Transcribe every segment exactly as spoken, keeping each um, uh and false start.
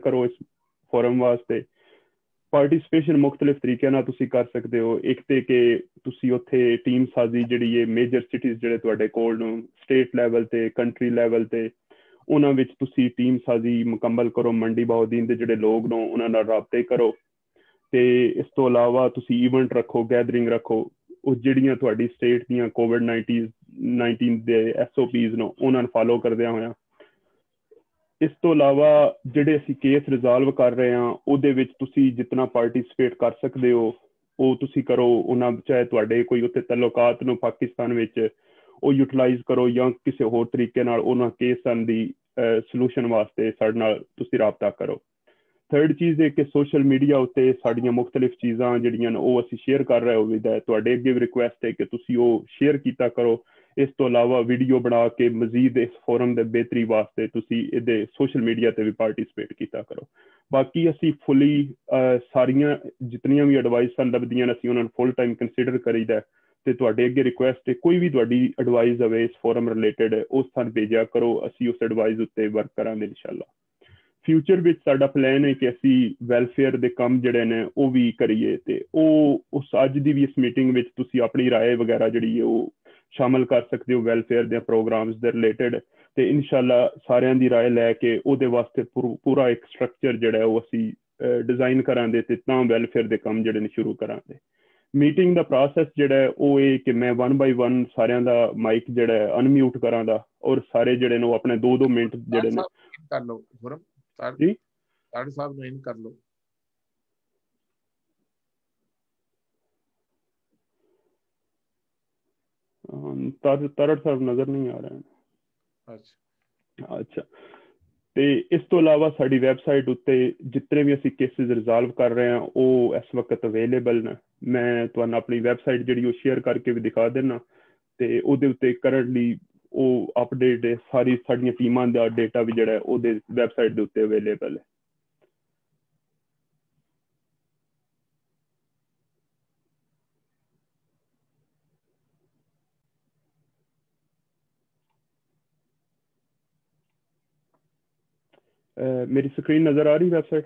ਕਰੋ ਇਸ ਫੋਰਮ ਵਾਸਤੇ। ਪਾਰਟੀਸਪੇਸ਼ਨ ਮੁਖਤਲਿਫ ਤਰੀਕਿਆਂ ਨਾਲ ਤੁਸੀਂ ਕਰ ਸਕਦੇ ਹੋ। ਇੱਕ ਤੇ ਕਿ ਤੁਸੀਂ ਉੱਥੇ ਟੀਮ ਸਾਜ਼ੀ ਜਿਹੜੀ ਹੈ ਮੇਜਰ ਸਿਟੀਜ਼ ਜਿਹੜੇ ਤੁਹਾਡੇ ਕੋਲ ਨੂੰ ਸਟੇਟ ਲੈਵਲ ਤੇ ਕੰਟਰੀ ਲੈਵਲ ਤੇ ਉਹਨਾਂ ਵਿੱਚ ਤੁਸੀਂ ਟੀਮ ਸਾਜ਼ੀ ਮੁਕੰਮਲ ਕਰੋ। ਮੰਡੀ ਬਾਉਦੀਨ ਦੇ ਜਿਹੜੇ ਲੋਕ ਨੂੰ ਉਹਨਾਂ ਨਾਲ ਰਾਬਤੇ ਕਰੋ। ਤੇ ਇਸ ਤੋਂ ਇਲਾਵਾ ਤੁਸੀਂ ਈਵੈਂਟ ਰੱਖੋ, ਗੈਦਰਿੰਗ ਰੱਖੋ। ਉਹ ਜਿਹੜੀਆਂ ਤੁਹਾਡੀ ਸਟੇਟ ਦੀਆਂ ਕੋਵਿਡ ਨਾਈਨਟੀਨ ਦੇ ਐਸ ਓ ਪੀਜ਼ ਨੂੰ ਉਹਨਾਂ ਨੂੰ ਫਾਲੋ ਕਰਦਿਆਂ ਹੋਇਆਂ। ਇਸ ਤੋਂ ਇਲਾਵਾ ਜਿਹੜੇ ਅਸੀਂ ਕੇਸ ਰਿਜ਼ੋਲਵ ਕਰ ਰਹੇ ਹਾਂ ਉਹਦੇ ਵਿੱਚ ਤੁਸੀਂ ਜਿਤਨਾ ਪਾਰਟੀਸਪੇਟ ਕਰ ਸਕਦੇ ਹੋ ਉਹ ਤੁਸੀਂ ਕਰੋ। ਉਹਨਾਂ ਚਾਹੇ ਤੁਹਾਡੇ ਕੋਈ ਉੱਥੇ ਤਲੁਕਾਤ ਨੂੰ ਪਾਕਿਸਤਾਨ ਵਿੱਚ ਉਹ ਯੂਟੀਲਾਈਜ਼ ਕਰੋ ਜਾਂ ਕਿਸੇ ਹੋਰ ਤਰੀਕੇ ਨਾਲ ਉਹਨਾਂ ਕੇਸਾਂ ਦੀ ਸੋਲੂਸ਼ਨ ਵਾਸਤੇ ਸਾਡੇ ਨਾਲ ਤੁਸੀਂ ਰਾਬਤਾ ਕਰੋ। ਥਰਡ ਚੀਜ਼ ਹੈ ਕਿ ਸੋਸ਼ਲ ਮੀਡੀਆ ਉੱਤੇ ਸਾਡੀਆਂ ਮੁਖਤਲਿਫ ਚੀਜ਼ਾਂ ਜਿਹੜੀਆਂ ਨੇ ਉਹ ਅਸੀਂ ਸ਼ੇਅਰ ਕਰ ਰਹੇ ਹੋਈਦਾ। ਤੁਹਾਡੇ ਅੱਗੇ ਵੀ ਰਿਕੁਐਸਟ ਹੈ ਕਿ ਤੁਸੀਂ ਉਹ ਸ਼ੇਅਰ ਕੀਤਾ ਕਰੋ। ਇਸ ਤੋਂ ਇਲਾਵਾ ਵੀਡੀਓ ਬਣਾ ਕੇ ਮਜ਼ੀਦ ਇਸ ਫੋਰਮ ਦੇ ਬਿਹਤਰੀ ਵਾਸਤੇ ਤੁਸੀਂ ਇਹਦੇ ਸੋਸ਼ਲ ਮੀਡੀਆ 'ਤੇ ਵੀ ਪਾਰਟੀਸਪੇਟ ਕੀਤਾ ਕਰੋ। ਬਾਕੀ ਅਸੀਂ ਫੁੱਲੀ ਸਾਰੀਆਂ ਜਿਤਨੀਆਂ ਵੀ ਐਡਵਾਈਸਾਂ ਲੱਭਦੀਆਂ ਨੇ ਅਸੀਂ ਉਹਨਾਂ ਨੂੰ ਫੁੱਲ ਟਾਈਮ ਕੰਸੀਡਰ ਕਰੀਦਾ। ਅਤੇ ਤੁਹਾਡੇ ਅੱਗੇ ਰਿਕੁਐਸਟ ਹੈ ਕੋਈ ਵੀ ਤੁਹਾਡੀ ਐਡਵਾਈਸ ਹੋਵੇ ਇਸ ਫੋਰਮ ਰਿਲੇਟਡ ਉਸ ਸਾਨੂੰ ਭੇਜਿਆ ਕਰੋ। ਅਸੀਂ ਉਸ ਐਡਵਾਈਸ ਉੱਤੇ ਵਰਕ ਕਰਾਂਗੇ ਇਨਸ਼ਾਅੱਲਾ। ਫਿਊਚਰ ਵਿੱਚ ਸਾਡਾ ਪਲਾਨ ਹੈ ਕਿ ਅਸੀਂ ਵੈਲਫੇਅਰ ਦੇ ਕੰਮ ਜਿਹੜੇ ਨੇ ਉਹ ਵੀ ਕਰੀਏ ਅਤੇ ਉਹ ਉਸ ਅੱਜ ਦੀ ਵੀ ਇਸ ਮੀਟਿੰਗ ਵਿੱਚ ਤੁਸੀਂ ਆਪਣੀ ਰਾਏ ਵਗੈਰਾ ਜਿਹੜੀ ਹੈ ਉਹ ਸ਼ਾਮਲ ਕਰ ਸਕਦੇ ਹੋ ਵੈਲਫੇਅਰ ਦੇ ਪ੍ਰੋਗਰਾਮਸ ਦੇ ਰਿਲੇਟਡ। ਅਤੇ ਇਨਸ਼ਾਅੱਲਾ ਸਾਰਿਆਂ ਦੀ ਰਾਏ ਲੈ ਕੇ ਉਹਦੇ ਵਾਸਤੇ ਪੂਰਾ ਇੱਕ ਸਟਰਕਚਰ ਜਿਹੜਾ ਉਹ ਅਸੀਂ ਡਿਜ਼ਾਈਨ ਕਰਾਂਗੇ ਅਤੇ ਤਾਂ ਵੈਲਫੇਅਰ ਦੇ ਕੰਮ ਜਿਹੜੇ ਨੇ ਸ਼ੁਰੂ ਕਰਾਂਗੇ। ਮੀਟਿੰਗ ਦਾ ਪ੍ਰੋਸੈਸ ਜਿਹੜਾ ਉਹ ਇਹ ਕਿ ਮੈਂ ਵਨ ਬਾਈ ਵਨ ਸਾਰਿਆਂ ਦਾ ਮਾਈਕ ਜਿਹੜਾ ਅਨਮਿਊਟ ਕਰਾਂ ਦਾ ਔਰ ਸਾਰੇ ਜਿਹੜੇ ਨੇ ਉਹ ਆਪਣੇ ਦੋ ਦੋ ਮਿੰਟ ਜਿਹੜੇ ਨੇ ਕਰ ਲਓ। ਜੀ ਤਾੜ ਸਾਹਿਬ ਨੂੰ ਇਨ ਕਰ ਲਓ। ਤਾਰੜ ਸਾਹਿਬ ਨਜ਼ਰ ਨਹੀਂ ਆ ਰਹੇ। ਅੱਛਾ ਅੱਛਾ ਤੇ ਇਸ ਤੋਂ ਇਲਾਵਾ ਸਾਡੀ ਵੈਬਸਾਈਟ ਉੱਤੇ ਜਿਤਨੇ ਵੀ ਅਸੀਂ ਕੇਸਿਸ ਰਿਜ਼ੋਲਵ ਕਰ ਰਹੇ ਹਾਂ ਉਹ ਇਸ ਵਕਤ ਅਵੇਲੇਬਲ ਨੇ। ਮੈਂ ਤੁਹਾਨੂੰ ਆਪਣੀ ਵੈਬਸਾਈਟ ਜਿਹੜੀ ਉਹ ਸ਼ੇਅਰ ਕਰਕੇ ਵੀ ਦਿਖਾ ਦਿੰਦਾ ਅਤੇ ਉਹਦੇ ਉੱਤੇ ਕਰੰਟਲੀ ਉਹ ਅਪਡੇਟ ਸਾਰੀ ਸਾਡੀਆਂ ਟੀਮਾਂ ਦਾ ਡੇਟਾ ਵੀ ਜਿਹੜਾ ਉਹਦੇ ਵੈਬਸਾਈਟ ਦੇ ਉੱਤੇ ਅਵੇਲੇਬਲ ਹੈ। ਮੇਰੀ ਸਕਰੀਨ ਨਜ਼ਰ ਆ ਰਹੀ ਵੈਬਸਾਈਟ?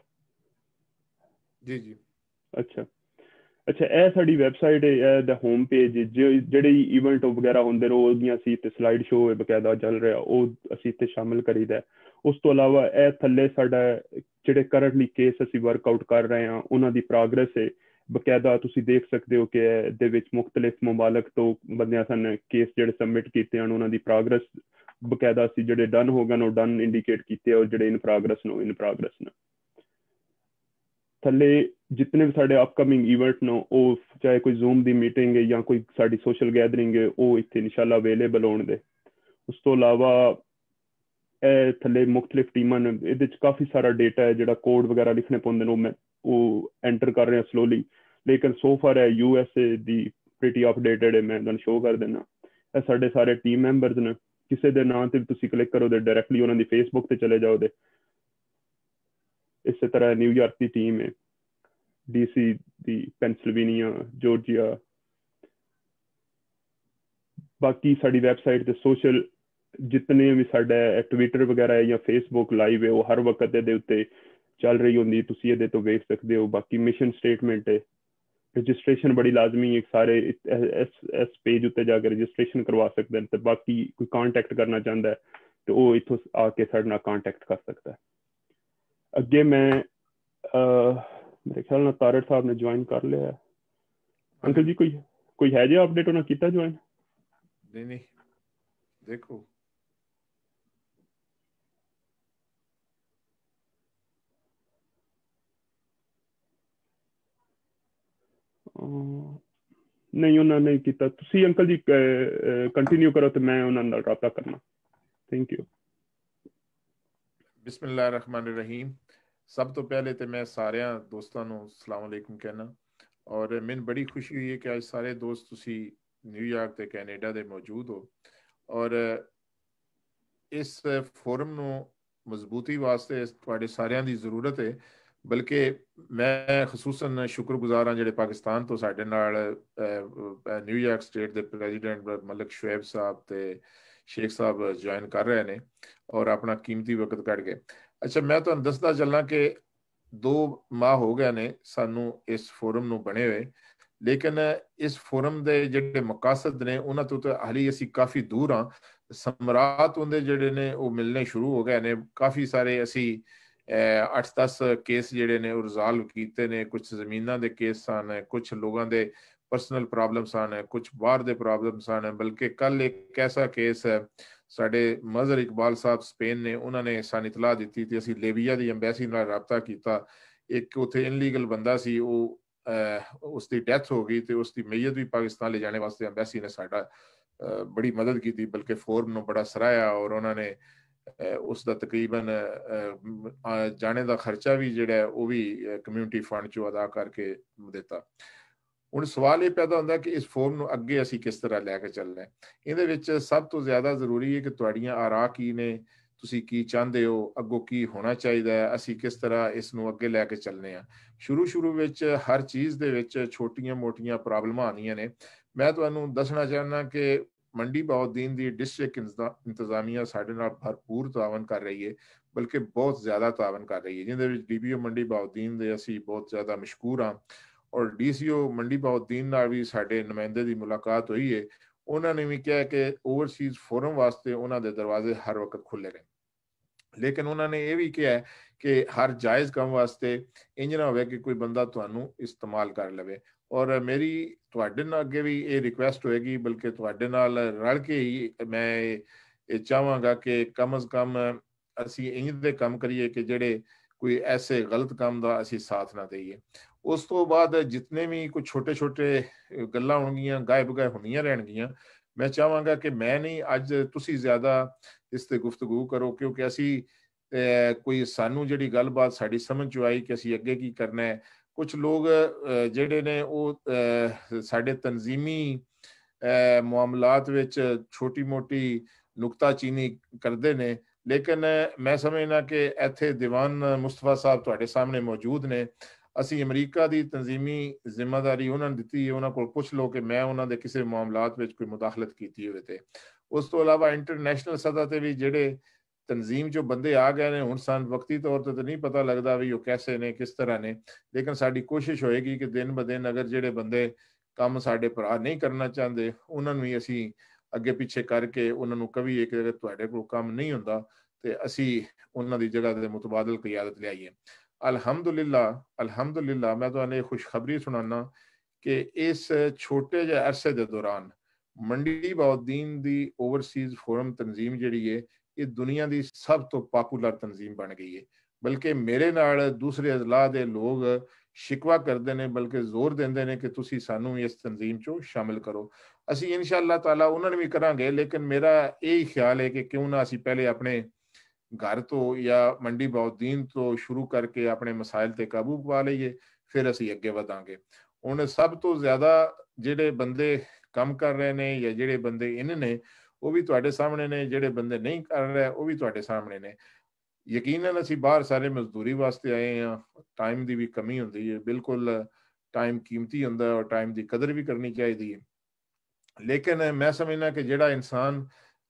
ਜੀ ਜੀ ਅੱਛਾ ਅੱਛਾ ਇਹ ਸਾਡੀ ਵੈਬਸਾਈਟ ਹੈ। ਇਹਦਾ ਹੋਮ ਪੇਜ ਜਿਹੜੇ ਈਵੈਂਟ ਵਗੈਰਾ ਹੁੰਦੇ ਨੇ ਉਹਦੀਆਂ ਅਸੀਂ ਇੱਥੇ ਸਲਾਈਡ ਸ਼ੋਅ ਬਕਾਇਦਾ ਚੱਲ ਰਿਹਾ ਉਹ ਅਸੀਂ ਇੱਥੇ ਸ਼ਾਮਿਲ ਕਰੀਦਾ। ਉਸ ਤੋਂ ਇਲਾਵਾ ਇਹ ਥੱਲੇ ਸਾਡਾ ਜਿਹੜੇ ਕਰੰਟਲੀ ਕੇਸ ਅਸੀਂ ਵਰਕਆਊਟ ਕਰ ਰਹੇ ਹਾਂ ਉਹਨਾਂ ਦੀ ਪ੍ਰੋਗਰੈਸ ਹੈ ਬਕਾਇਦਾ ਤੁਸੀਂ ਦੇਖ ਸਕਦੇ ਹੋ ਕਿ ਇਹਦੇ ਵਿੱਚ ਮੁਖਤਲਿਫ ਮਮਾਲਕ ਤੋਂ ਬੰਦਿਆਂ ਸਨ ਕੇਸ ਜਿਹੜੇ ਸਬਮਿਟ ਕੀਤੇ ਹਨ ਉਹਨਾਂ ਦੀ ਪ੍ਰੋਗਰੈਸ ਬਕਾਇਦਾ ਅਸੀਂ ਜਿਹੜੇ ਡਨ ਹੋ ਗਏ ਉਹ ਡਨ ਇੰਡੀਕੇਟ ਕੀਤੇ ਔਰ ਜਿਹੜੇ ਇਨ ਪ੍ਰੋਗਰੈਸ ਨੂੰ ਇਨ ਪ੍ਰੋਗਰੈਸ ਨੇ। ਥੱਲੇ ਜਿਤਨੇ ਵੀ ਸਾਡੇ ਅਪਕਮਿੰਗ ਈਵੈਂਟ ਨੂੰ ਉਹ ਚਾਹੇ ਕੋਈ ਜ਼ੂਮ ਦੀ ਮੀਟਿੰਗ ਹੈ ਜਾਂ ਕੋਈ ਸਾਡੀ ਸੋਸ਼ਲ ਗੈਦਰਿੰਗ ਹੈ ਉਹ ਇੱਥੇ ਇਨਸ਼ਾਅੱਲਾ ਅਵੇਲੇਬਲ ਹੋਣਗੇ। ਉਸ ਤੋਂ ਇਲਾਵਾ ਇਹ ਥੱਲੇ ਮੁਖਤਲਿਫ ਟੀਮਾਂ ਨੇ ਇਹਦੇ 'ਚ ਕਾਫੀ ਸਾਰਾ ਡੇਟਾ ਹੈ ਜਿਹੜਾ ਕੋਡ ਵਗੈਰਾ ਲਿਖਣੇ ਪਾਉਂਦੇ ਨੇ ਉਹ ਮੈਂ ਉਹ ਐਂਟਰ ਕਰ ਰਿਹਾ ਸਲੋਲੀ ਲੇਕਿਨ ਸੋ ਫਾਰ ਹੈ ਯੂ ਐਸ ਏ ਦੀ ਪ੍ਰੀਟੀ ਅਪਡੇਟਡ ਹੈ। ਮੈਂ ਤੁਹਾਨੂੰ ਸ਼ੋਅ ਕਰ ਦਿੰਦਾ। ਇਹ ਸਾਡੇ ਸਾਰੇ ਟੀਮ ਮੈਂਬਰਸ ਨੇ। ਕਿਸੇ ਦੇ ਨਾਂ 'ਤੇ ਵੀ ਤੁਸੀਂ ਕਲਿੱਕ ਕਰੋ ਤੇ ਡਾਇਰੈਕਟਲੀ ਉਹਨਾਂ ਦੀ ਫੇਸਬੁੱਕ 'ਤੇ ਚਲੇ ਜਾਓ ਦੇ। ਇਸੇ ਤਰ੍ਹਾਂ ਨਿਊਯਾਰਕ ਦੀ ਟੀਮ ਹੈ, ਡੀ ਸੀ ਦੀ, ਪੈਨਸਿਲਵੇਨੀਆ, ਜੋਰਜੀਆ। ਬਾਕੀ ਸਾਡੀ ਵੈਬਸਾਈਟ 'ਤੇ ਸੋਸ਼ਲ ਜਿਤਨੇ ਵੀ ਸਾਡਾ ਟਵਿੱਟਰ ਵਗੈਰਾ ਹੈ ਜਾਂ ਫੇਸਬੁੱਕ ਲਾਈਵ ਹੈ ਉਹ ਹਰ ਵਕਤ ਇਹਦੇ ਉੱਤੇ ਚੱਲ ਰਹੀ ਹੁੰਦੀ ਤੁਸੀਂ ਇਹਦੇ ਤੋਂ ਵੇਖ ਸਕਦੇ ਹੋ। ਬਾਕੀ ਮਿਸ਼ਨ ਸਟੇਟਮੈਂਟ ਹੈ, ਰਜਿਸਟ੍ਰੇਸ਼ਨ ਬੜੀ ਲਾਜ਼ਮੀ ਹੈ। ਸਾਰੇ ਇਸ ਇਸ ਪੇਜ ਉੱਤੇ ਜਾ ਕੇ ਰਜਿਸਟ੍ਰੇਸ਼ਨ ਕਰਵਾ ਸਕਦੇ ਨੇ ਅਤੇ ਬਾਕੀ ਕੋਈ ਕਾਂਟੈਕਟ ਕਰਨਾ ਚਾਹੁੰਦਾ ਅਤੇ ਉਹ ਇੱਥੋਂ ਆ ਕੇ ਸਾਡੇ ਨਾਲ ਕਾਂਟੈਕਟ ਕਰ ਸਕਦਾ। ਅੱਗੇ ਮੈਂ ਮੇਰੇ ਖਿਆਲ ਨਾਲ ਤਾਰੜ ਸਾਹਿਬ ਨੇ ਜੁਆਇਨ ਕਰ ਲਿਆ। ਅੰਕਲ ਜੀ ਕੋਈ ਕੋਈ ਹੈ ਜਿਹਾ ਅਪਡੇਟ ਉਹਨਾਂ ਕੀਤਾ ਜੁਆਇਨ? ਨਹੀਂ ਨਹੀਂ ਦੇਖੋ ਨਹੀਂ ਉਹਨਾਂ ਨੇ ਕੀਤਾ। ਤੁਸੀਂ ਅੰਕਲ ਜੀ ਕੰਟੀਨਿਊ ਕਰੋ ਅਤੇ ਮੈਂ ਉਹਨਾਂ ਨਾਲ ਰਾਬਤਾ ਕਰਨਾ। Thank you. ਬਿਸਮਿਲ੍ਲਾਹਿਰ ਰਹਿਮਾਨਿਰ ਰਹੀਮ। ਸਭ ਤੋਂ ਪਹਿਲੇ ਤਾਂ ਮੈਂ ਸਾਰਿਆਂ ਦੋਸਤਾਂ ਨੂੰ ਸਲਾਮ ਅਲੈਕੁਮ ਕਹਿਣਾ ਔਰ ਮੈਨੂੰ ਬੜੀ ਖੁਸ਼ੀ ਹੋਈ ਹੈ ਕਿ ਅੱਜ ਸਾਰੇ ਦੋਸਤ ਤੁਸੀਂ ਨਿਊਯਾਰਕ ਅਤੇ ਕੈਨੇਡਾ ਦੇ ਮੌਜੂਦ ਹੋ ਔਰ ਇਸ ਫੋਰਮ ਨੂੰ ਮਜ਼ਬੂਤੀ ਵਾਸਤੇ ਤੁਹਾਡੇ ਸਾਰਿਆਂ ਦੀ ਜ਼ਰੂਰਤ ਹੈ। ਬਲਕਿ ਮੈਂ ਖਸੂਸਨ ਸ਼ੁਕਰਗੁਜ਼ਾਰ ਹਾਂ ਜਿਹੜੇ ਪਾਕਿਸਤਾਨ ਤੋਂ ਸਾਡੇ ਨਾਲ ਨਿਊਯਾਰਕ ਸਟੇਟ ਦੇ ਪ੍ਰੈਜ਼ੀਡੈਂਟ ਮਲਕ ਸ਼ੁਐਬ ਸਾਹਿਬ ਅਤੇ ਸ਼ੇਖ ਸਾਹਿਬ ਜੁਆਇਨ ਕਰ ਰਹੇ ਨੇ ਔਰ ਆਪਣਾ ਕੀਮਤੀ ਵਕਤ ਕੱਢ ਕੇ। ਅੱਛਾ, ਮੈਂ ਤੁਹਾਨੂੰ ਦੱਸਦਾ ਚੱਲਾਂ ਕਿ ਦੋ ਮਾਹ ਹੋ ਗਏ ਨੇ ਸਾਨੂੰ ਇਸ ਫੋਰਮ ਨੂੰ ਬਣੇ ਹੋਏ, ਲੇਕਿਨ ਇਸ ਫੋਰਮ ਦੇ ਜਿਹੜੇ ਮਕਸਦ ਨੇ ਉਹਨਾਂ ਤੋਂ ਤਾਂ ਹਾਲੀ ਅਸੀਂ ਕਾਫੀ ਦੂਰ ਹਾਂ। ਸਮਰਾਤ ਹੁੰਦੇ ਜਿਹੜੇ ਨੇ ਉਹ ਮਿਲਣੇ ਸ਼ੁਰੂ ਹੋ ਗਏ ਨੇ, ਕਾਫੀ ਸਾਰੇ ਅਸੀਂ ਅੱਠ ਦਸ ਕੇਸ ਜਿਹੜੇ ਨੇ ਉਹ ਰਿਜ਼ਾਲਵ ਕੀਤੇ ਨੇ। ਕੁਝ ਜ਼ਮੀਨਾਂ ਦੇ ਕੇਸ ਸਨ, ਕੁਝ ਲੋਕਾਂ ਦੇ ਪਰਸਨਲ ਪ੍ਰੋਬਲਮਸ ਹਨ, ਕੁਝ ਬਾਹਰ ਦੇ ਪ੍ਰੋਬਲਮਸ ਹਨ। ਬਲਕਿ ਕੱਲ ਇੱਕ ਐਸਾ ਕੇਸ ਹੈ, ਸਾਡੇ ਮਜ਼ਹਰ ਇਕਬਾਲ ਸਾਹਿਬ ਸਪੇਨ ਨੇ, ਉਹਨਾਂ ਨੇ ਸਾਨੂੰ ਇਤਲਾਹ ਦਿੱਤੀ ਤੇ ਅਸੀਂ ਲੀਬੀਆ ਦੀ ਐਮਬੈਸੀ ਨਾਲ ਰਾਬਤਾ ਕੀਤਾ। ਇੱਕ ਉੱਥੇ ਇਨਲੀਗਲ ਬੰਦਾ ਸੀ, ਉਹ ਉਸ ਦੀ ਡੈਥ ਹੋ ਗਈ ਤੇ ਉਸ ਦੀ ਮਈਅਤ ਵੀ ਪਾਕਿਸਤਾਨ ਲੈ ਜਾਣੇ ਵਾਸਤੇ ਐਮਬੈਸੀ ਨੇ ਸਾਡਾ ਬੜੀ ਮਦਦ ਕੀਤੀ, ਬਲਕਿ ਫੋਰਮ ਨੂੰ ਬੜਾ ਸਰਾਇਆ ਔਰ ਉਹਨਾਂ ਨੇ ਉਸ ਦਾ ਤਕਰੀਬਨ ਜਾਣੇ ਦਾ ਖਰਚਾ ਵੀ ਜਿਹੜਾ ਉਹ ਵੀ ਕਮਿਊਨਿਟੀ ਫੰਡ ਚੋਂ ਅਦਾ ਕਰਕੇ ਦਿੱਤਾ। ਹੁਣ ਸਵਾਲ ਇਹ ਪੈਦਾ ਹੁੰਦਾ ਕਿ ਇਸ ਫੋਰਮ ਨੂੰ ਅੱਗੇ ਅਸੀਂ ਕਿਸ ਤਰ੍ਹਾਂ ਲੈ ਕੇ ਚੱਲਣਾ ਹੈ। ਇਹਦੇ ਵਿੱਚ ਸਭ ਤੋਂ ਜ਼ਿਆਦਾ ਜ਼ਰੂਰੀ ਹੈ ਕਿ ਤੁਹਾਡੀਆਂ ਆਰਾ ਕੀ ਨੇ, ਤੁਸੀਂ ਕੀ ਚਾਹੁੰਦੇ ਹੋ, ਅੱਗੋਂ ਕੀ ਹੋਣਾ ਚਾਹੀਦਾ ਹੈ, ਅਸੀਂ ਕਿਸ ਤਰ੍ਹਾਂ ਇਸ ਨੂੰ ਅੱਗੇ ਲੈ ਕੇ ਚੱਲਨੇ ਆ। ਸ਼ੁਰੂ ਸ਼ੁਰੂ ਵਿੱਚ ਹਰ ਚੀਜ਼ ਦੇ ਵਿੱਚ ਛੋਟੀਆਂ ਮੋਟੀਆਂ ਪ੍ਰੋਬਲਮਾਂ ਆਉਂਦੀਆਂ ਨੇ। ਮੈਂ ਤੁਹਾਨੂੰ ਦੱਸਣਾ ਚਾਹੁੰਦਾ ਕਿ ਮੰਡੀ ਬਹਾਉਦੀਨ ਦੀ ਡਿਸਟ੍ਰਿਕਟ ਇੰਤਜ਼ਾਮੀਆ ਸਾਡੇ ਨਾਲ ਭਰਪੂਰ ਤਾਵਨ ਕਰ ਰਹੀ ਹੈ, ਬਲਕਿ ਬਹੁਤ ਜ਼ਿਆਦਾ ਤਾਵਨ ਕਰ ਰਹੀ ਹੈ, ਜਿਹਦੇ ਵਿੱਚ ਡੀਪੀਓ ਮੰਡੀ ਬਹਾਉਦੀਨ ਦੇ ਅਸੀਂ ਬਹੁਤ ਜ਼ਿਆਦਾ ਮਸ਼ਕੂਰ ਹਾਂ। ਔਰ ਡੀਸੀਓ ਮੰਡੀ ਬਹਾਉਦੀਨ ਨਾਲ ਵੀ ਸਾਡੇ ਨੁਮਾਇੰਦੇ ਦੀ ਮੁਲਾਕਾਤ ਹੋਈ ਹੈ। ਉਹਨਾਂ ਨੇ ਵੀ ਕਿਹਾ ਕਿ ਓਵਰਸੀਜ਼ ਫੋਰਮ ਵਾਸਤੇ ਉਹਨਾਂ ਦੇ ਦਰਵਾਜ਼ੇ ਹਰ ਵਕਤ ਖੁੱਲੇ ਨੇ, ਲੇਕਿਨ ਉਹਨਾਂ ਨੇ ਇਹ ਵੀ ਕਿਹਾ ਕਿ ਹਰ ਜਾਇਜ਼ ਕੰਮ ਵਾਸਤੇ ਇੰਜ ਨਾ ਹੋਵੇ ਕਿ ਕੋਈ ਬੰਦਾ ਤੁਹਾਨੂੰ ਇਸਤੇਮਾਲ ਕਰ ਲਵੇ। ਔਰ ਮੇਰੀ ਤੁਹਾਡੇ ਨਾਲ ਅੱਗੇ ਵੀ ਇਹ ਰਿਕੁਐਸਟ ਹੋਏਗੀ, ਬਲਕਿ ਤੁਹਾਡੇ ਨਾਲ ਰਲ ਕੇ ਹੀ ਮੈਂ ਇਹ ਚਾਹਾਂਗਾ ਕਿ ਕਮ ਅਜ਼ ਕਮ ਅਸੀਂ ਇੰਜ ਦੇ ਕੰਮ ਕਰੀਏ ਕਿ ਜਿਹੜੇ ਕੋਈ ਐਸੇ ਗਲਤ ਕੰਮ ਦਾ ਅਸੀਂ ਸਾਥ ਨਾ ਦੇਈਏ। ਉਸ ਤੋਂ ਬਾਅਦ ਜਿਤਨੇ ਵੀ ਕੋਈ ਛੋਟੇ ਛੋਟੇ ਗੱਲਾਂ ਹੋਣਗੀਆਂ, ਗਾਇਬ ਗਾਇਬ ਹੁੰਦੀਆਂ ਰਹਿਣਗੀਆਂ, ਮੈਂ ਚਾਹਾਂਗਾ ਕਿ ਮੈਂ ਨਹੀਂ, ਅੱਜ ਤੁਸੀਂ ਜ਼ਿਆਦਾ ਇਸ ਤੇ ਗੁਫ਼ਤਗੂ ਕਰੋ, ਕਿਉਂਕਿ ਅਸੀਂ ਕੋਈ ਸਾਨੂੰ ਜਿਹੜੀ ਗੱਲਬਾਤ ਸਾਡੀ ਸਮਝ ਚ ਆਈ ਕਿ ਅਸੀਂ ਅੱਗੇ ਕੀ ਕਰਨਾ ਹੈ। ਕੁਝ ਲੋਕ ਜਿਹੜੇ ਨੇ ਉਹ ਸਾਡੇ ਤਨਜ਼ੀਮੀ ਮਾਮਲਾਤ ਵਿੱਚ ਛੋਟੀ ਮੋਟੀ ਨੁਕਤਾਚੀਨੀ ਕਰਦੇ ਨੇ, ਲੇਕਿਨ ਮੈਂ ਸਮਝਣਾ ਕਿ ਇੱਥੇ ਦੀਵਾਨ ਮੁਸਤਫਾ ਸਾਹਿਬ ਤੁਹਾਡੇ ਸਾਹਮਣੇ ਮੌਜੂਦ ਨੇ। ਅਸੀਂ ਅਮਰੀਕਾ ਦੀ ਤਨਜ਼ੀਮੀ ਜ਼ਿੰਮੇਦਾਰੀ ਉਹਨਾਂ ਨੂੰ ਦਿੱਤੀ ਹੈ, ਉਹਨਾਂ ਕੋਲ ਪੁੱਛ ਲਓ ਕਿ ਮੈਂ ਉਹਨਾਂ ਦੇ ਕਿਸੇ ਮਾਮਲਾਤ ਵਿੱਚ ਕੋਈ ਮੁਦਾਖਲਤ ਕੀਤੀ ਹੋਵੇ। ਤੇ ਉਸ ਤੋਂ ਇਲਾਵਾ ਇੰਟਰਨੈਸ਼ਨਲ ਸਤਹ ਤੇ ਵੀ ਜਿਹੜੇ ਤਨਜ਼ੀਮ ਚੋਂ ਬੰਦੇ ਆ ਗਏ ਨੇ, ਹੁਣ ਸਾਨੂੰ ਵਕਤੀ ਤੌਰ ਤੇ ਤਾਂ ਨਹੀਂ ਪਤਾ ਲੱਗਦਾ ਵੀ ਉਹ ਕੈਸੇ ਨੇ, ਕਿਸ ਤਰ੍ਹਾਂ ਨੇ, ਲੇਕਿਨ ਸਾਡੀ ਕੋਸ਼ਿਸ਼ ਹੋਏਗੀ ਕਿ ਦਿਨ ਬ ਦਿਨ ਅਗਰ ਜਿਹੜੇ ਬੰਦੇ ਕੰਮ ਸਾਡੇ ਭਰਾ ਨਹੀਂ ਕਰਨਾ ਚਾਹੁੰਦੇ ਉਹਨਾਂ ਨੂੰ ਹੀ ਅਸੀਂ ਅੱਗੇ ਪਿੱਛੇ ਕਰਕੇ ਉਹਨਾਂ ਨੂੰ ਕਵੀਏ ਕਿ ਅਗਰ ਤੁਹਾਡੇ ਕੋਲ ਕੰਮ ਨਹੀਂ ਹੁੰਦਾ ਤੇ ਅਸੀਂ ਉਹਨਾਂ ਦੀ ਜਗ੍ਹਾ ਦੇ ਮੁਤਬਾਦਲ ਕਿਆਦਤ ਲਿਆਈਏ। ਅਲਹਮਦੁਲਿਲਾ ਅਲਹਮਦੁਲਿਲਾ ਮੈਂ ਤੁਹਾਨੂੰ ਇਹ ਖੁਸ਼ਖਬਰੀ ਸੁਣਾਉਣਾ ਕਿ ਇਸ ਛੋਟੇ ਜਿਹੇ ਅਰਸੇ ਦੇ ਦੌਰਾਨ ਮੰਡੀ ਬਹਾਉਦੀਨ ਦੀ ਓਵਰਸੀਜ਼ ਫੋਰਮ ਤਨਜ਼ੀਮ ਜਿਹੜੀ ਹੈ ਇਹ ਦੁਨੀਆ ਦੀ ਸਭ ਤੋਂ ਪਾਪੂਲਰ ਤਨਜ਼ੀਮ ਬਣ ਗਈ ਹੈ। ਬਲਕਿ ਮੇਰੇ ਨਾਲ ਦੂਸਰੇ ਅਜ਼ਲਾ ਦੇ ਲੋਕ ਸ਼ਿਕਵਾ ਕਰਦੇ ਨੇ, ਬਲਕਿ ਜ਼ੋਰ ਦਿੰਦੇ ਨੇ ਕਿ ਤੁਸੀਂ ਸਾਨੂੰ ਵੀ ਇਸ ਤਨਜ਼ੀਮ ਚੋਂ ਸ਼ਾਮਿਲ ਕਰੋ। ਅਸੀਂ ਇਨਸ਼ਾ ਅੱਲਾਹ ਤਾਲਾ ਉਹਨਾਂ ਨੂੰ ਵੀ ਕਰਾਂਗੇ, ਲੇਕਿਨ ਮੇਰਾ ਇਹ ਖਿਆਲ ਹੈ ਕਿ ਕਿਉਂ ਨਾ ਅਸੀਂ ਪਹਿਲੇ ਆਪਣੇ ਘਰ ਤੋਂ ਜਾਂ ਮੰਡੀ ਬਹਾਉਦੀਨ ਤੋਂ ਸ਼ੁਰੂ ਕਰਕੇ ਆਪਣੇ ਮਸਾਇਲ ਤੇ ਕਾਬੂ ਪਾ ਲਈਏ, ਫਿਰ ਅਸੀਂ ਅੱਗੇ ਵਧਾਂਗੇ। ਹੁਣ ਸਭ ਤੋਂ ਜ਼ਿਆਦਾ ਜਿਹੜੇ ਬੰਦੇ ਕੰਮ ਕਰ ਰਹੇ ਨੇ ਜਾਂ ਜਿਹੜੇ ਬੰਦੇ ਇਨ ਨੇ ਉਹ ਵੀ ਤੁਹਾਡੇ ਸਾਹਮਣੇ ਨੇ, ਜਿਹੜੇ ਬੰਦੇ ਨਹੀਂ ਕਰ ਰਹੇ ਉਹ ਵੀ ਤੁਹਾਡੇ ਸਾਹਮਣੇ ਨੇ। ਯਕੀਨਨ ਅਸੀਂ ਬਾਹਰ ਸਾਰੇ ਮਜ਼ਦੂਰੀ ਵਾਸਤੇ ਆਏ ਹਾਂ, ਟਾਈਮ ਦੀ ਵੀ ਕਮੀ ਹੁੰਦੀ ਹੈ, ਬਿਲਕੁਲ ਟਾਈਮ ਕੀਮਤੀ ਹੁੰਦਾ ਔਰ ਟਾਈਮ ਦੀ ਕਦਰ ਵੀ ਕਰਨੀ ਚਾਹੀਦੀ ਹੈ। ਲੇਕਿਨ ਮੈਂ ਸਮਝਣਾ ਕਿ ਜਿਹੜਾ ਇਨਸਾਨ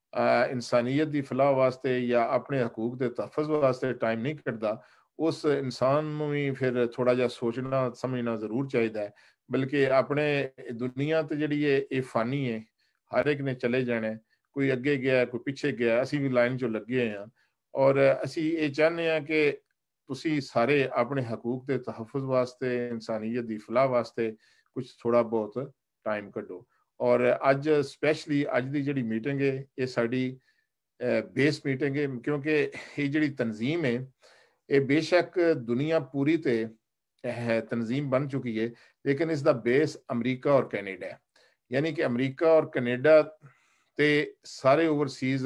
ਇਨਸਾਨੀਅਤ ਦੀ ਫਲਾਹ ਵਾਸਤੇ ਜਾਂ ਆਪਣੇ ਹਕੂਕ ਦੇ ਤਹਫਜ਼ ਵਾਸਤੇ ਟਾਈਮ ਨਹੀਂ ਕੱਢਦਾ, ਉਸ ਇਨਸਾਨ ਨੂੰ ਵੀ ਫਿਰ ਥੋੜਾ ਜਿਹਾ ਸੋਚਣਾ ਸਮਝਣਾ ਜ਼ਰੂਰ ਚਾਹੀਦਾ ਹੈ। ਬਲਕਿ ਆਪਣੇ ਦੁਨੀਆ ਤੇ ਜਿਹੜੀ ਹੈ ਇਹ ਫਾਨੀ ਹੈ, ਹਰ ਇੱਕ ਨੇ ਚਲੇ ਜਾਣਾ, ਕੋਈ ਅੱਗੇ ਗਿਆ ਕੋਈ ਪਿੱਛੇ ਗਿਆ, ਅਸੀਂ ਵੀ ਲਾਈਨ 'ਚੋਂ ਲੱਗੇ ਹੋਏ ਹਾਂ। ਔਰ ਅਸੀਂ ਇਹ ਚਾਹੁੰਦੇ ਹਾਂ ਕਿ ਤੁਸੀਂ ਸਾਰੇ ਆਪਣੇ ਹਕੂਕ ਦੇ ਤਹਫਜ਼ ਵਾਸਤੇ, ਇਨਸਾਨੀਅਤ ਦੀ ਫਲਾਹ ਵਾਸਤੇ ਕੁਝ ਥੋੜਾ ਬਹੁਤ ਟਾਈਮ ਕੱਢੋ। ਔਰ ਅੱਜ ਸਪੈਸ਼ਲੀ ਅੱਜ ਦੀ ਜਿਹੜੀ ਮੀਟਿੰਗ ਹੈ ਇਹ ਸਾਡੀ ਬੇਸ ਮੀਟਿੰਗ ਹੈ, ਕਿਉਂਕਿ ਇਹ ਜਿਹੜੀ ਤਨਜ਼ੀਮ ਹੈ ਇਹ ਬੇਸ਼ੱਕ ਦੁਨੀਆ ਪੂਰੀ ਤੇ ਹੈ ਤਨਜ਼ੀਮ ਬਣ ਚੁੱਕੀ ਹੈ, ਲੇਕਿਨ ਇਸ ਦਾ ਬੇਸ ਅਮਰੀਕਾ ਔਰ ਕੈਨੇਡਾ ਹੈ। ਯਾਨੀ ਕਿ ਅਮਰੀਕਾ ਔਰ ਕੈਨੇਡਾ ਤੇ ਸਾਰੇ ਓਵਰਸੀਜ਼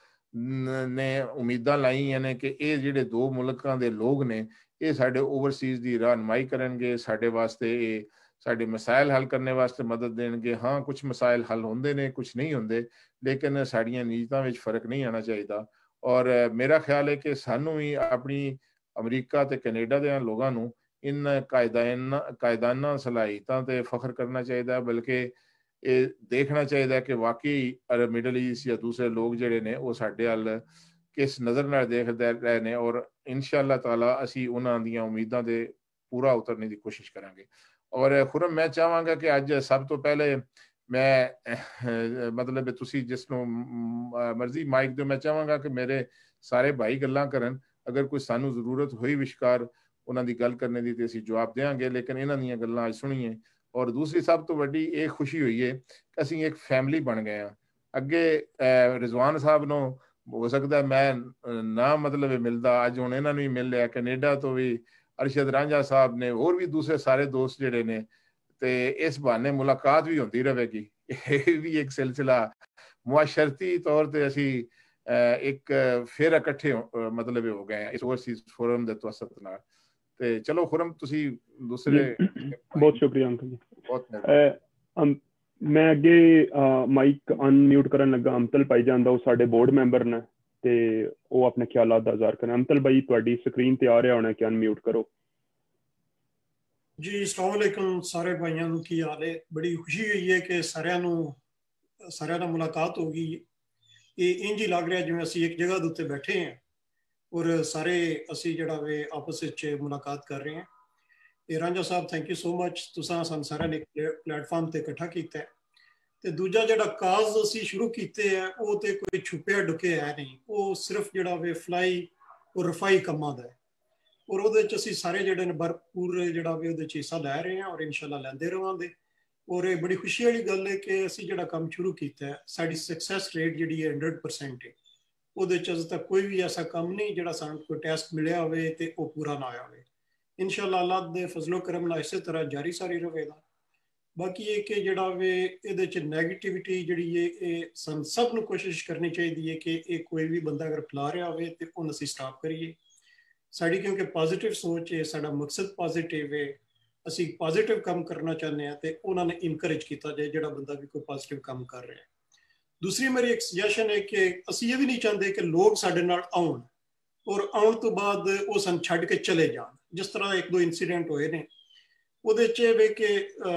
ਨੇ ਉਮੀਦਾਂ ਲਾਈਆਂ ਨੇ ਕਿ ਇਹ ਜਿਹੜੇ ਦੋ ਮੁਲਕਾਂ ਦੇ ਲੋਕ ਨੇ ਇਹ ਸਾਡੇ ਓਵਰਸੀਜ਼ ਦੀ ਰਹਿਨੁਮਾਈ ਕਰਨਗੇ, ਸਾਡੇ ਵਾਸਤੇ ਇਹ ਸਾਡੇ ਮਸਾਇਲ ਹੱਲ ਕਰਨੇ ਵਾਸਤੇ ਮਦਦ ਦੇਣਗੇ। ਹਾਂ, ਕੁਝ ਮਸਾਇਲ ਹੱਲ ਹੁੰਦੇ ਨੇ, ਕੁਝ ਨਹੀਂ ਹੁੰਦੇ, ਲੇਕਿਨ ਸਾਡੀਆਂ ਨੀਅਤਾਂ ਵਿੱਚ ਫਰਕ ਨਹੀਂ ਆਉਣਾ ਚਾਹੀਦਾ। ਔਰ ਮੇਰਾ ਖਿਆਲ ਹੈ ਕਿ ਸਾਨੂੰ ਵੀ ਆਪਣੀ ਅਮਰੀਕਾ ਤੇ ਕੈਨੇਡਾ ਦੇ ਲੋਕਾਂ ਨੂੰ ਇਨ ਕਾਇਦਾਨਾ ਕਾਇਦਾਨਾ ਸਲਾਹੀਤਾਂ ਤੇ ਫਖਰ ਕਰਨਾ ਚਾਹੀਦਾ, ਬਲਕਿ ਇਹ ਦੇਖਣਾ ਚਾਹੀਦਾ ਕਿ ਵਾਕਈ ਮਿਡਲ ਈਸਟ ਜਾਂ ਦੂਸਰੇ ਲੋਕ ਜਿਹੜੇ ਨੇ ਉਹ ਸਾਡੇ ਵੱਲ ਕਿਸ ਨਜ਼ਰ ਨਾਲ ਦੇਖਦੇ ਰਹੇ ਨੇ, ਔਰ ਇਨਸ਼ਾਅੱਲਾ ਤਾਲਾ ਅਸੀਂ ਉਹਨਾਂ ਦੀਆਂ ਉਮੀਦਾਂ ਦੇ ਪੂਰਾ ਉਤਰਨੇ ਦੀ ਕੋਸ਼ਿਸ਼ ਕਰਾਂਗੇ। ਔਰ ਖੁਰਮ ਮੈਂ ਚਾਹਾਂਗਾ ਕਿ ਅੱਜ ਸਭ ਤੋਂ ਪਹਿਲੇ ਮੈਂ ਮਤਲਬ ਤੁਸੀਂ ਜਿਸ ਨੂੰ ਮਰਜ਼ੀ ਮਾਈਕ ਦਿਓ, ਮੈਂ ਚਾਹਾਂਗਾ ਕਿ ਮੇਰੇ ਸਾਰੇ ਭਾਈ ਗੱਲਾਂ ਕਰਨ, ਅਗਰ ਕੋਈ ਸਾਨੂੰ ਜ਼ਰੂਰਤ ਹੋਈ ਵਿਸ਼ਕਾਰ ਉਹਨਾਂ ਦੀ ਗੱਲ ਕਰਨੇ ਦੀ ਤੇ ਅਸੀਂ ਜਵਾਬ ਦੇਵਾਂਗੇ, ਲੇਕਿਨ ਇਹਨਾਂ ਦੀਆਂ ਗੱਲਾਂ ਅੱਜ ਸੁਣੀਏ। ਔਰ ਦੂਸਰੀ ਸਭ ਤੋਂ ਵੱਡੀ ਇਹ ਖੁਸ਼ੀ ਹੋਈ ਹੈ ਕਿ ਅਸੀਂ ਇੱਕ ਫੈਮਿਲੀ ਬਣ ਗਏ ਹਾਂ। ਅੱਗੇ ਰਿਜ਼ਵਾਨ ਸਾਹਿਬ ਨੂੰ ਹੋ ਸਕਦਾ ਮੈਂ ਨਾ ਮਤਲਬ ਮਿਲਦਾ, ਅੱਜ ਹੁਣ ਇਹਨਾਂ ਨੂੰ ਹੀ ਮਿਲ ਲਿਆ, ਕੈਨੇਡਾ ਤੋਂ ਵੀ ਅਰਸ਼ਦ ਰਾਂਝਾ ਸਾਹਿਬ ਨੇ, ਹੋਰ ਵੀ ਦੂਸਰੇ ਸਾਰੇ ਦੋਸਤ ਜਿਹੜੇ ਨੇ, ਤੇ ਇਸ ਬਹਾਨੇ ਮੁਲਾਕਾਤ ਵੀ ਹੁੰਦੀ ਰਹੇਗੀ। ਇਹ ਵੀ ਇੱਕ ਸਿਲਸਿਲਾ ਮੁਆਸ਼ਰਤੀ ਤੌਰ ਤੇ ਅਸੀਂ ਇੱਕ ਫਿਰ ਇਕੱਠੇ ਮਤਲਬ ਹੋ ਗਏ ਇਸ ਓਵਰਸੀਜ਼ ਫੋਰਮ ਦੇ ਤਵਸਤ ਨਾਲ। ਤੇ ਚਲੋ ਖੁਰਮ ਤੁਸੀਂ ਦੂਸਰੇ। ਬਹੁਤ ਸ਼ੁਕਰੀਆ ਅੰਕਲ ਜੀ। ਬਹੁਤ ਮੈਂ ਅੱਗੇ ਮਾਈਕ ਅਨਮਿਊਟ ਕਰਨ ਲੱਗਾ ਅਮਤਲ ਭਾਈ ਜਾਨ ਦਾ, ਉਹ ਸਾਡੇ ਬੋਰਡ ਮੈਂਬਰ ਨੇ ਤੇ ਉਹ ਆਪਣੇ ਖਿਆਲਾਤ ਦਾ ਇਜ਼ਹਾਰ ਕਰਨ। ਅਮਤਲ ਭਾਈ ਤੁਹਾਡੀ ਸਕਰੀਨ ਤੇ ਆ ਰਿਹਾ ਹੋਣਾ ਕਿ ਅਨਮਿਊਟ ਕਰੋ। ਜੀ ਅਸਲਾਮ ਵਾਲੇਕੁਮ ਸਾਰੇ ਭਾਈਆਂ ਨੂੰ, ਕੀ ਹਾਲ ਹੈ? ਬੜੀ ਖੁਸ਼ੀ ਹੋਈ ਹੈ ਕਿ ਸਾਰਿਆਂ ਨੂੰ ਸਾਰਿਆਂ ਨਾਲ ਮੁਲਾਕਾਤ ਹੋ ਗਈ। ਇਹ ਇੰਜ ਹੀ ਲੱਗ ਰਿਹਾ ਜਿਵੇਂ ਅਸੀਂ ਇੱਕ ਜਗ੍ਹਾ ਦੇ ਉੱਤੇ ਬੈਠੇ ਹਾਂ ਔਰ ਸਾਰੇ ਅਸੀਂ ਜਿਹੜਾ ਵੇ ਆਪਸ ਵਿੱਚ ਮੁਲਾਕਾਤ ਕਰ ਰਹੇ ਹਾਂ। ਇਹ ਰਾਂਝਾ ਸਾਹਿਬ ਥੈਂਕ ਯੂ ਸੋ ਮਚ, ਤੁਸੀਂ ਸਾਨੂੰ ਸਾਰਿਆਂ ਨੇ ਪਲੇਟਫਾਰਮ ਤੇ ਇਕੱਠਾ ਕੀਤਾ ਹੈ। ਤੇ ਦੂਜਾ ਜਿਹੜਾ ਕਾਜ਼ ਅਸੀਂ ਸ਼ੁਰੂ ਕੀਤੇ ਹੈ ਉਹ ਤੇ ਕੋਈ ਛੁਪਿਆ ਡੁਕਿਆ ਹੈ ਨਹੀਂ, ਉਹ ਸਿਰਫ ਜਿਹੜਾ ਵੇ ਫਲਾਈ ਔਰ ਰਫਾਈ ਕੰਮਾਂ ਦਾ ਹੈ ਔਰ ਉਹਦੇ ਚ ਅਸੀਂ ਸਾਰੇ ਜਿਹੜੇ ਨੇ ਭਰਪੂਰ ਜਿਹੜਾ ਵੀ ਉਹਦੇ ਚ ਹਿੱਸਾ ਲੈ ਰਹੇ ਹਾਂ ਔਰ ਇਨਸ਼ਾਅੱਲਾ ਲੈਂਦੇ ਰਹਾਂਗੇ। ਔਰ ਇਹ ਬੜੀ ਖੁਸ਼ੀ ਵਾਲੀ ਗੱਲ ਹੈ ਕਿ ਅਸੀਂ ਜਿਹੜਾ ਕੰਮ ਸ਼ੁਰੂ ਕੀਤਾ ਹੈ ਸਾਡੀ ਸਕਸੈਸ ਰੇਟ ਜਿਹੜੀ ਹੈ ਹੰਡਰਡ ਪਰਸੈਂਟ ਹੈ। ਉਹਦੇ ਚ ਅਜੇ ਤੱਕ ਕੋਈ ਵੀ ਐਸਾ ਕੰਮ ਨਹੀਂ ਜਿਹੜਾ ਸਾਨੂੰ ਕੋਈ ਟੈਸਟ ਮਿਲਿਆ ਹੋਵੇ ਤੇ ਉਹ ਪੂਰਾ ਨਾ ਹੋਇਆ ਹੋਵੇ। ਇਨਸ਼ਾਅੱਲਾ ਅੱਲਾ ਦੇ ਫਜ਼ਲੋ ਕਰਮ ਨਾਲ ਇਸੇ ਤਰ੍ਹਾਂ ਜਾਰੀ ਸਾਰੀ ਰਹੇਗਾ। ਬਾਕੀ ਇਹ ਕਿ ਜਿਹੜਾ ਵੇ ਇਹਦੇ ਚ ਨੈਗੇਟਿਵਿਟੀ ਜਿਹੜੀ ਹੈ ਇਹ ਸਾਨੂੰ ਸਭ ਨੂੰ ਕੋਸ਼ਿਸ਼ ਕਰਨੀ ਚਾਹੀਦੀ ਹੈ ਕਿ ਇਹ ਕੋਈ ਵੀ ਬੰਦਾ ਅਗਰ ਫੈਲਾ ਰਿਹਾ ਹੋਵੇ ਤੇ ਉਹਨੂੰ ਅਸੀਂ ਸਟਾਪ ਕਰੀਏ। ਸਾਡੀ ਕਿਉਂਕਿ ਪੋਜ਼ਿਟਿਵ ਸੋਚ ਹੈ, ਸਾਡਾ ਮਕਸਦ ਪੋਜ਼ਿਟਿਵ ਹੈ, ਅਸੀਂ ਪੋਜ਼ਿਟਿਵ ਕੰਮ ਕਰਨਾ ਚਾਹੁੰਦੇ ਹਾਂ ਤੇ ਉਹਨਾਂ ਨੇ ਇਨਕਰੇਜ ਕੀਤਾ ਜਾਏ ਜਿਹੜਾ ਬੰਦਾ ਵੀ ਕੋਈ ਪੋਜ਼ਿਟਿਵ ਕੰਮ ਕਰ ਰਿਹਾ। ਦੂਸਰੀ ਮੇਰੀ ਇੱਕ ਸੁਜੈਸ਼ਨ ਹੈ ਕਿ ਅਸੀਂ ਇਹ ਵੀ ਨਹੀਂ ਚਾਹੁੰਦੇ ਕਿ ਲੋਕ ਸਾਡੇ ਨਾਲ ਆਉਣ ਔਰ ਆਉਣ ਤੋਂ ਬਾਅਦ ਉਹ ਸਾਨੂੰ ਛੱਡ ਕੇ ਚਲੇ ਜਾਣ। ਜਿਸ ਤਰ੍ਹਾਂ ਇੱਕ ਦੋ ਇਨਸੀਡੈਂਟ ਹੋਏ ਨੇ ਉਹਦੇ 'ਚ ਇਹ ਵੇ ਕਿ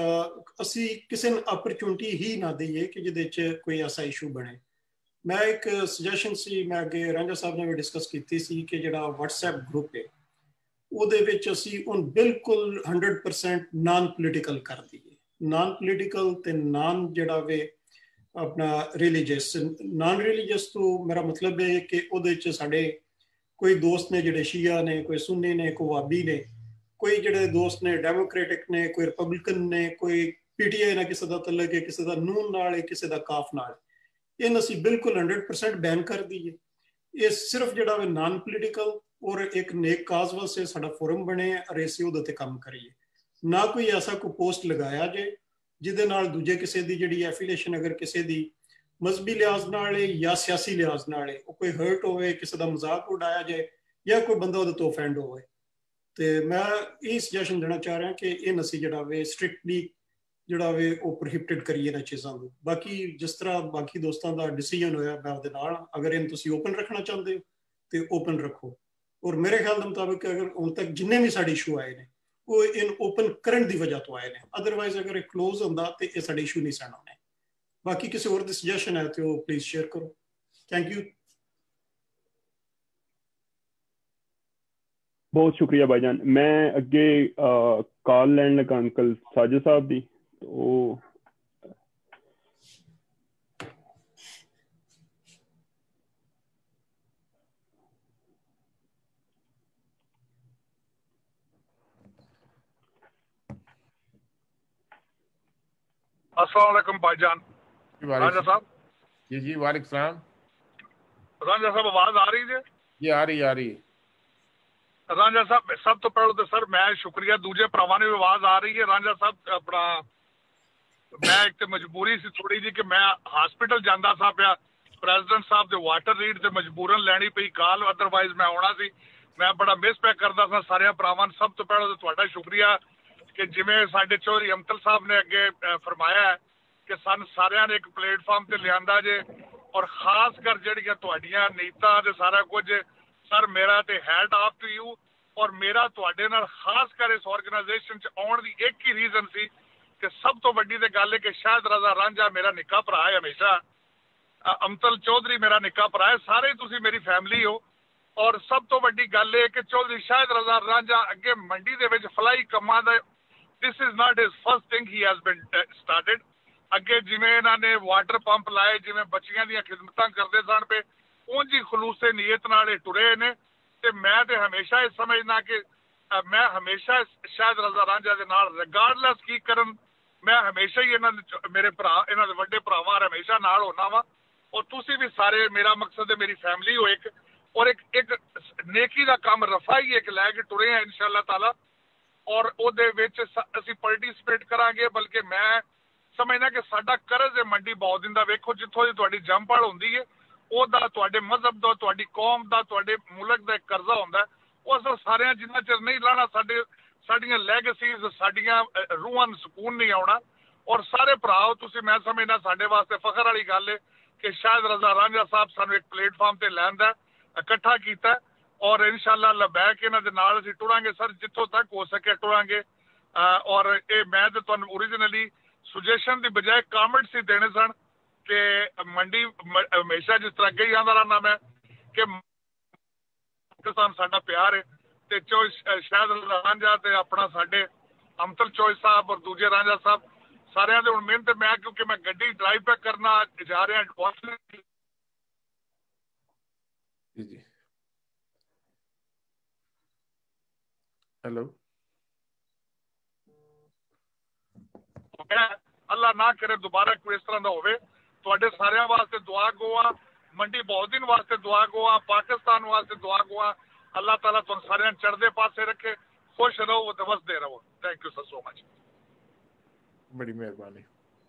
ਅਸੀਂ ਕਿਸੇ ਨੂੰ ਅਪਰਚੁਨਿਟੀ ਹੀ ਨਾ ਦਈਏ ਕਿ ਜਿਹਦੇ 'ਚ ਕੋਈ ਐਸਾ ਇਸ਼ੂ ਬਣੇ। ਮੈਂ ਇੱਕ ਸੁਜੈਸ਼ਨ ਸੀ, ਮੈਂ ਅੱਗੇ ਰਾਂਝਾ ਸਾਹਿਬ ਨੇ ਵੀ ਡਿਸਕਸ ਕੀਤੀ ਸੀ ਕਿ ਜਿਹੜਾ ਵਟਸਐਪ ਗਰੁੱਪ ਹੈ ਉਹਦੇ ਵਿੱਚ ਅਸੀਂ ਹੁਣ ਬਿਲਕੁਲ ਹੰਡਰਡ ਪਰਸੈਂਟ ਨਾਨ ਪੋਲੀਟੀਕਲ ਕਰ ਦਈਏ। ਨਾਨ ਪੋਲੀਟੀਕਲ ਤੇ ਨਾਨ ਜਿਹੜਾ ਵੇ ਆਪਣਾ ਰਿਲੀਜੀਅਸ। ਨਾਨ ਰਿਲੀਜੀਅਸ ਤੋਂ ਮੇਰਾ ਮਤਲਬ ਹੈ ਕਿ ਉਹਦੇ 'ਚ ਸਾਡੇ ਕੋਈ ਦੋਸਤ ਨੇ ਜਿਹੜੇ ਸ਼ੀਆ ਨੇ, ਕੋਈ ਸੁੰਨੀ ਨੇ, ਕੋਈ ਵਾਬੀ ਨੇ, ਕੋਈ ਜਿਹੜੇ ਦੋਸਤ ਨੇ ਡੈਮੋਕ੍ਰੈਟਿਕ ਨੇ, ਕੋਈ ਰਿਪਬਲਿਕਨ ਨੇ, ਕੋਈ ਪੀਟੀਆਈ ਨਾਲ ਕਿਸੇ ਦਾ ਤਲਕ ਹੈ, ਕਿਸੇ ਦਾ ਨੂਨ ਨਾਲ ਹੈ, ਕਿਸੇ ਦਾ ਕਾਫ ਨਾਲ। ਇਹਨੂੰ ਅਸੀਂ ਬਿਲਕੁਲ ਹੰਡਰਡ ਪਰਸੈਂਟ ਬੈਨ ਕਰ ਦਈਏ। ਇਹ ਸਿਰਫ ਜਿਹੜਾ ਵੇ ਨਾਨ ਪੋਲੀਟੀਕਲ ਔਰ ਇੱਕ ਨੇਕ ਕਾਜ਼ ਵਾਸਤੇ ਸਾਡਾ ਫੋਰਮ ਬਣੇ ਔਰ ਅਸੀਂ ਉਹਦੇ ਤੇ ਕੰਮ ਕਰੀਏ। ਨਾ ਕੋਈ ਐਸਾ ਕੋਈ ਪੋਸਟ ਲਗਾਇਆ ਜੇ ਜਿਹਦੇ ਨਾਲ ਦੂਜੇ ਕਿਸੇ ਦੀ ਜਿਹੜੀ ਐਫੀਲੀਏਸ਼ਨ ਅਗਰ ਕਿਸੇ ਦੀ ਮਜ਼ਹਬੀ ਲਿਹਾਜ਼ ਨਾਲ ਹੈ ਜਾਂ ਸਿਆਸੀ ਲਿਹਾਜ਼ ਨਾਲ ਹੈ ਉਹ ਕੋਈ ਹਰਟ ਹੋਵੇ, ਕਿਸੇ ਦਾ ਮਜ਼ਾਕ ਉਡਾਇਆ ਜਾਏ ਜਾਂ ਕੋਈ ਬੰਦਾ ਉਹਦੇ ਤੋਂ ਅਫੈਂਡ ਹੋਵੇ। ਤੇ ਮੈਂ ਇਹ ਸੁਜੈਸ਼ਨ ਦੇਣਾ ਚਾਹ ਰਿਹਾ ਕਿ ਇਹ ਅਸੀਂ ਜਿਹੜਾ ਵੇ ਸਟ੍ਰਿਕਟਲੀ ਜਿਹੜਾ ਵੇ ਉਹ ਪ੍ਰੋਹਿਬਿਟਡ ਕਰੀਏ ਇਹਨਾਂ ਚੀਜ਼ਾਂ ਨੂੰ। ਬਾਕੀ ਜਿਸ ਤਰ੍ਹਾਂ ਬਾਕੀ ਦੋਸਤਾਂ ਦਾ ਡਿਸੀਜਨ ਹੋਇਆ ਮੈਂ ਉਹਦੇ ਨਾਲ, ਅਗਰ ਇਹਨੂੰ ਤੁਸੀਂ ਓਪਨ ਰੱਖਣਾ ਚਾਹੁੰਦੇ ਹੋ ਤੇ ਓਪਨ ਰੱਖੋ। ਔਰ ਮੇਰੇ ਖਿਆਲ ਦੇ ਮੁਤਾਬਿਕ ਅਗਰ ਹੁਣ ਤੱਕ ਜਿੰਨੇ ਵੀ ਸਾਡੇ ਇਸ਼ੂ ਆਏ ਨੇ ਉਹ ਇਹਨੂੰ ਓਪਨ ਕਰਨ ਦੀ ਵਜ੍ਹਾ ਤੋਂ ਆਏ ਨੇ, ਅਦਰਵਾਈਜ਼ ਅਗਰ ਇਹ ਕਲੋਜ਼ ਹੁੰਦਾ ਤੇ ਇਹ ਸਾਡੇ ਇਸ਼ੂ ਨਹੀਂ ਸਨ ਹੋਣੇ। ਬਾਕੀ ਕਿਸੇ ਹੋਰ ਦੀ ਸੁਜੈਸ਼ਨ ਹੈ ਤੇ ਉਹ ਪਲੀਜ਼ ਸ਼ੇਅਰ ਕਰੋ। Thank you. ਬਹੁਤ ਸ਼ੁਕਰੀਆ ਭਾਈਜਾਨ। ਮੈਂ ਅੱਗੇ ਕਾਲ ਲੈਣ ਲੱਗਾ ਅੰਕਲ ਸਾਜਿਦ ਸਾਹਿਬ ਦੀ। ਉਹ अस्सलाम वालेकुम भाईजान। रांझा साहब जी जी वालेकुम सलाम। रांझा साहब आवाज आ रही है? ये आ रही आ रही ਰਾਂਝਾ ਸਾਹਿਬ ਸਭ ਤੋਂ ਪਹਿਲਾਂ ਤਾਂ ਸਰ ਮੈਂ ਸ਼ੁਕਰੀਆ, ਦੂਜੇ ਭਰਾਵਾਂ ਨੂੰ ਆਵਾਜ਼ ਆ ਰਹੀ ਹੈ। ਰਾਂਝਾ ਸਾਹਿਬ ਆਪਣਾ ਮੈਂ ਇੱਕ ਤੇ ਮਜਬੂਰੀ ਸੀ ਥੋੜੀ ਜਿਹੀ ਕਿ ਮੈਂ ਹਸਪੀਟਲ ਜਾਂਦਾ ਸਾਂ ਪਿਆ, ਪ੍ਰੈਜ਼ੀਡੈਂਟ ਸਾਹਿਬ ਦੇ ਵਾਟਰ ਰੀਡ ਤੇ ਮਜਬੂਰਨ ਲੈਣੀ ਪਈ ਕਾਲ, ਅਦਰਵਾਈਜ਼ ਮੈਂ ਆਉਣਾ ਸੀ। ਮੈਂ ਬੜਾ ਮਿਸ ਪੈਕ ਕਰਦਾ ਸਾਂ ਸਾਰਿਆਂ ਭਰਾਵਾਂ ਨੂੰ। ਸਭ ਤੋਂ ਪਹਿਲਾਂ ਤਾਂ ਤੁਹਾਡਾ ਸ਼ੁਕਰੀਆ ਕਿ ਜਿਵੇਂ ਸਾਡੇ ਚੌਧਰੀ ਅਮਤਲ ਸਾਹਿਬ ਨੇ ਅੱਗੇ ਫਰਮਾਇਆ ਕਿ ਸਾਨੂੰ ਸਾਰਿਆਂ ਨੇ ਇੱਕ ਪਲੇਟਫਾਰਮ ਤੇ ਲਿਆਂਦਾ ਜੇ, ਔਰ ਖਾਸ ਕਰ ਜਿਹੜੀਆਂ ਤੁਹਾਡੀਆਂ ਨੀਤਾਂ ਤੇ ਸਾਰਾ ਕੁਝ ਸਰ ਮੇਰਾ ਤੇ ਹੈਡ ਆਫ ਟੂ ਯੂ। ਔਰ ਮੇਰਾ ਤੁਹਾਡੇ ਨਾਲ ਖਾਸ ਕਰ ਇਸ ਆਰਗੇਨਾਈਜੇਸ਼ਨ 'ਚ ਆਉਣ ਦੀ ਇੱਕ ਹੀ ਰੀਜ਼ਨ ਸੀ ਕਿ ਸਭ ਤੋਂ ਵੱਡੀ ਤੇ ਗੱਲ ਹੈ ਕਿ ਸ਼ਾਇਦ ਰਜ਼ਾ ਰਾਂਝਾ ਮੇਰਾ ਨਿੱਕਾ ਭਰਾ ਹੈ ਹਮੇਸ਼ਾ, ਅਮਤਲ ਚੌਧਰੀ ਮੇਰਾ ਨਿੱਕਾ ਭਰਾ ਹੈ, ਸਾਰੇ ਤੁਸੀਂ ਮੇਰੀ ਫੈਮਿਲੀ ਹੋ। ਔਰ ਸਭ ਤੋਂ ਵੱਡੀ ਗੱਲ ਇਹ ਕਿ ਚੌਧਰੀ ਸ਼ਾਹਿਦ ਰਜ਼ਾ ਰਾਂਝਾ ਅੱਗੇ ਮੰਡੀ ਦੇ ਵਿੱਚ ਫਲਾਈ ਕੰਮਾਂ ਦਾ this is not his first thing he has been started. ਅੱਗੇ ਜਿਵੇਂ ਇਹਨਾਂ ਨੇ ਵਾਟਰ ਪੰਪ ਲਾਏ, ਜਿਵੇਂ ਬੱਚੀਆਂ ਦੀਆਂ ਖਿਦਮਤਾਂ ਕਰਦੇ ਸਨ ਪਏ, ਉਂਝ ਹੀ ਖਲੂਸੇ ਨੀਅਤ ਨਾਲ ਇਹ ਟੁਰੇ ਨੇ। ਤੇ ਮੈਂ ਤੇ ਹਮੇਸ਼ਾ ਇਹ ਸਮਝਣਾ ਕਿ ਮੈਂ ਹਮੇਸ਼ਾ ਸ਼ਾਹਿਦ ਰਜ਼ਾ ਰਾਂਝਾ ਦੇ ਨਾਲ ਰਿਗਾਰਡਲੈਸ ਕੀ ਕਰਨ, ਮੈਂ ਹਮੇਸ਼ਾ ਹੀ ਇਹਨਾਂ ਦੇ ਮੇਰੇ ਭਰਾ ਇਹਨਾਂ ਦੇ ਵੱਡੇ ਭਰਾਵਾਂ ਹਮੇਸ਼ਾ ਨਾਲ ਹੋਣਾ ਵਾ। ਔਰ ਤੁਸੀਂ ਵੀ ਸਾਰੇ, ਮੇਰਾ ਮਕਸਦ ਹੈ ਮੇਰੀ ਫੈਮਿਲੀ ਹੋ ਇੱਕ, ਔਰ ਇੱਕ ਇੱਕ ਨੇਕੀ ਦਾ ਕੰਮ ਰਫਾਈ ਇੱਕ ਲੈ ਕੇ ਟੁਰੇ ਆ ਇਨਸ਼ਾਅੱਲਾ ਤਾਲਾ। ਔਰ ਉਹਦੇ ਵਿੱਚ ਅਸੀਂ ਪਾਰਟਿਸਿਪੇਟ ਕਰਾਂਗੇ। ਬਲਕਿ ਮੈਂ ਸਮਝਦਾ ਕਿ ਸਾਡਾ ਕਰਜ਼ ਹੈ ਮੰਡੀ ਬਹੁਤ ਦਿਨ ਦਾ। ਵੇਖੋ ਜਿੱਥੋਂ ਦੀ ਤੁਹਾਡੀ ਜੰਮਪਲ ਹੁੰਦੀ ਹੈ, ਉਹਦਾ ਤੁਹਾਡੇ ਮਜ਼ਹਬ ਦਾ, ਤੁਹਾਡੀ ਕੌਮ ਦਾ, ਤੁਹਾਡੇ ਮੁਲਕ ਦਾ ਇੱਕ ਕਰਜ਼ਾ ਹੁੰਦਾ। ਉਹ ਅਸਲ ਸਾਰਿਆਂ ਜਿੰਨਾ ਚਿਰ ਨਹੀਂ ਲਾਣਾ, ਸਾਡੇ ਸਾਡੀਆਂ ਲੈਗੇਸੀਜ਼, ਸਾਡੀਆਂ ਰੂਹਾਂ ਨੂੰ ਸਕੂਨ ਨਹੀਂ ਆਉਣਾ। ਔਰ ਸਾਰੇ ਭਰਾ ਤੁਸੀਂ, ਮੈਂ ਸਮਝਦਾ ਸਾਡੇ ਵਾਸਤੇ ਫਖਰ ਵਾਲੀ ਗੱਲ ਹੈ ਕਿ ਸ਼ਾਹਿਦ ਰਜ਼ਾ ਰਾਂਝਾ ਸਾਹਿਬ ਸਾਨੂੰ ਇੱਕ ਪਲੇਟਫਾਰਮ ਤੇ ਲੈਂਦਾ, ਇਕੱਠਾ ਕੀਤਾ। ਔਰ ਇਨਸ਼ਾਅੱਲਾ ਲਬੈਕ ਇਹਨਾਂ ਦੇ ਨਾਲ ਅਸੀਂ ਟੁਰਾਂਗੇ ਸਰ, ਜਿੱਥੋਂ ਤੱਕ ਹੋ ਸਕੇ ਟੁਰਾਂਗੇ। ਔਰ ਇਹ ਮੈਂ ਤੇ ਤੁਹਾਨੂੰ ਓਰੀਜਨਲੀ ਸੁਜੈਸ਼ਨ ਦੀ ਬਜਾਏ ਕਾਮੈਂਟਸ ਹੀ ਦੇਣੇ ਸਨ ਕਿ ਮੰਡੀ ਹਮੇਸ਼ਾ ਜਿਸ ਤਰ੍ਹਾਂ ਅੱਗੇ ਹੀ ਆਉਂਦਾ ਰਹਿਣਾ ਮੈਂ ਕਿ ਪਾਕਿਸਤਾਨ ਸਾਡਾ ਪਿਆਰ ਹੈ। ਤੇ ਚੋਇਸ ਸ਼ਾਹਿਦ ਰਜ਼ਾ ਰਾਂਝਾ ਤੇ ਆਪਣਾ ਸਾਡੇ ਅਮਤਲ ਚੋਇਸ ਸਾਹਿਬ ਔਰ ਦੂਜੇ ਰਾਂਝਾ ਸਾਹਿਬ ਸਾਰਿਆਂ ਦੇ ਹੁਣ ਮਿਹਨਤ ਮੈਂ, ਕਿਉਂਕਿ ਮੈਂ ਗੱਡੀ ਡਰਾਈਵ ਪੈਕ ਕਰਨਾ ਜਾ ਰਿਹਾ ਜੀ ਜੀ ਹੈਲੋ ਅੱਲਾ ਨਾ ਕਰੇ ਦੁਬਾਰਾ ਕੋਈ ਇਸ ਤਰ੍ਹਾਂ ਦਾ ਹੋਵੇ। ਤੁਹਾਡੇ ਸਾਰਿਆਂ ਵਾਸਤੇ ਦੁਆ ਗੋਆ, ਮੰਡੀ ਬਹੁਤ ਦਿਨ ਵਾਸਤੇ ਦੁਆ ਗੋਆ, ਪਾਕਿਸਤਾਨ ਵਾਸਤੇ ਦੁਆ ਗੋਆ। ਅੱਲਾਹ ਤਾਲਾ ਤੁਹਾਨੂੰ ਸਾਰਿਆਂ ਨੂੰ ਚੜ੍ਹਦੇ ਪਾਸੇ ਰੱਖੇ, ਖੁਸ਼ ਰਹੋ ਤੇ ਵਸਦੇ ਰਹੋ। Thank you sir so much. ਬੜੀ ਮਿਹਰਬਾਨੀ,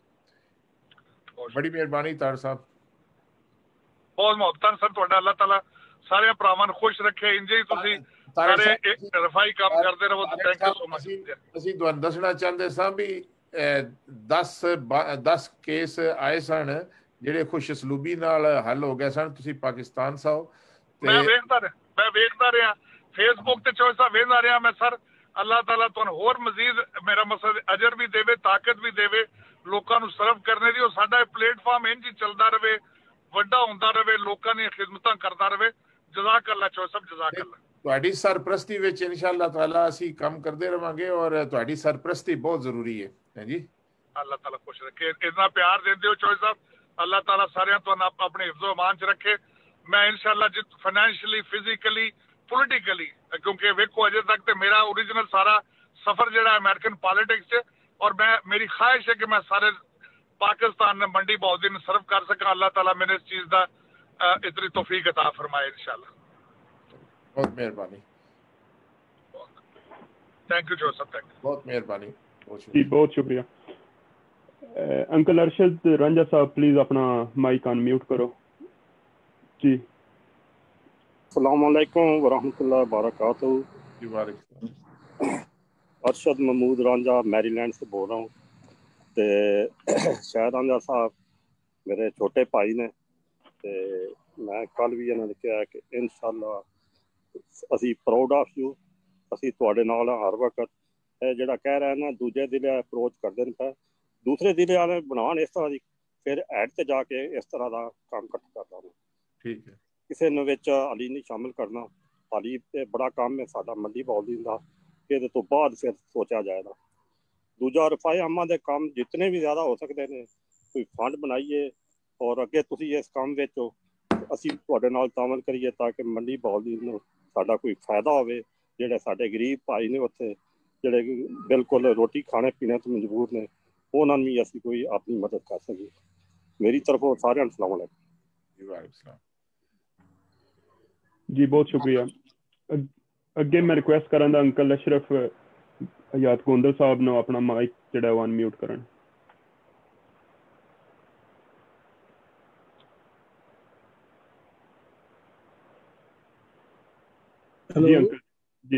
ਬੜੀ ਮਿਹਰਬਾਨੀ ਤਾਰ ਸਾਹਿਬ, ਬਹੁਤ ਮੁਹੱਬਤਾਂ ਸਰ ਤੁਹਾਡਾ। ਅੱਲਾਹ ਤਾਲਾ ਸਾਰਿਆਂ ਭਰਾਵਾਂ ਨੂੰ ਖੁਸ਼ ਰੱਖੇ। ਇੰਜ ਹੀ ਤੁਸੀਂ ਸਾਰੇ ਰਫਾਈ ਕੰਮ ਕਰਦੇ ਰਹੋ। Thank you so much. ਅਸੀਂ ਤੁਹਾਨੂੰ ਦੱਸਣਾ ਚਾਹੁੰਦੇ ਸਾਂ ਵੀ ਦਸ ਦਸ ਕੇਸ ਆਏ ਸਨ ਜਿਹੜੇ ਖੁਸ਼ ਅਸਲੂਬੀ ਨਾਲ ਹੱਲ ਹੋ ਗਏ ਸਨ। ਤੁਸੀਂ ਪਾਕਿਸਤਾਨ ਸਾਓ। ਮੈਂ ਵੇਖਦਾ ਰਿਹਾ ਮੈਂ ਵੇਖਦਾ ਰਿਹਾ ਫੇਸਬੁੱਕ ਤੇ ਚੋਇਸਾ ਵੇਖਦਾ ਰਿਹਾ ਮੈਂ ਸਰ। ਅੱਲਾਹ ਤਾਲਾ ਤੁਹਾਨੂੰ ਹੋਰ ਮਜ਼ੀਦ ਮੇਰਾ ਮਕਸਦ ਅਜਰ ਵੀ ਦੇਵੇ, ਤਾਕਤ ਵੀ ਦੇਵੇ ਲੋਕਾਂ ਨੂੰ ਸਰਵ ਕਰਨੇ ਦੀ। ਉਹ ਸਾਡਾ ਪਲੇਟਫਾਰਮ ਇੰਝ ਹੀ ਚੱਲਦਾ ਰਹੇ, ਵੱਡਾ ਹੁੰਦਾ ਰਹੇ, ਲੋਕਾਂ ਦੀਆਂ ਖਿਦਮਤਾਂ ਕਰਦਾ ਰਹੇ। ਜਜ਼ਾਕ ਅੱਲਾ ਚੋਇਸ ਸਾਹਿਬ, ਜਜ਼ਾਕ ਅੱਲਾ। ਤੁਹਾਡੀ ਸਰਪ੍ਰਸਤੀ ਵਿੱਚ ਇਨਸ਼ਾਅੱਲਾ ਤਾਲਾ ਅਸੀਂ ਕੰਮ ਕਰਦੇ ਰਵਾਂਗੇ ਔਰ ਤੁਹਾਡੀ ਸਰਪ੍ਰਸਤੀ ਬਹੁਤ ਜ਼ਰੂਰੀ ਹੈ। ਹਾਂਜੀ, ਅੱਲਾਹ ਤਾਲਾ ਖੁਸ਼ ਰੱਖੇ। ਇਤਨਾ ਪਿਆਰ ਦਿੰਦੇ ਹੋ ਚੋਇਸ ਸਾਹਿਬ। ਅੱਲਾਹ ਤਾਲਾ ਸਾਰਿਆਂ ਤੁਹਾਨੂੰ ਆਪਣੇ ਹਿਫਜ਼ੋ ਅਮਾਨ ਚ ਰੱਖੇ। ਮੈਂ ਇਨਸ਼ਾਅੱਲਾ ਜਿ ਫਾਈਨੈਂਸ਼ੀਅਲੀ, ਫਿਜ਼ੀਕਲੀ, ਪੋਲੀਟੀਕਲੀ, ਕਿਉਂਕਿ ਵੇਖੋ ਅਜੇ ਤੱਕ ਤੇ ਮੇਰਾ ਓਰੀਜਨਲ ਸਾਰਾ ਸਫਰ ਜਿਹੜਾ ਅਮਰੀਕਨ ਪੋਲੀਟਿਕਸ 'ਚ, ਔਰ ਮੈਂ ਮੇਰੀ ख्वाहिश है कि मैं सारे पाकिस्तान में मंडी बहुत दिन सर्व कर सका। अल्लाह ताला मैंने इस चीज़ का इतनी तौफीक अता फरमाए इंशाल्लाह। बहुत मेहरबानी, thank you Joseph, thank you, बहुत मेहरबानी जी, बहुत शुक्रिया। अंकल अरशद रांझा साहब प्लीज अपना माइक अनम्यूट करो जी। अस्सलाम वालेकुम वरहमतुल्लाहि वबरकातुहू। जी वालेकुम। अरशद महमूद रांझा मैरीलैंड से बोल रहा हूँ। तो शायद रांझा साहब मेरे छोटे भाई ने, तो मैं कल भी इन्होंने कहा कि इंशाअल्लाह असी प्राउड ऑफ यू, असी तुहाडे नाल हर वक्त जिहड़ा कह रहे हैं ना दूजे दिले अप्रोच करते हैं पे दूसरे दिले वाले बनान इस तरह की, फिर ऐड ते जाके इस तरह का काम कट करदा हूं। ठीक है, किसी ने विच अली नहीं शामिल करना। अली ते बड़ा काम है साडा मंडी बॉल दा, ਇਹਦੇ ਤੋਂ ਬਾਅਦ ਫਿਰ ਸੋਚਿਆ ਜਾਏਗਾ। ਦੂਜਾ ਰਫਾਈ ਆਮਾ ਦੇ ਕੰਮ ਜਿੰਨੇ ਵੀ ਜ਼ਿਆਦਾ ਹੋ ਸਕਦੇ ਨੇ ਕੋਈ ਫੰਡ ਬਣਾਈਏ ਔਰ ਅੱਗੇ ਤੁਸੀਂ ਇਸ ਕੰਮ ਵਿੱਚ ਅਸੀਂ ਤੁਹਾਡੇ ਨਾਲ ਤਾਮਲ ਕਰੀਏ ਤਾਂ ਕਿ ਮੰਡੀ ਬੌਲੀ ਨੂੰ ਸਾਡਾ ਕੋਈ ਫਾਇਦਾ ਹੋਵੇ। ਜਿਹੜੇ ਸਾਡੇ ਗਰੀਬ ਭਾਈ ਨੇ ਉੱਥੇ ਜਿਹੜੇ ਬਿਲਕੁਲ ਰੋਟੀ ਖਾਣੇ ਪੀਣੇ ਤੋਂ ਮਜਬੂਰ ਨੇ, ਉਹਨਾਂ ਨੂੰ ਵੀ ਅਸੀਂ ਕੋਈ ਆਪਣੀ ਮਦਦ ਕਰ ਸਕੀਏ। ਮੇਰੀ ਤਰਫੋਂ ਸਾਰਿਆਂ ਨੂੰ ਸਲਾਮ ਅਲੈਕੁਮ ਜੀ, ਬਹੁਤ ਸ਼ੁਕਰੀਆ। ਅੱਗੇ ਮੈਂ ਰਿਕੁਐਸਟ ਕਰਾਂਗਾ ਅੰਕਲ ਅਸ਼ਰਫ ਹਯਾਤ ਗੋਂਦਲ ਸਾਹਿਬ ਨੂੰ ਆਪਣਾ ਮਾਈਕ ਜਿਹੜਾ ਉਹ ਅਨਮਿਊਟ ਕਰਨ। जी अंकल जी,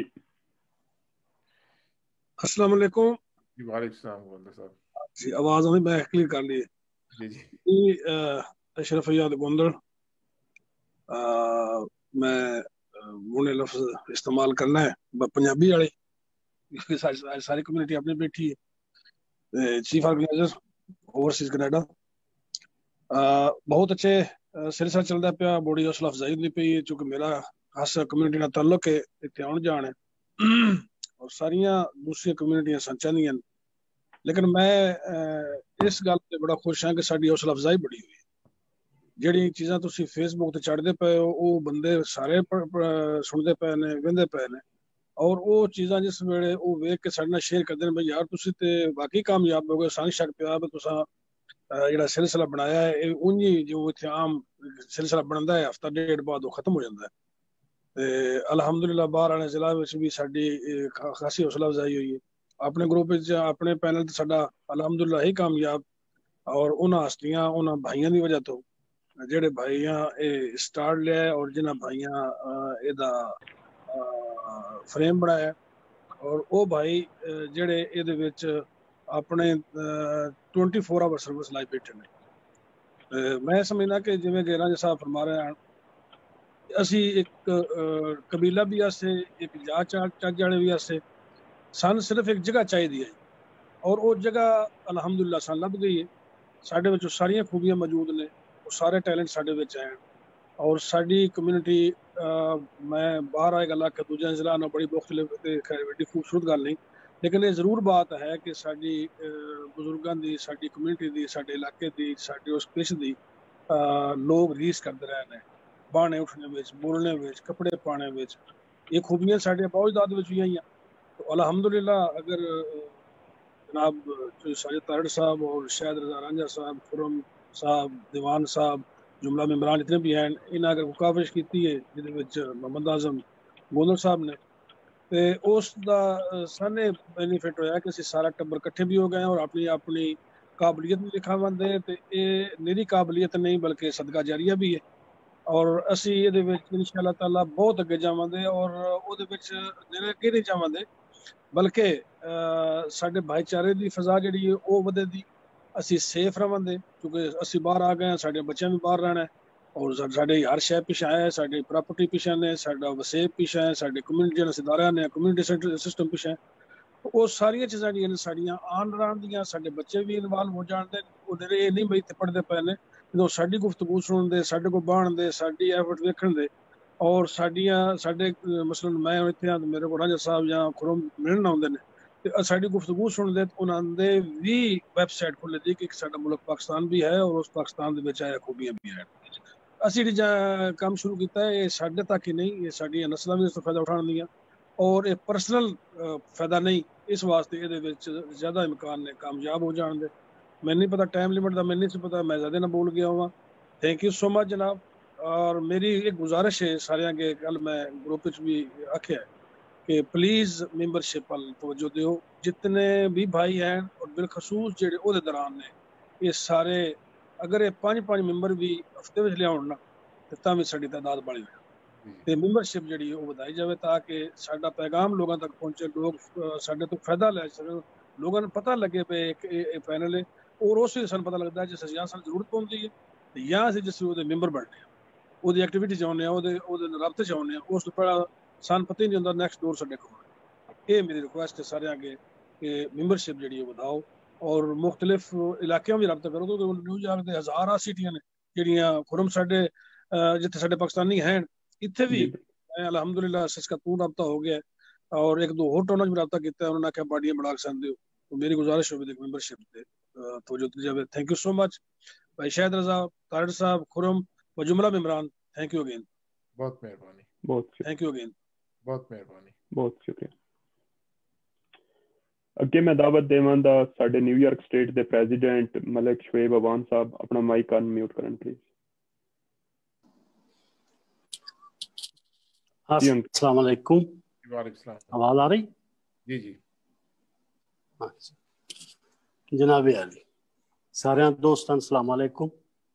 अस्सलाम वालेकुम जी। वालेकुम सलाम गोंदल साहब जी, आवाज आनी मैं क्लियर कर ली जी जी। जी अशरफ हयात गोंदल, मैं मुने लफ्ज इस्तेमाल करना है पंजाबी वाले, सारी सारी कम्युनिटी अपनी बैठी है। Chief organizer overseas Canada. ਬਹੁਤ ਅੱਛੇ ਸਿਲਸਿਲਾ ਚੱਲਦਾ ਪਿਆ, ਬੜੀ ਹੌਸਲਾ ਅਫਜ਼ਾਈ ਹੁੰਦੀ ਪਈ ਹੈ, ਕਿਉਂਕਿ ਮੇਰਾ ਖਾਸ ਕਮਿਊਨਿਟੀ ਨਾਲ ਤਾਲੁਕ ਹੈ, ਇੱਥੇ ਆਉਣ ਜਾਣ ਹੈ ਔਰ ਸਾਰੀਆਂ ਦੂਸਰੀਆਂ ਕਮਿਊਨਿਟੀਆਂ ਸੰਚਾਂਦੀਆਂ ਨੇ। ਲੇਕਿਨ ਮੈਂ ਇਸ ਗੱਲ ਤੇ ਬੜਾ ਖੁਸ਼ ਹਾਂ ਕਿ ਸਾਡੀ ਹੌਸਲਾ ਅਫਜ਼ਾਈ ਬੜੀ ਹੋਈ। ਜਿਹੜੀ ਚੀਜ਼ਾਂ ਤੁਸੀਂ ਫੇਸਬੁੱਕ ਤੇ ਚੜ੍ਹਦੇ ਪਏ ਹੋ ਉਹ ਬੰਦੇ ਸਾਰੇ ਸੁਣਦੇ ਪਏ ਨੇ, ਵਹਿੰਦੇ ਪਏ ਨੇ, ਔਰ ਉਹ ਚੀਜ਼ਾਂ ਜਿਸ ਵੇਲੇ ਉਹ ਵੇਖ ਕੇ ਸਾਡੇ ਨਾਲ ਸ਼ੇਅਰ ਕਰਦੇ ਨੇ, ਬਈ ਯਾਰ ਤੁਸੀਂ ਤੇ ਵਾਕਈ ਕਾਮਯਾਬ ਹੋ ਗਏ, ਸਾਨੂੰ ਸ਼ੱਕ ਪਿਆ ਵੀ ਤੁਸੀਂ ਜਿਹੜਾ ਸਿਲਸਿਲਾ ਬਣਾਇਆ ਹੈ ਇਹ ਉਂਝ ਜੋ ਇੱਥੇ ਆਮ ਸਿਲਸਿਲਾ ਬਣਦਾ ਹੈ ਹਫਤਾ ਡੇਢ ਬਾਅਦ ਉਹ ਖਤਮ ਹੋ ਜਾਂਦਾ ਹੈ। ਤੇ ਅਲਹਮਦੁਲਿਲਾ ਬਾਹਰ ਵਾਲੇ ਜ਼ਿਲ੍ਹਾ ਵਿੱਚ ਵੀ ਸਾਡੀ ਖਾਸੀ ਹੌਸਲਾ ਅਫਜ਼ਾਈ ਹੋਈ ਹੈ। ਆਪਣੇ ਗਰੁੱਪ ਵਿੱਚ ਆਪਣੇ ਪੈਨਲ ਤੇ ਸਾਡਾ ਅਲਹਮਦੁਲਿਲਾ ਹੀ ਕਾਮਯਾਬ, ਔਰ ਉਹਨਾਂ ਹਸਤੀਆਂ ਉਹਨਾਂ ਭਾਈਆਂ ਦੀ ਵਜ੍ਹਾ ਤੋਂ ਜਿਹੜੇ ਭਾਈਆਂ ਇਹ ਸਟਾਰਟ ਲਿਆ ਔਰ ਜਿਨ੍ਹਾਂ ਭਾਈਆਂ ਇਹਦਾ ਫਰੇਮ ਬਣਾਇਆ, ਔਰ ਉਹ ਭਾਈ ਜਿਹੜੇ ਇਹਦੇ ਵਿੱਚ ਆਪਣੇ ਟਵੈਂਟੀ ਫੋਰ ਆਵਰ ਸਰਵਿਸ ਲਾਈ ਬੈਠੇ ਨੇ। ਮੈਂ ਸਮਝਦਾ ਕਿ ਜਿਵੇਂ ਕਿ ਰਾਂਝਾ ਸਾਹਿਬ ਫਰਮਾ ਰਹੇ ਹਨ, ਅਸੀਂ ਇੱਕ ਕਬੀਲਾ ਵੀ ਆਸੇ, ਇੱਕ ਜਾਤ ਚੱਜ ਵਾਲੇ ਵੀ ਆਸੇ, ਸਾਨੂੰ ਸਿਰਫ ਇੱਕ ਜਗ੍ਹਾ ਚਾਹੀਦੀ ਹੈ ਔਰ ਉਹ ਜਗ੍ਹਾ ਅਲਹਮਦੁਲਿਲਾ ਸਾਨੂੰ ਲੱਭ ਗਈ ਹੈ। ਸਾਡੇ ਵਿੱਚ ਸਾਰੀਆਂ ਖੂਬੀਆਂ ਮੌਜੂਦ ਨੇ, ਉਹ ਸਾਰੇ ਟੈਲੈਂਟ ਸਾਡੇ ਵਿੱਚ ਹੈ ਔਰ ਸਾਡੀ ਕਮਿਊਨਿਟੀ ਮੈਂ ਬਾਹਰ ਆਏ ਗੱਲ ਕਿ ਦੂਜੇ ਜ਼ਿਲ੍ਹਾ ਨਾਲ ਬੜੀ ਮੁਖਤਲਿਫ ਤੇ ਵੱਡੀ ਖੂਬਸੂਰਤ ਗੱਲ ਨਹੀਂ, ਲੇਕਿਨ ਇਹ ਜ਼ਰੂਰ ਬਾਤ ਹੈ ਕਿ ਸਾਡੀ ਬਜ਼ੁਰਗਾਂ ਦੀ, ਸਾਡੀ ਕਮਿਊਨਿਟੀ ਦੀ, ਸਾਡੇ ਇਲਾਕੇ ਦੀ, ਸਾਡੇ ਉਸ ਪੇਸ਼ ਦੀ ਲੋਕ ਰੀਸ ਕਰਦੇ ਰਹੇ ਨੇ, ਬਾਣੇ ਉੱਠਣੇ ਵਿੱਚ, ਬੋਲਣੇ ਵਿੱਚ, ਕੱਪੜੇ ਪਾਣੇ ਵਿੱਚ। ਇਹ ਖੂਬੀਆਂ ਸਾਡੇ ਬਾਉਜਦਾਦ ਵਿੱਚ ਵੀ ਆਈਆਂ। تو الحمدللہ اگر جناب ساجد طاہر صاحب اور شاہد رضا رانجھا صاحب، خرم صاحب، دیوان صاحب، جملہ ممبران اتنے بھی ہیں، انہیں اگر کاوش کیتی ہے جہد محمد اعظم گوندل صاحب نے، تو اس دا سانے بینیفٹ ہویا کہ اسی سارا ٹبر کٹھے بھی ہو گئے اور اپنی اپنی قابلیت بھی دکھا دے، تو یہ میری قابلیت نہیں بلکہ صدقہ جاریہ بھی ہے، اور اسی یہ انشاءاللہ تعالیٰ بہت اگے جاواں دے، اور وہ اگے نہیں جاواں دے بلکہ ساڈے بھائی چارے دی فضا جڑی ہے وہ ودے دی، اسی سیف رہاں دے، کیونکہ اسی باہر آ گئے ہیں، ساڈے بچیاں بھی باہر رہنا ہے، اور ساڈے ہر شے پیچھے آیا ہے، ساڈی پراپرٹی پیچھے نے، ساڈا وسیب پیچھے ہے، ساڈے کمیونٹی نے ادارے نے، کمیونٹی سسٹم پیچھے ہے، وہ ساری چیزاں جی ساڈیاں آن رہن دیاں، ساڈے بچے بھی انوالو ہو جان دے، وہ یہ نہیں بھائی اتنے پڑھتے پے نے، جو ساڈی گفتگو سنن دے، ساڈے کو بہن دے، ساڈی ایفرٹ ویکھن دے، اور ساڈیاں ساڈے مثلا میں اتنے ہاں میرے کو رانجھا صاحب یا خرم ملن آتے ہیں تو ساڈی گفتگو سن دے، تو انہوں نے بھی ویب سائٹ کھولے دی کہ ساڈا ملک پاکستان بھی ہے اور اس پاکستان دے وچ آیا خوبیاں بھی ہیں۔ اسی جہاں کام شروع کیتا ہے یہ ساڈے تک ہی نہیں، یہ ساڈیاں نسلاں بھی اس فائدہ اٹھان دیاں، اور یہ پرسنل فائدہ نہیں، اس واسطے یہ زیادہ امکان نے کامیاب ہو جان دے۔ میں نہیں پتا ٹائم لیمٹ دا، میں نہیں پتا میں زیادہ نہ بول گیا ہوا۔ تھینک یو سو مچ جناب۔ اور میری ایک گزارش ہے سارے کے، کل میں گروپ بھی آخیا ہے کہ پلیز ممبرشپ پر توجہ دیو، جتنے بھی بھائی ہیں اور بالخصوص جڑے وہ دوران نے یہ سارے اگر یہ پانچ پانچ ممبر بھی ہفتے میں لیا ہونا تو تاں بھی ساری تعداد بڑی ہوئی تے ممبرشپ جڑی ہے وہ بدائی جاوے تاکہ ساڈا پیغام لوگوں تک پہنچے، لوگ ساڈے تو فائدہ لے سکیں، لوگوں کو پتہ لگے پہ ایک پینل ہے، اور اس سے سن پتہ لگتا ہے جس یا سن ضرورت پہنچتی ہے یا جس وہ ممبر بننے ہیں، وہ ایکٹیویٹی چاہنے ہیں، وہ رابطے چاہنے ہیں، اس پڑا سان پتہ ہی نہیں ہوتا نیکسٹ ڈور سڈے کو۔ یہ میری ریکویسٹ ہے سارے آگے کہ ممبرشپ جڑی ہے بتاؤ، اور مختلف علاقوں میں رابطہ کرو، کیونکہ نیو یارک کے ہزار سٹیاں نے جہاں خرم ساڈے جتنے ساڈے پاکستانی ہیں، اتنے بھی الحمدللہ سچ کا تو رابطہ ہو گیا ہے، اور ایک دو اور ٹونوں بھی رابطہ کیتا ہے، انہوں نے کہا باڈیاں بڑھا سکتے ہو، تو میری گزارش ہوگی ممبرشپ سے توجہ دی جائے۔ تھینک یو سو مچ بھائی شاہد رضا، طاہر صاحب، خرم و جملہ ممبران، تھینک یو اگین، بہت مہربانی، بہت تھینک یو اگین، بہت مہربانی، بہت شکریہ۔ اگے میں دعوت دیواں دا ساڈے نیو یارک سٹیٹ دے پریزیڈنٹ ملک شعیب عوان صاحب اپنا مائک آن میوٹ کرن پلیز۔ السلام علیکم، وعلیکم السلام، آواز آ رہی؟ جی جی جناب علی، سارے دوستان السلام علیکم،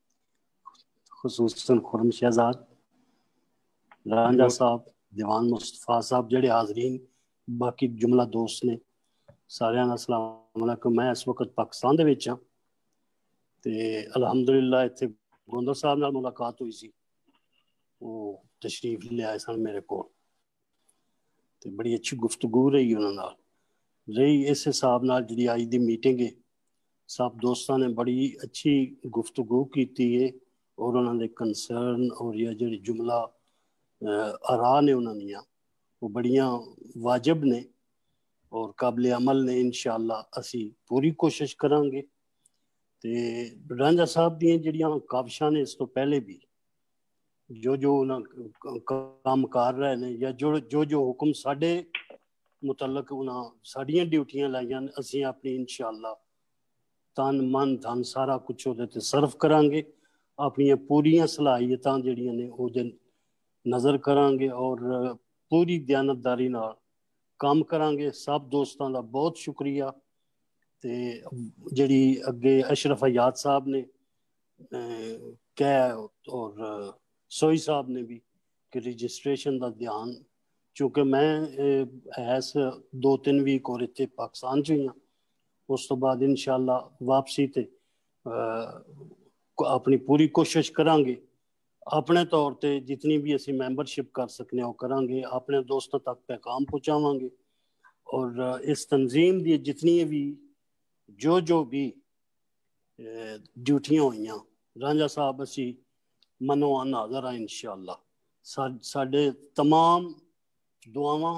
خصوصاً خرم شہزاد، رانجھا صاحب، دیوان مصطفیٰ صاحب، جڑے حاضرین، باقی جملہ دوست نے، سارے السلام علیکم۔ میں اس وقت پاکستان دے وچ ہاں تے الحمدللہ اتنے گوندل صاحب نال ملاقات ہوئی سی، وہ تشریف لے آئے سن میرے کو، تے بڑی اچھی گفتگو رہی انہوں نال رہی۔ اس حساب نال جڑی آج دی میٹنگ ہے सब दोस्तों ने बड़ी अच्छी गुफ्तगू की है और उन्होंने कंसर्न और यह जो जुमला आरा ने उन्होंने वो बड़ियाँ वाजिब ने और काबिल अमल ने। इंशाअल्लाह असी पूरी कोशिश करांगे। ते रांझा साहब दी जड़ियां काविशां ने इस तो पहले भी जो जो उन्हें काम कर रहे हैं या जो जो जो हुक्म साढ़े मुतलक उन्हें साड़ियाँ ड्यूटियां लाइया असी अपनी इंशाअल्लाह तन मन धन सारा कुछ उहदे ते सर्व करांगे। अपनी पूरियां सलाहियतां जड़ियां ने उहदे नज़र करांगे और पूरी दयानतदारी नाल काम करांगे। सब दोस्तों का बहुत शुक्रिया। ते जड़ी अगे अशरफ हयात साहब ने कह और सोई साहब ने भी कि रजिस्ट्रेशन का ध्यान, चूँकि मैं ऐस दो तीन वीक और इतने पाकिस्तान च हुई हाँ, उस तो बाद इंशाअल्लाह वापसी ते अपनी पूरी कोशिश करांगे। अपने तौर पे जितनी भी असी मैंबरशिप कर सकने वो करांगे, अपने दोस्तों तक पैगाम पहुँचावांगे और इस तंजीम दी जितनी भी जो जो भी ड्यूटियां हुई रांझा साहब असी मनो अन हाज़र हाँ इंशाअल्लाह। सा, साडे तमाम दुआवां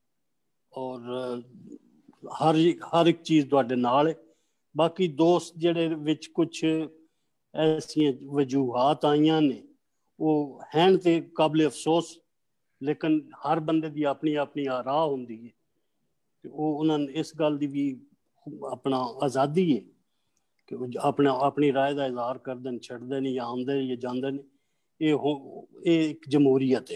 और हर हर एक चीज़ तुहाडे नाल है। बाकी दोस्त जेड़े विच कुछ ऐसियां वजूहात आईयां ने वो हैं ते काबिल अफसोस, लेकिन हर बंदे दी अपनी अपनी राह होंदी है। वो उन्होंने इस गल दी भी अपना आज़ादी है कि अपना अपनी राय का इजहार करते हैं, छड़ते नहीं या आते या जाते नहीं। ये हो ये एक जमहूरीयत है।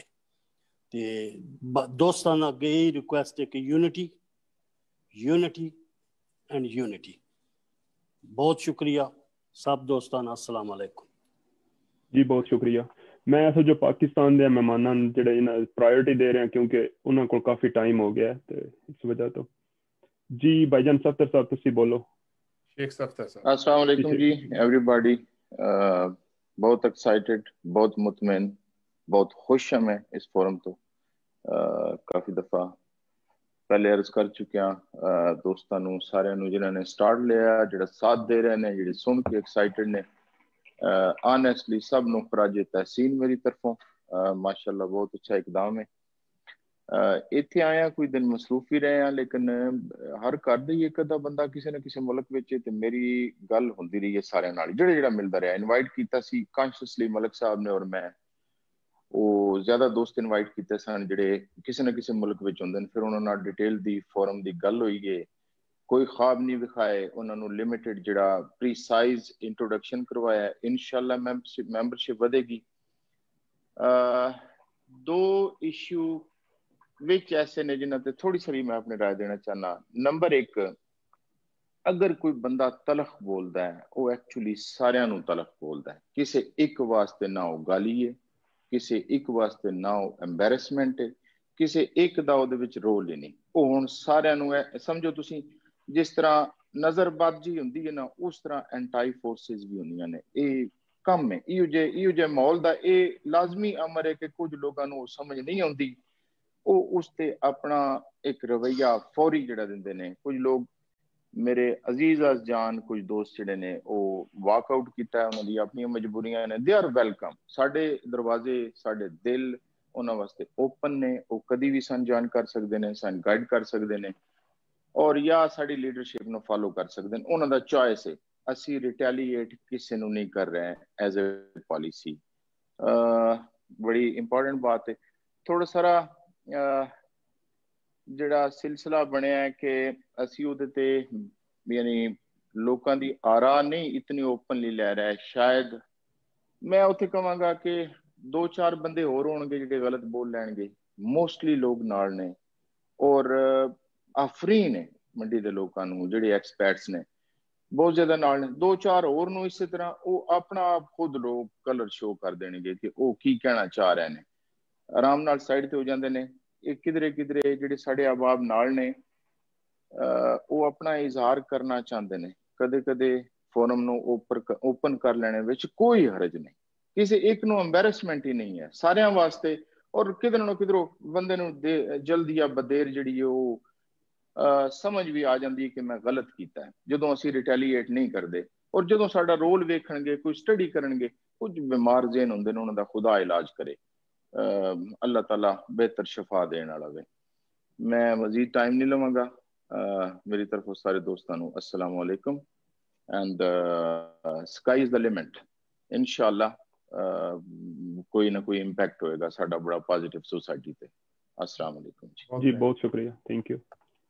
तो दोस्तों अगे यही रिक्वेस्ट है कि यूनिटी यूनिटी एंड यूनिटी। बहुत शुक्रिया सब दोस्तों। अस्सलाम वालेकुम जी, बहुत शुक्रिया। मैं ऐसा जो पाकिस्तान के मेहमानों जिहड़े इन्हां प्रायोरिटी दे रहे हैं क्योंकि उन्होंने को काफ़ी टाइम हो गया है, तो इस वजह तो जी भाईजान सफ्तर साहब तुसी बोलो। शेख सफ्तर साहब। अस्सलाम वालेकुम जी एवरीबॉडी। बहुत एक्साइटेड, बहुत मुतमईन, बहुत खुश हूं मैं इस फोरम तो। uh, काफ़ी दफ़ा पहले अर्ज कर चुकिया दोस्तों नूं सारिਆਂ ਨੂੰ ਜਿਨ੍ਹਾਂ ਨੇ ਸਟਾਰਟ ਲਿਆ, ਜਿਹੜਾ ਸਾਥ ਦੇ ਰਹੇ ਨੇ, ਜਿਹੜੇ ਸੁਣ ਕੇ ਐਕਸਾਈਟਡ ਨੇ। ऑनेस्टली सब नु खराज तहसीन मेरी तरफों। माशाल्लाह बहुत अच्छा इकदाम है। इत्थे आया कोई दिन मसरूफ ही रहे हैं, लेकिन हर घर दे एक अद्धा बंदा किसी न किसी मुल्क विच ते मेरी गल होंदी रही है सारे नाल जेड़ा जेड़ा मिलदा रहा। इनवाइट कीता सी कॉन्शियसली मलिक साहब ने और मैं, वो ज्यादा दोस्त इनवाइट कीते सन जेड़े किसी न किसी मुल्क विच हुंदे न। फिर उन्हां नाल डिटेल दी फोरम दी गल होई है, कोई ख्वाब नहीं दिखाए, उन्होंने लिमिटेड जड़ा प्रीसाइज इंट्रोडक्शन करवाया। इंशाल्लाह मैंबरशिप मैंबरशिप बढ़ेगी। दो इशू विच ऐसे ने जिन्हां ते थोड़ी सारी मैं अपनी राय देना चाहना। नंबर एक, अगर कोई बंदा तलख बोलता है वो एक्चुअली सारियां नूं तलख बोलता है। किसी एक वास्ते ना वो गाली है, किसी एक वास्ते ना वो एम्बैरसमेंट है, किसी एक दा उहदे विच रोल ही नहीं। वो हुण सारियां नूं समझो तुसीं जिस तरह नजरबाजी होंदी है ना, उस तरह एंटाई फोर्सेस भी होंदियां ने। ये कम है इहो जे इहो जे माहौल दा ये लाजमी अमर है कि कुछ लोगों नूं समझ नहीं आउंदी, वो उस ते अपना एक रवैया फौरी जड़ा दिंदे ने। कुछ लोग मेरे अजीज अज जान कुछ दोस्त जिहड़े ने वो वाकआउट कीता, उन्हां दी अपनी मजबूरियां ने। They are welcome. साडे दरवाजे साडे दिल उन्हां वास्ते ओपन ने। वो कदी भी सन ज्वाइन कर सकदे ने, सन गाइड कर सकदे ने और या साड़ी लीडरशिप नु फॉलो कर सकते हैं। उन्होंने चॉइस है। असी रिटेलीएट किसी ਨੂੰ नहीं कर रहे हैं एज ए पॉलिसी। बड़ी इंपॉर्टेंट बात है। थोड़ा सारा ਜਿਹੜਾ सिलसिला बनया है कि असी ਉਹਦੇ ਤੇ यानी लोगों की आरा नहीं इतनी ओपनली लै रहा है। शायद मैं उत्थे कहांगा कि दो चार बंदे होर होणगे ਜਿਹੜੇ गलत बोल लैणगे। मोस्टली लोग नाल ने और आफरीन है मंडी के लोगों को ਜਿਹੜੇ एक्सपर्ट्स ने बहुत ज्यादा नाल ने। दो चार होर नूं इस तरह वो अपना आप खुद लोग कलर शो कर देणगे कि वो की कहना चाह रहे हैं। आराम नाल साइड ते हो जांदे ने। ये किधरे किधरे ਜਿਹੜੇ ਸਾਡੇ अहबाब नाल ने वो अपना इजहार करना चाहते हैं। कदे कदे फोरम नूं ओपर ओपन कर लेने विच कोई हरज नहीं, किसी एक नूं एम्बैरसमेंट ही नहीं है सारियां वास्ते। और किधर ना किधरों बंदे नूं जल्दी या बदेर जिहड़ी वो ਸਮਝ ਵੀ ਆ ਜਾਂਦੀ ਹੈ ਕਿ ਮੈਂ ਗਲਤ ਕੀਤਾ ਹੈ, ਜਦੋਂ ਅਸੀਂ ਰਿਟੈਲੀਏਟ ਨਹੀਂ ਕਰਦੇ। ਔਰ ਜਦੋਂ ਸਾਡਾ ਰੋਲ ਵੇਖਣਗੇ, ਕੋਈ ਸਟੱਡੀ ਕਰਨਗੇ, ਕੁਝ ਬਿਮਾਰ ਜ਼ੇਨ ਹੁੰਦੇ ਨੇ, ਉਹਨਾਂ ਦਾ ਖੁਦਾ ਇਲਾਜ ਕਰੇ, ਅੱਲਾਹ ਤਾਲਾ ਬਿਹਤਰ ਸ਼ਫਾ ਦੇਣ ਵਾਲਾ ਵੇ। ਮੈਂ ਮਜ਼ੀਦ ਟਾਈਮ ਨਹੀਂ ਲਵਾਂਗਾ। ਮੇਰੀ ਤਰਫੋਂ ਸਾਰੇ ਦੋਸਤਾਂ ਨੂੰ अस्सलाम वालेकुम and sky is the limit. इंशाअल्लाह कोई ना कोई इंपैक्ट होएगा साडा बड़ा पॉजिटिव सोसाइटी ते। अस्सलाम वालेकुम जी, बहुत शुक्रिया, थैंक यू।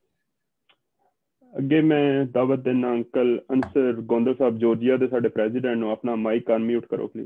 ਅੱਗੇ ਮੈਂ ਦਾਵਤ ਦੇਣਾ ਅੰਕਲ ਅੰਸਰ ਗੋਂਦਲ ਸਾਹਿਬ ਜੋਰਜੀਆ ਦੇ ਸਾਡੇ ਪ੍ਰੈਜ਼ੀਡੈਂਟ ਨੂੰ, ਆਪਣਾ ਮਾਈਕ ਅਨਮਿਊਟ ਕਰੋ ਪਲੀਜ਼।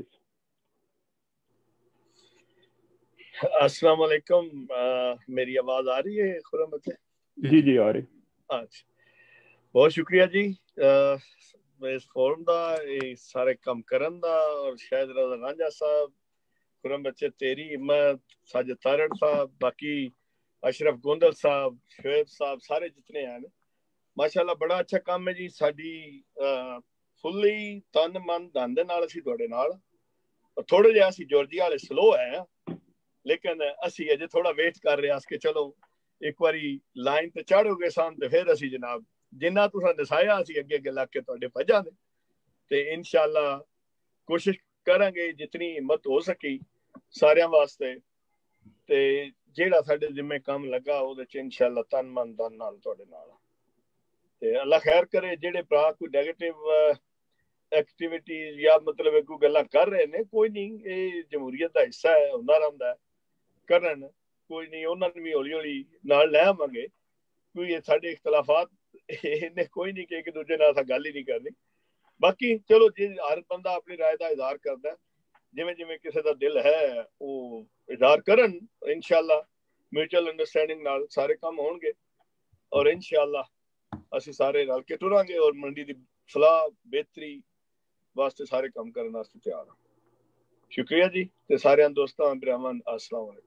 अस्सलाम वालेकुम, मेरी आवाज आ रही है खुरम बच्चे? जी जी आ रही। अच्छा, बहुत शुक्रिया जी इस फोरम दा, सारे काम करन दा। और शायद रज़ा रांझा साहब, खुरम बच्चे, तेरी हिम्मत, साजिद तारड़ साहब, बाकी अशरफ गोंदल साहब, शोएब साहब, सारे जितने हैं माशाअल्लाह बड़ा अच्छा काम है जी। साडी फुल्ली तन मन धन दे नाल असीं तुहाडे नाल, थोड़े जिहा असीं जॉर्जिया वाले स्लो है, लेकिन असी अजे थोड़ा वेट कर रहे हैं कि चलो एक बारी लाइन ते चढ़ोगे सन ते फिर असी जनाब जिन्ना तुसां दसाया असी अगे अगे लग के तुहाडे भजांगे ते इंशाअल्लाह कोशिश करांगे जितनी हिम्मत हो सकी सारियां वास्ते, ते जेड़ा साडे जिम्मे काम लगा ओदे च इंशाअल्लाह तन मन धन नाल तुहाडे नाल। ते अल्लाह खैर करे। जेड़े भरा कोई नेगेटिव एक्टिविटी या मतलब कोई गल्लां कर रहे ने, कोई नहीं, ये जमहूरियत दा हिस्सा है, हुंदा रहिंदा है, करन कोई नहीं, उन्होंने भी हौली हौली नाल ले आवांगे। कोई ये साडे इख्तलाफात इन्हें कोई नहीं कि एक दूजे नाल गल ही नहीं करनी। बाकी चलो जी, हर बंदा अपनी राय का इजहार करता है, जिवें जिवें किसी का दिल है वो इजहार करन। इंशाअल्लाह म्यूचुअल अंडरस्टैंडिंग नाल सारे काम होणगे और इंशाअल्लाह असीं सारे रल के टुरांगे और मंडी दी फलाह बेहतरी वास्ते सारे काम करन वास्ते तैयार हां। शुक्रिया जी ते सारे दोस्तों भरावां अस्सलाम वालेकुम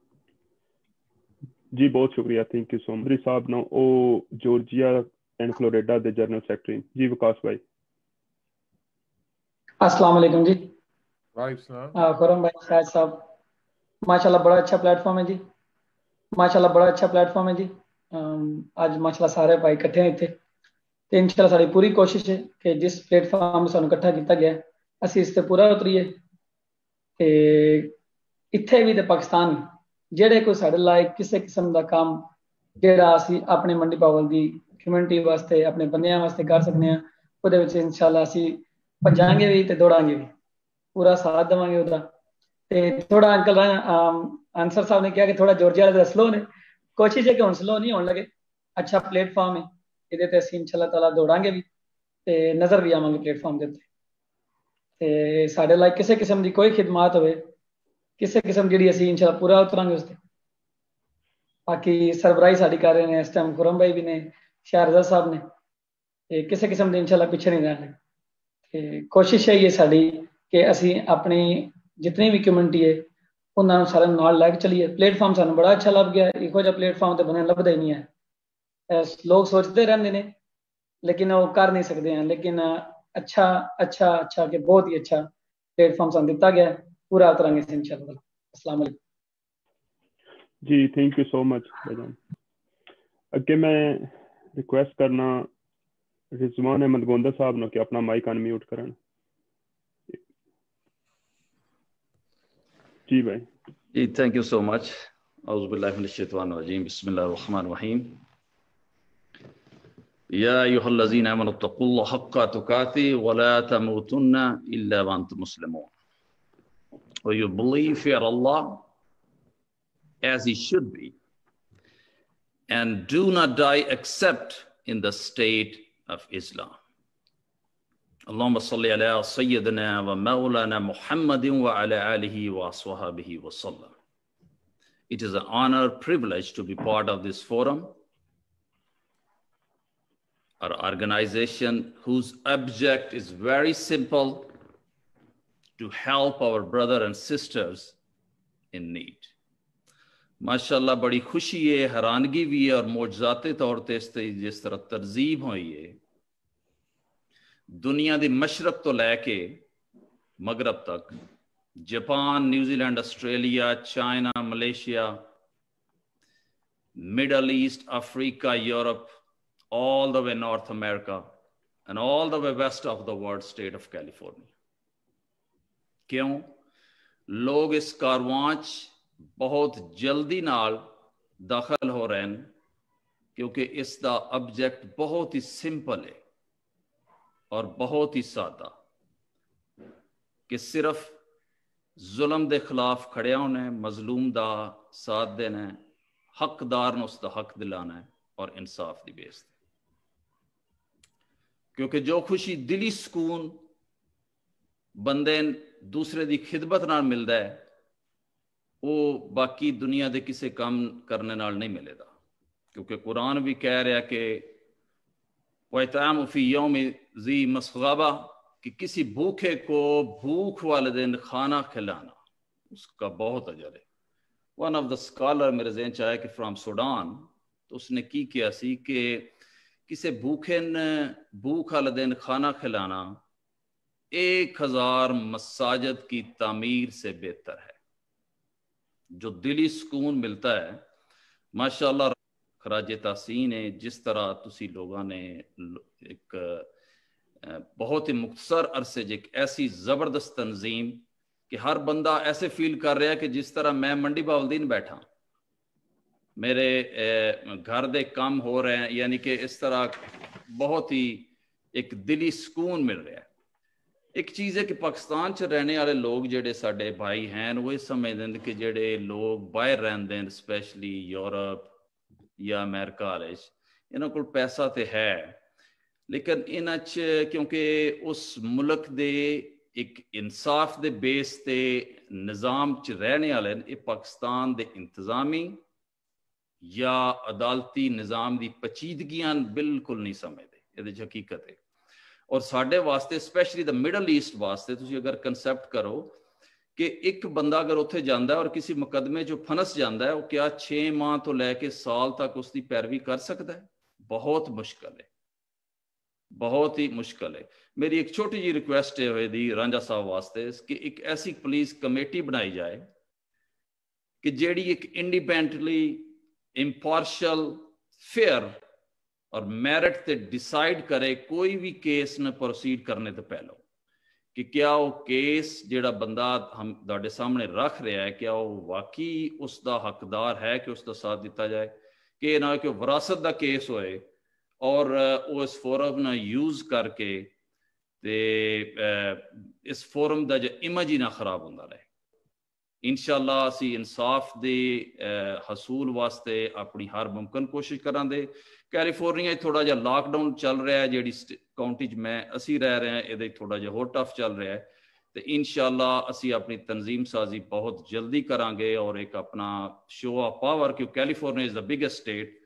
जी, बहुत शुक्रिया, थैंक यू सो मच साहब। नो ओ जॉर्जिया एंड फ्लोरिडा दे जनरल सेक्रेटरी जी विकास भाई। अस्सलाम वालेकुम जी। वालेकुम सलाम। खुरम भाई, शाहिद साहब, माशाल्लाह बड़ा अच्छा प्लेटफॉर्म है जी, माशाल्लाह बड़ा अच्छा प्लेटफॉर्म है जी। आज माशाल्लाह सारे भाई इकट्ठे हैं इत्थे ते इंशाल्लाह साडी पूरी कोशिश है कि जिस प्लेटफॉर्म सानू इकट्ठा किया गया असीं इस ते पूरा उतरीए ते इत्थे भी ते पाकिस्तान जेड़े कोई साडे लायक किसी किस्म दा काम जेड़ा असीं अपने मंडी पावल दी कम्युनिटी वास्ते अपने बंदियां वास्ते कर सकने हैं, ओहदे विच इंशाल्लाह असीं भजांगे भी ते दौड़ांगे भी, पूरा साथ देवांगे ओहदा। ते थोड़ा अंकल आंसर साहब ने कहा कि थोड़ा जॉर्जिया वाले स्लो ने, कोशिश है कि हुण स्लो नहीं होने लगे। अच्छा प्लेटफॉर्म है, इहदे ते असीं इंशाल्लाह ताला दौड़ांगे भी ते नजर भी आवांगे प्लेटफॉर्म दे उत्ते। ते साडे लायक किसी किस्म दी कोई खिदमत होवे, किसी किस्म जी असीं इंशाल्लाह पूरा उतरांगे उसते। बाकी सरबराही साडी कर रहे हैं इस टाइम खुरम भाई भी ने, शहरज़ाद साहब ने, ते किसी किस्म दी इंशाल्लाह पीछे नहीं रहने। ते कोशिश है ये साडी कि असीं अपनी जितनी भी कम्युनिटी है उन्हां नूं सारे नाल लैके चलीए। प्लेटफॉर्म सानूं बड़ा अच्छा लग गया, इहो जिहा प्लेटफॉर्म ते बने लभदा ही नहीं है। लोग सोचते रहंदे ने लेकिन वो कर नहीं सकते हैं, लेकिन अच्छा अच्छा अच्छा कि बहुत ही अच्छा प्लेटफॉर्म सानूं दिता गया, पूरा उतरांगे इंशाअल्लाह। अस्सलाम वालेकुम जी, थैंक यू सो मच भाईजान। अगे मैं रिक्वेस्ट करना रिजवान अहमद गोंदल साहब ने कि अपना माइक अनम्यूट करन। जी भाई जी, थैंक यू सो मच। औज़ु बिल्लाहि मिनश शैतानिर रजीम, बिस्मिल्लाहिर रहमानिर रहीम। या अय्युहल्लज़ीना आमनु तक़ुल्लाह हक़्क़ तुक़ातिह व ला तमूतुन्ना इल्ला व अंतुम मुस्लिमून। Or you believe fear Allah as He should be, and do not die except in the state of Islam. Allahumma salli ala sayyidina wa maulana Muhammadin wa ala alihi wa ashabihi wa sallam. It is an honor, privilege to be part of this forum, our organization whose object is very simple: to help our brothers and sisters in need. माशाल्लाह बड़ी खुशी है, हैरानगी भी है और मोजज़ाती तौर पर इस जिस तरह तरजीब हुई है दुनिया दी मशरक तो लैके मगरब तक, Japan, New Zealand, Australia, China, Malaysia, Middle East, Africa, Europe, all the way North America, and all the way west of the world, state of California. کیوں لوگ اس کارواں بہت جلدی نال داخل ہو رہے ہیں کیونکہ اس دا آبجیکٹ بہت ہی سمپل ہے اور بہت ہی سادہ کہ صرف ظلم دے خلاف کھڑے ہونے، مظلوم دا ساتھ دینا، حقدار نو اس دا حق دلانا ہے اور انصاف دی بیس دے. کیونکہ جو خوشی دلی سکون بندے دوسرے دی خدمت نال ملدا ہے وہ باقی دنیا دے کسے کام کرنے نال نہیں ملے دا. کیونکہ قرآن بھی کہہ رہا کہ وَيَطْعَمُ فِي يَوْمِ ذِي مَسْغَبَةٍ کہ کسی بھوکے کو بھوک والے دن کھانا کھلانا اس کا بہت اجر ہے. ون آف دا اسکالر میرے ذہن چاہے کہ فرام سوڈان، تو اس نے کی کیا سی کہ کسی بھوکے بھوک والے دن کھانا کھلانا ایک ہزار مساجد کی تعمیر سے بہتر ہے. جو دلی سکون ملتا ہے ماشاءاللہ خراج تحسین ہے. جس طرح تسی لوگوں نے ایک بہت ہی مختصر عرصے ایک ایسی زبردست تنظیم کہ ہر بندہ ایسے فیل کر رہا ہے کہ جس طرح میں منڈی باولدین بیٹھا، میرے گھر دے کام ہو رہے ہیں، یعنی کہ اس طرح بہت ہی ایک دلی سکون مل رہا ہے. ایک چیز ہے کہ پاکستان چ رہنے والے لوگ جڑے ساڈے بھائی ہیں وہ سمجھتے ہیں کہ جڑے لوگ باہر رہندے ہیں اسپیشلی یورپ یا امریکہ والے انہاں کول پیسہ تے ہے، لیکن انہاں چ کیونکہ اس ملک دے ایک انصاف دے بیس تے نظام چ رہنے والے یہ پاکستان دے انتظامی یا عدالتی نظام دی پیچیدگیاں بالکل نہیں سمجھتے. یہ حقیقت ہے. اور ساڈے واسطے اسپیشلی دا مڈل ایسٹ واسطے تسی اگر کنسیپٹ کرو کہ ایک بندہ اگر اتنے جانا ہے اور کسی مقدمے جو پھنس جانا ہے وہ کیا چھ ماہ تو لے کے سال تک اس کی پیروی کر سکتا ہے؟ بہت مشکل ہے، بہت ہی مشکل ہے. میری ایک چھوٹی جی ریکویسٹ ہے ہوئے دی رانجھا صاحب واسطے کہ ایک ایسی پولیس کمیٹی بنائی جائے کہ جیڑی ایک انڈیپینڈنٹلی امپارشل فیئر اور میرٹ تے ڈیسائیڈ کرے کوئی بھی کیس نہ پروسیڈ کرنے تو پہلو کہ کیا وہ کیس جیڑا بندہ ہم داڑے سامنے رکھ رہا ہے کیا وہ واقعی اس دا حقدار ہے کہ اس دا ساتھ دیتا جائے، کہ نہ کہ وراثت دا کیس ہوئے اور وہ اس فورم نہ یوز کر کے تے اس فورم دا جو امیج ہی نہ خراب ہوتا رہے. انشاءاللہ اسی انصاف دے حصول واسطے اپنی ہر ممکن کوشش کران دے. کیلیفورنیا تھوڑا جا لاک ڈاؤن چل رہا ہے جیڑی کاؤنٹی چ میں اسی رہ رہے ہیں یہ تھوڑا جا ہور ٹف چل رہا ہے تو انشاءاللہ اسی اپنی تنظیم سازی بہت جلدی کران گے اور ایک اپنا شو آف پاور کیوں California is the biggest state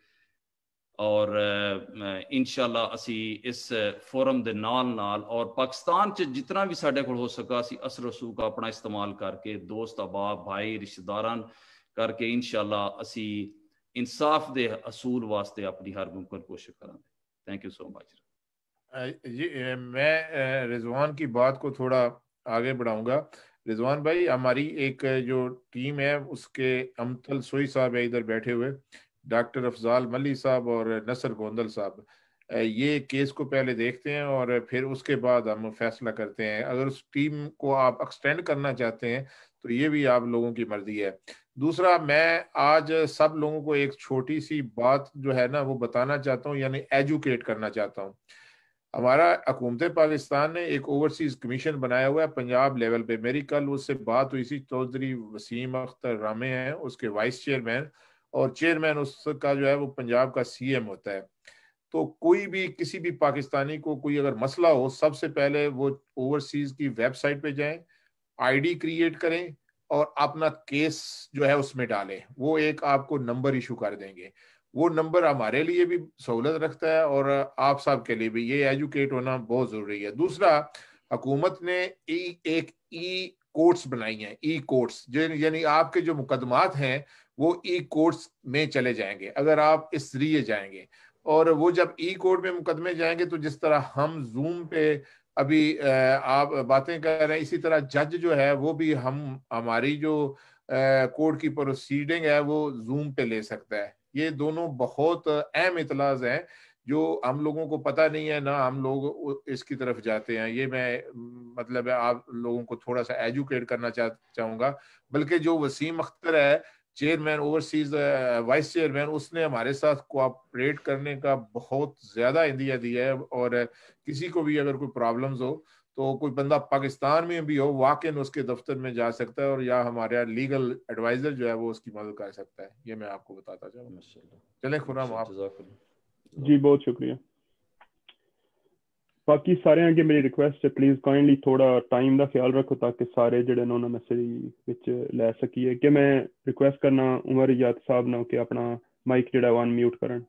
اور انشاءاللہ اسی اس فورم دے نال نال اور پاکستان چ جتنا بھی ساڈے کول ہو سکا اسی اثر رسوخ اپنا استعمال کر کے دوست احباب بھائی رشتہ داران کر کے انشاءاللہ اسی انصاف دے اصول واسطے اپنی ہر ممکن کوشش کریں. تھینک یو سو مچ. جی میں رضوان کی بات کو تھوڑا آگے بڑھاؤں گا. رضوان بھائی ہماری ایک جو ٹیم ہے اس کے امتل سوئی صاحب ہے ادھر بیٹھے ہوئے، ڈاکٹر افضال ملی صاحب اور نصر گوندل صاحب، یہ کیس کو پہلے دیکھتے ہیں اور پھر اس کے بعد ہم فیصلہ کرتے ہیں. اگر اس ٹیم کو آپ ایکسٹینڈ کرنا چاہتے ہیں تو یہ بھی آپ لوگوں کی مرضی ہے. دوسرا میں آج سب لوگوں کو ایک چھوٹی سی بات جو ہے نا وہ بتانا چاہتا ہوں، یعنی ایجوکیٹ کرنا چاہتا ہوں. ہمارا حکومت پاکستان نے ایک اوورسیز کمیشن بنایا ہوا ہے پنجاب لیول پہ. میری کل اس سے بات ہوئی سی، چودھری وسیم اختر رامے ہیں اس کے وائس چیئرمین، اور چیئرمین اس کا جو ہے وہ پنجاب کا سی ایم ہوتا ہے. تو کوئی بھی کسی بھی پاکستانی کو کوئی اگر مسئلہ ہو سب سے پہلے وہ اوورسیز کی ویب سائٹ پہ جائیں، آئی ڈی کریٹ کریں اور اپنا کیس جو ہے اس میں ڈالیں. وہ ایک آپ کو نمبر ایشو کر دیں گے. وہ نمبر ہمارے لیے بھی سہولت رکھتا ہے اور آپ سب کے لیے بھی. یہ ایجوکیٹ ہونا بہت ضروری ہے. دوسرا، حکومت نے ایک ای کورٹس بنائی ہیں، ای کورٹس، یعنی آپ کے جو مقدمات ہیں وہ ای کورٹس میں چلے جائیں گے اگر آپ اس ذریعے جائیں گے. اور وہ جب ای کورٹ میں مقدمے جائیں گے تو جس طرح ہم زوم پہ ابھی آپ باتیں کر رہے ہیں اسی طرح جج جو ہے وہ بھی ہم ہماری جو کورٹ کی پروسیڈنگ ہے وہ زوم پہ لے سکتا ہے. یہ دونوں بہت اہم اطلاعات ہیں جو ہم لوگوں کو پتہ نہیں ہے، نہ ہم لوگ اس کی طرف جاتے ہیں. یہ میں مطلب ہے آپ لوگوں کو تھوڑا سا ایجوکیٹ کرنا چاہوں گا. بلکہ جو وسیم اختر ہے چیئرمین اوورسیز وائس چیئرمین، اس نے ہمارے ساتھ کوآپریٹ کرنے کا بہت زیادہ عندیہ دیا ہے. اور کسی کو بھی اگر کوئی پرابلمز ہو تو کوئی بندہ پاکستان میں بھی ہو واقعاً اس کے دفتر میں جا سکتا ہے، اور یا ہمارا لیگل ایڈوائزر جو ہے وہ اس کی مدد کر سکتا ہے. یہ میں آپ کو بتاتا چاہوں گا. چلیں خرم آپ. جی بہت شکریہ. باقی سارے اگے میری ریکویسٹ ہے پلیز کائنڈلی تھوڑا ٹائم دا خیال رکھو تاکہ سارے جڑے نے انہوں نے میسیج وچ لے سکیے. کہ میں ریکویسٹ کرنا عمر یاد صاحب نے کہ اپنا مائک جڑا ون میوٹ کرن.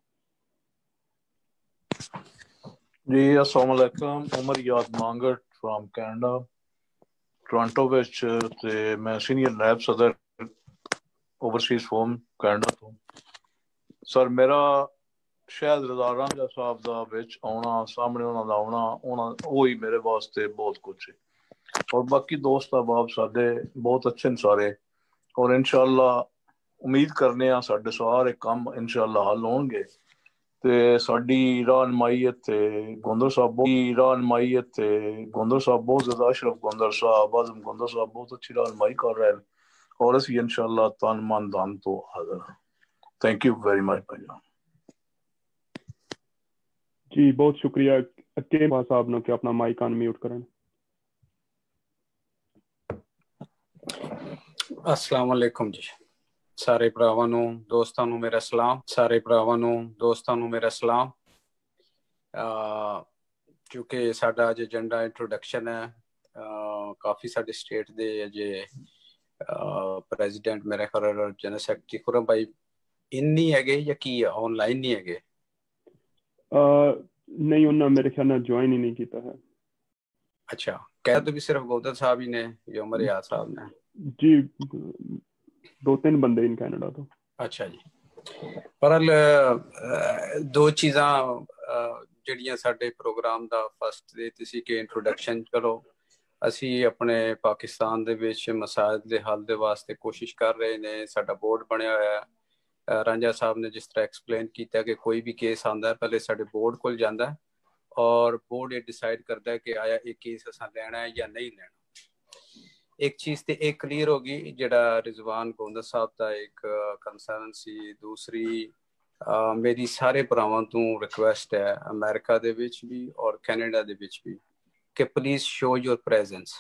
جی السلام علیکم. عمر یاد مانگڑ فرام کینیڈا ٹورانٹو وچ تے میں سینئر نائب صدر اوورسیز فورم کینیڈا تو. سر میرا شاید رضا رانجھا صاحب دا وچ آنا سامنے انہاں دا آنا انہاں وہی میرے واسطے بہت کچھ ہے. اور باقی دوست احباب سارے بہت اچھے سارے، اور انشاءاللہ امید کرنے ہاں سارے سارے کام انشاءاللہ حل ہون گے. تے ساڈی رہنمائی تے گوندر صاحب بہت رہنمائی تے گوندر صاحب بہت زیادہ، اشرف گوندر صاحب اعظم گوندر صاحب بہت اچھی رہنمائی کر رہے ہیں، اور اسی انشاءاللہ تن من دھن تو حاضر ہیں. تھینک یو ویری مچ بھائی جان. جی بہت شکریہ. کے صاحب نے کہ اپنا مائک ان میوٹ کرن. السلام علیکم جی. سارے ਭਰਾਵਾਂ ਨੂੰ ਦੋਸਤਾਂ ਨੂੰ ਮੇਰਾ ਸਲਾਮ. ਸਾਰੇ ਭਰਾਵਾਂ ਨੂੰ ਦੋਸਤਾਂ ਨੂੰ ਮੇਰਾ ਸਲਾਮ. ਕਿਉਂਕਿ ਸਾਡਾ ਅੱਜ ਏਜੰਡਾ ਇੰਟਰੋਡਕਸ਼ਨ ਹੈ, ਕਾਫੀ ਸਾਡੇ ਸਟੇਟ ਦੇ ਅਜੇ ਪ੍ਰੈਜ਼ੀਡੈਂਟ ਮੇਰੇ ਖਿਆਲ ਜਨਰਲ ਸੈਕਟਰੀ ਖੁਰਮ ਭਾਈ ਇੰਨੀ ਹੈਗੇ ਜਾਂ ਕੀ ਆਨਲਾਈਨ ਨਹੀਂ ਹੈਗੇ? ਨਹੀਂ, ਉਹਨਾਂ ਮੇਰੇ ਖਿਆਲ ਨਾਲ ਜੁਆਇਨ ਹੀ ਨਹੀਂ ਕੀਤਾ ਹੈ. ਅੱਛਾ, ਕਹਿ ਤਾਂ ਵੀ ਸਿਰਫ ਗੋਦਰ ਸਾਹਿਬ ਹੀ ਨੇ ਜਾਂ ਉਮਰ ਯਾਦ ਸਾਹਿਬ ਨੇ? ਜੀ ਦੋ ਤਿੰਨ ਬੰਦੇ ਇਨ ਕੈਨੇਡਾ ਤੋਂ. ਅੱਛਾ ਜੀ. ਪਰ ਦੋ ਚੀਜ਼ਾਂ ਜਿਹੜੀਆਂ ਸਾਡੇ ਪ੍ਰੋਗਰਾਮ ਦਾ ਫਸਟ ਦੇ ਤੁਸੀਂ ਕਿ ਇੰਟਰੋਡਕਸ਼ਨ ਕਰੋ. ਅਸੀਂ ਆਪਣੇ ਪਾਕਿਸਤਾਨ ਦੇ ਵਿੱਚ ਮਸਾਇਲ ਦੇ ਹੱਲ ਦੇ ਵਾਸਤੇ ਕੋਸ਼ਿਸ਼ ਕਰ ਰਹੇ ਨੇ. ਸਾਡਾ ਬੋਰਡ ਬਣਿਆ ਹੋਇਆ ਹੈ. ਰਾਂਝਾ ਸਾਹਿਬ ਨੇ ਜਿਸ ਤਰ੍ਹਾਂ ਐਕਸਪਲੇਨ ਕੀਤਾ ਕਿ ਕੋਈ ਵੀ ਕੇਸ ਆਉਂਦਾ ਪਹਿਲੇ ਸਾਡੇ ਬੋਰਡ ਕੋਲ ਜਾਂਦਾ ਔਰ ਬੋਰਡ ਇਹ ਡਿਸਾਈਡ ਕਰਦਾ ਕਿ ਆਇਆ ਇਹ ਕੇਸ ਅਸਾਂ ਲੈਣਾ ਹੈ ਜਾਂ ਨਹੀਂ ਲੈਣਾ. ਇੱਕ ਚੀਜ਼ ਤੇ ਇਹ ਕਲੀਅਰ ਹੋ ਗਈ ਜਿਹੜਾ ਰਿਜ਼ਵਾਨ ਗੋਂਦਰ ਸਾਹਿਬ ਦਾ ਇੱਕ ਕੰਸਰਨ ਸੀ. ਦੂਸਰੀ ਮੇਰੀ ਸਾਰੇ ਭਰਾਵਾਂ ਤੋਂ ਰਿਕੁਐਸਟ ਹੈ ਅਮਰੀਕਾ ਦੇ ਵਿੱਚ ਵੀ ਔਰ ਕੈਨੇਡਾ ਦੇ ਵਿੱਚ ਵੀ ਕਿ ਪਲੀਜ਼ ਸ਼ੋ ਯੋਰ ਪ੍ਰੈਜ਼ੈਂਸ.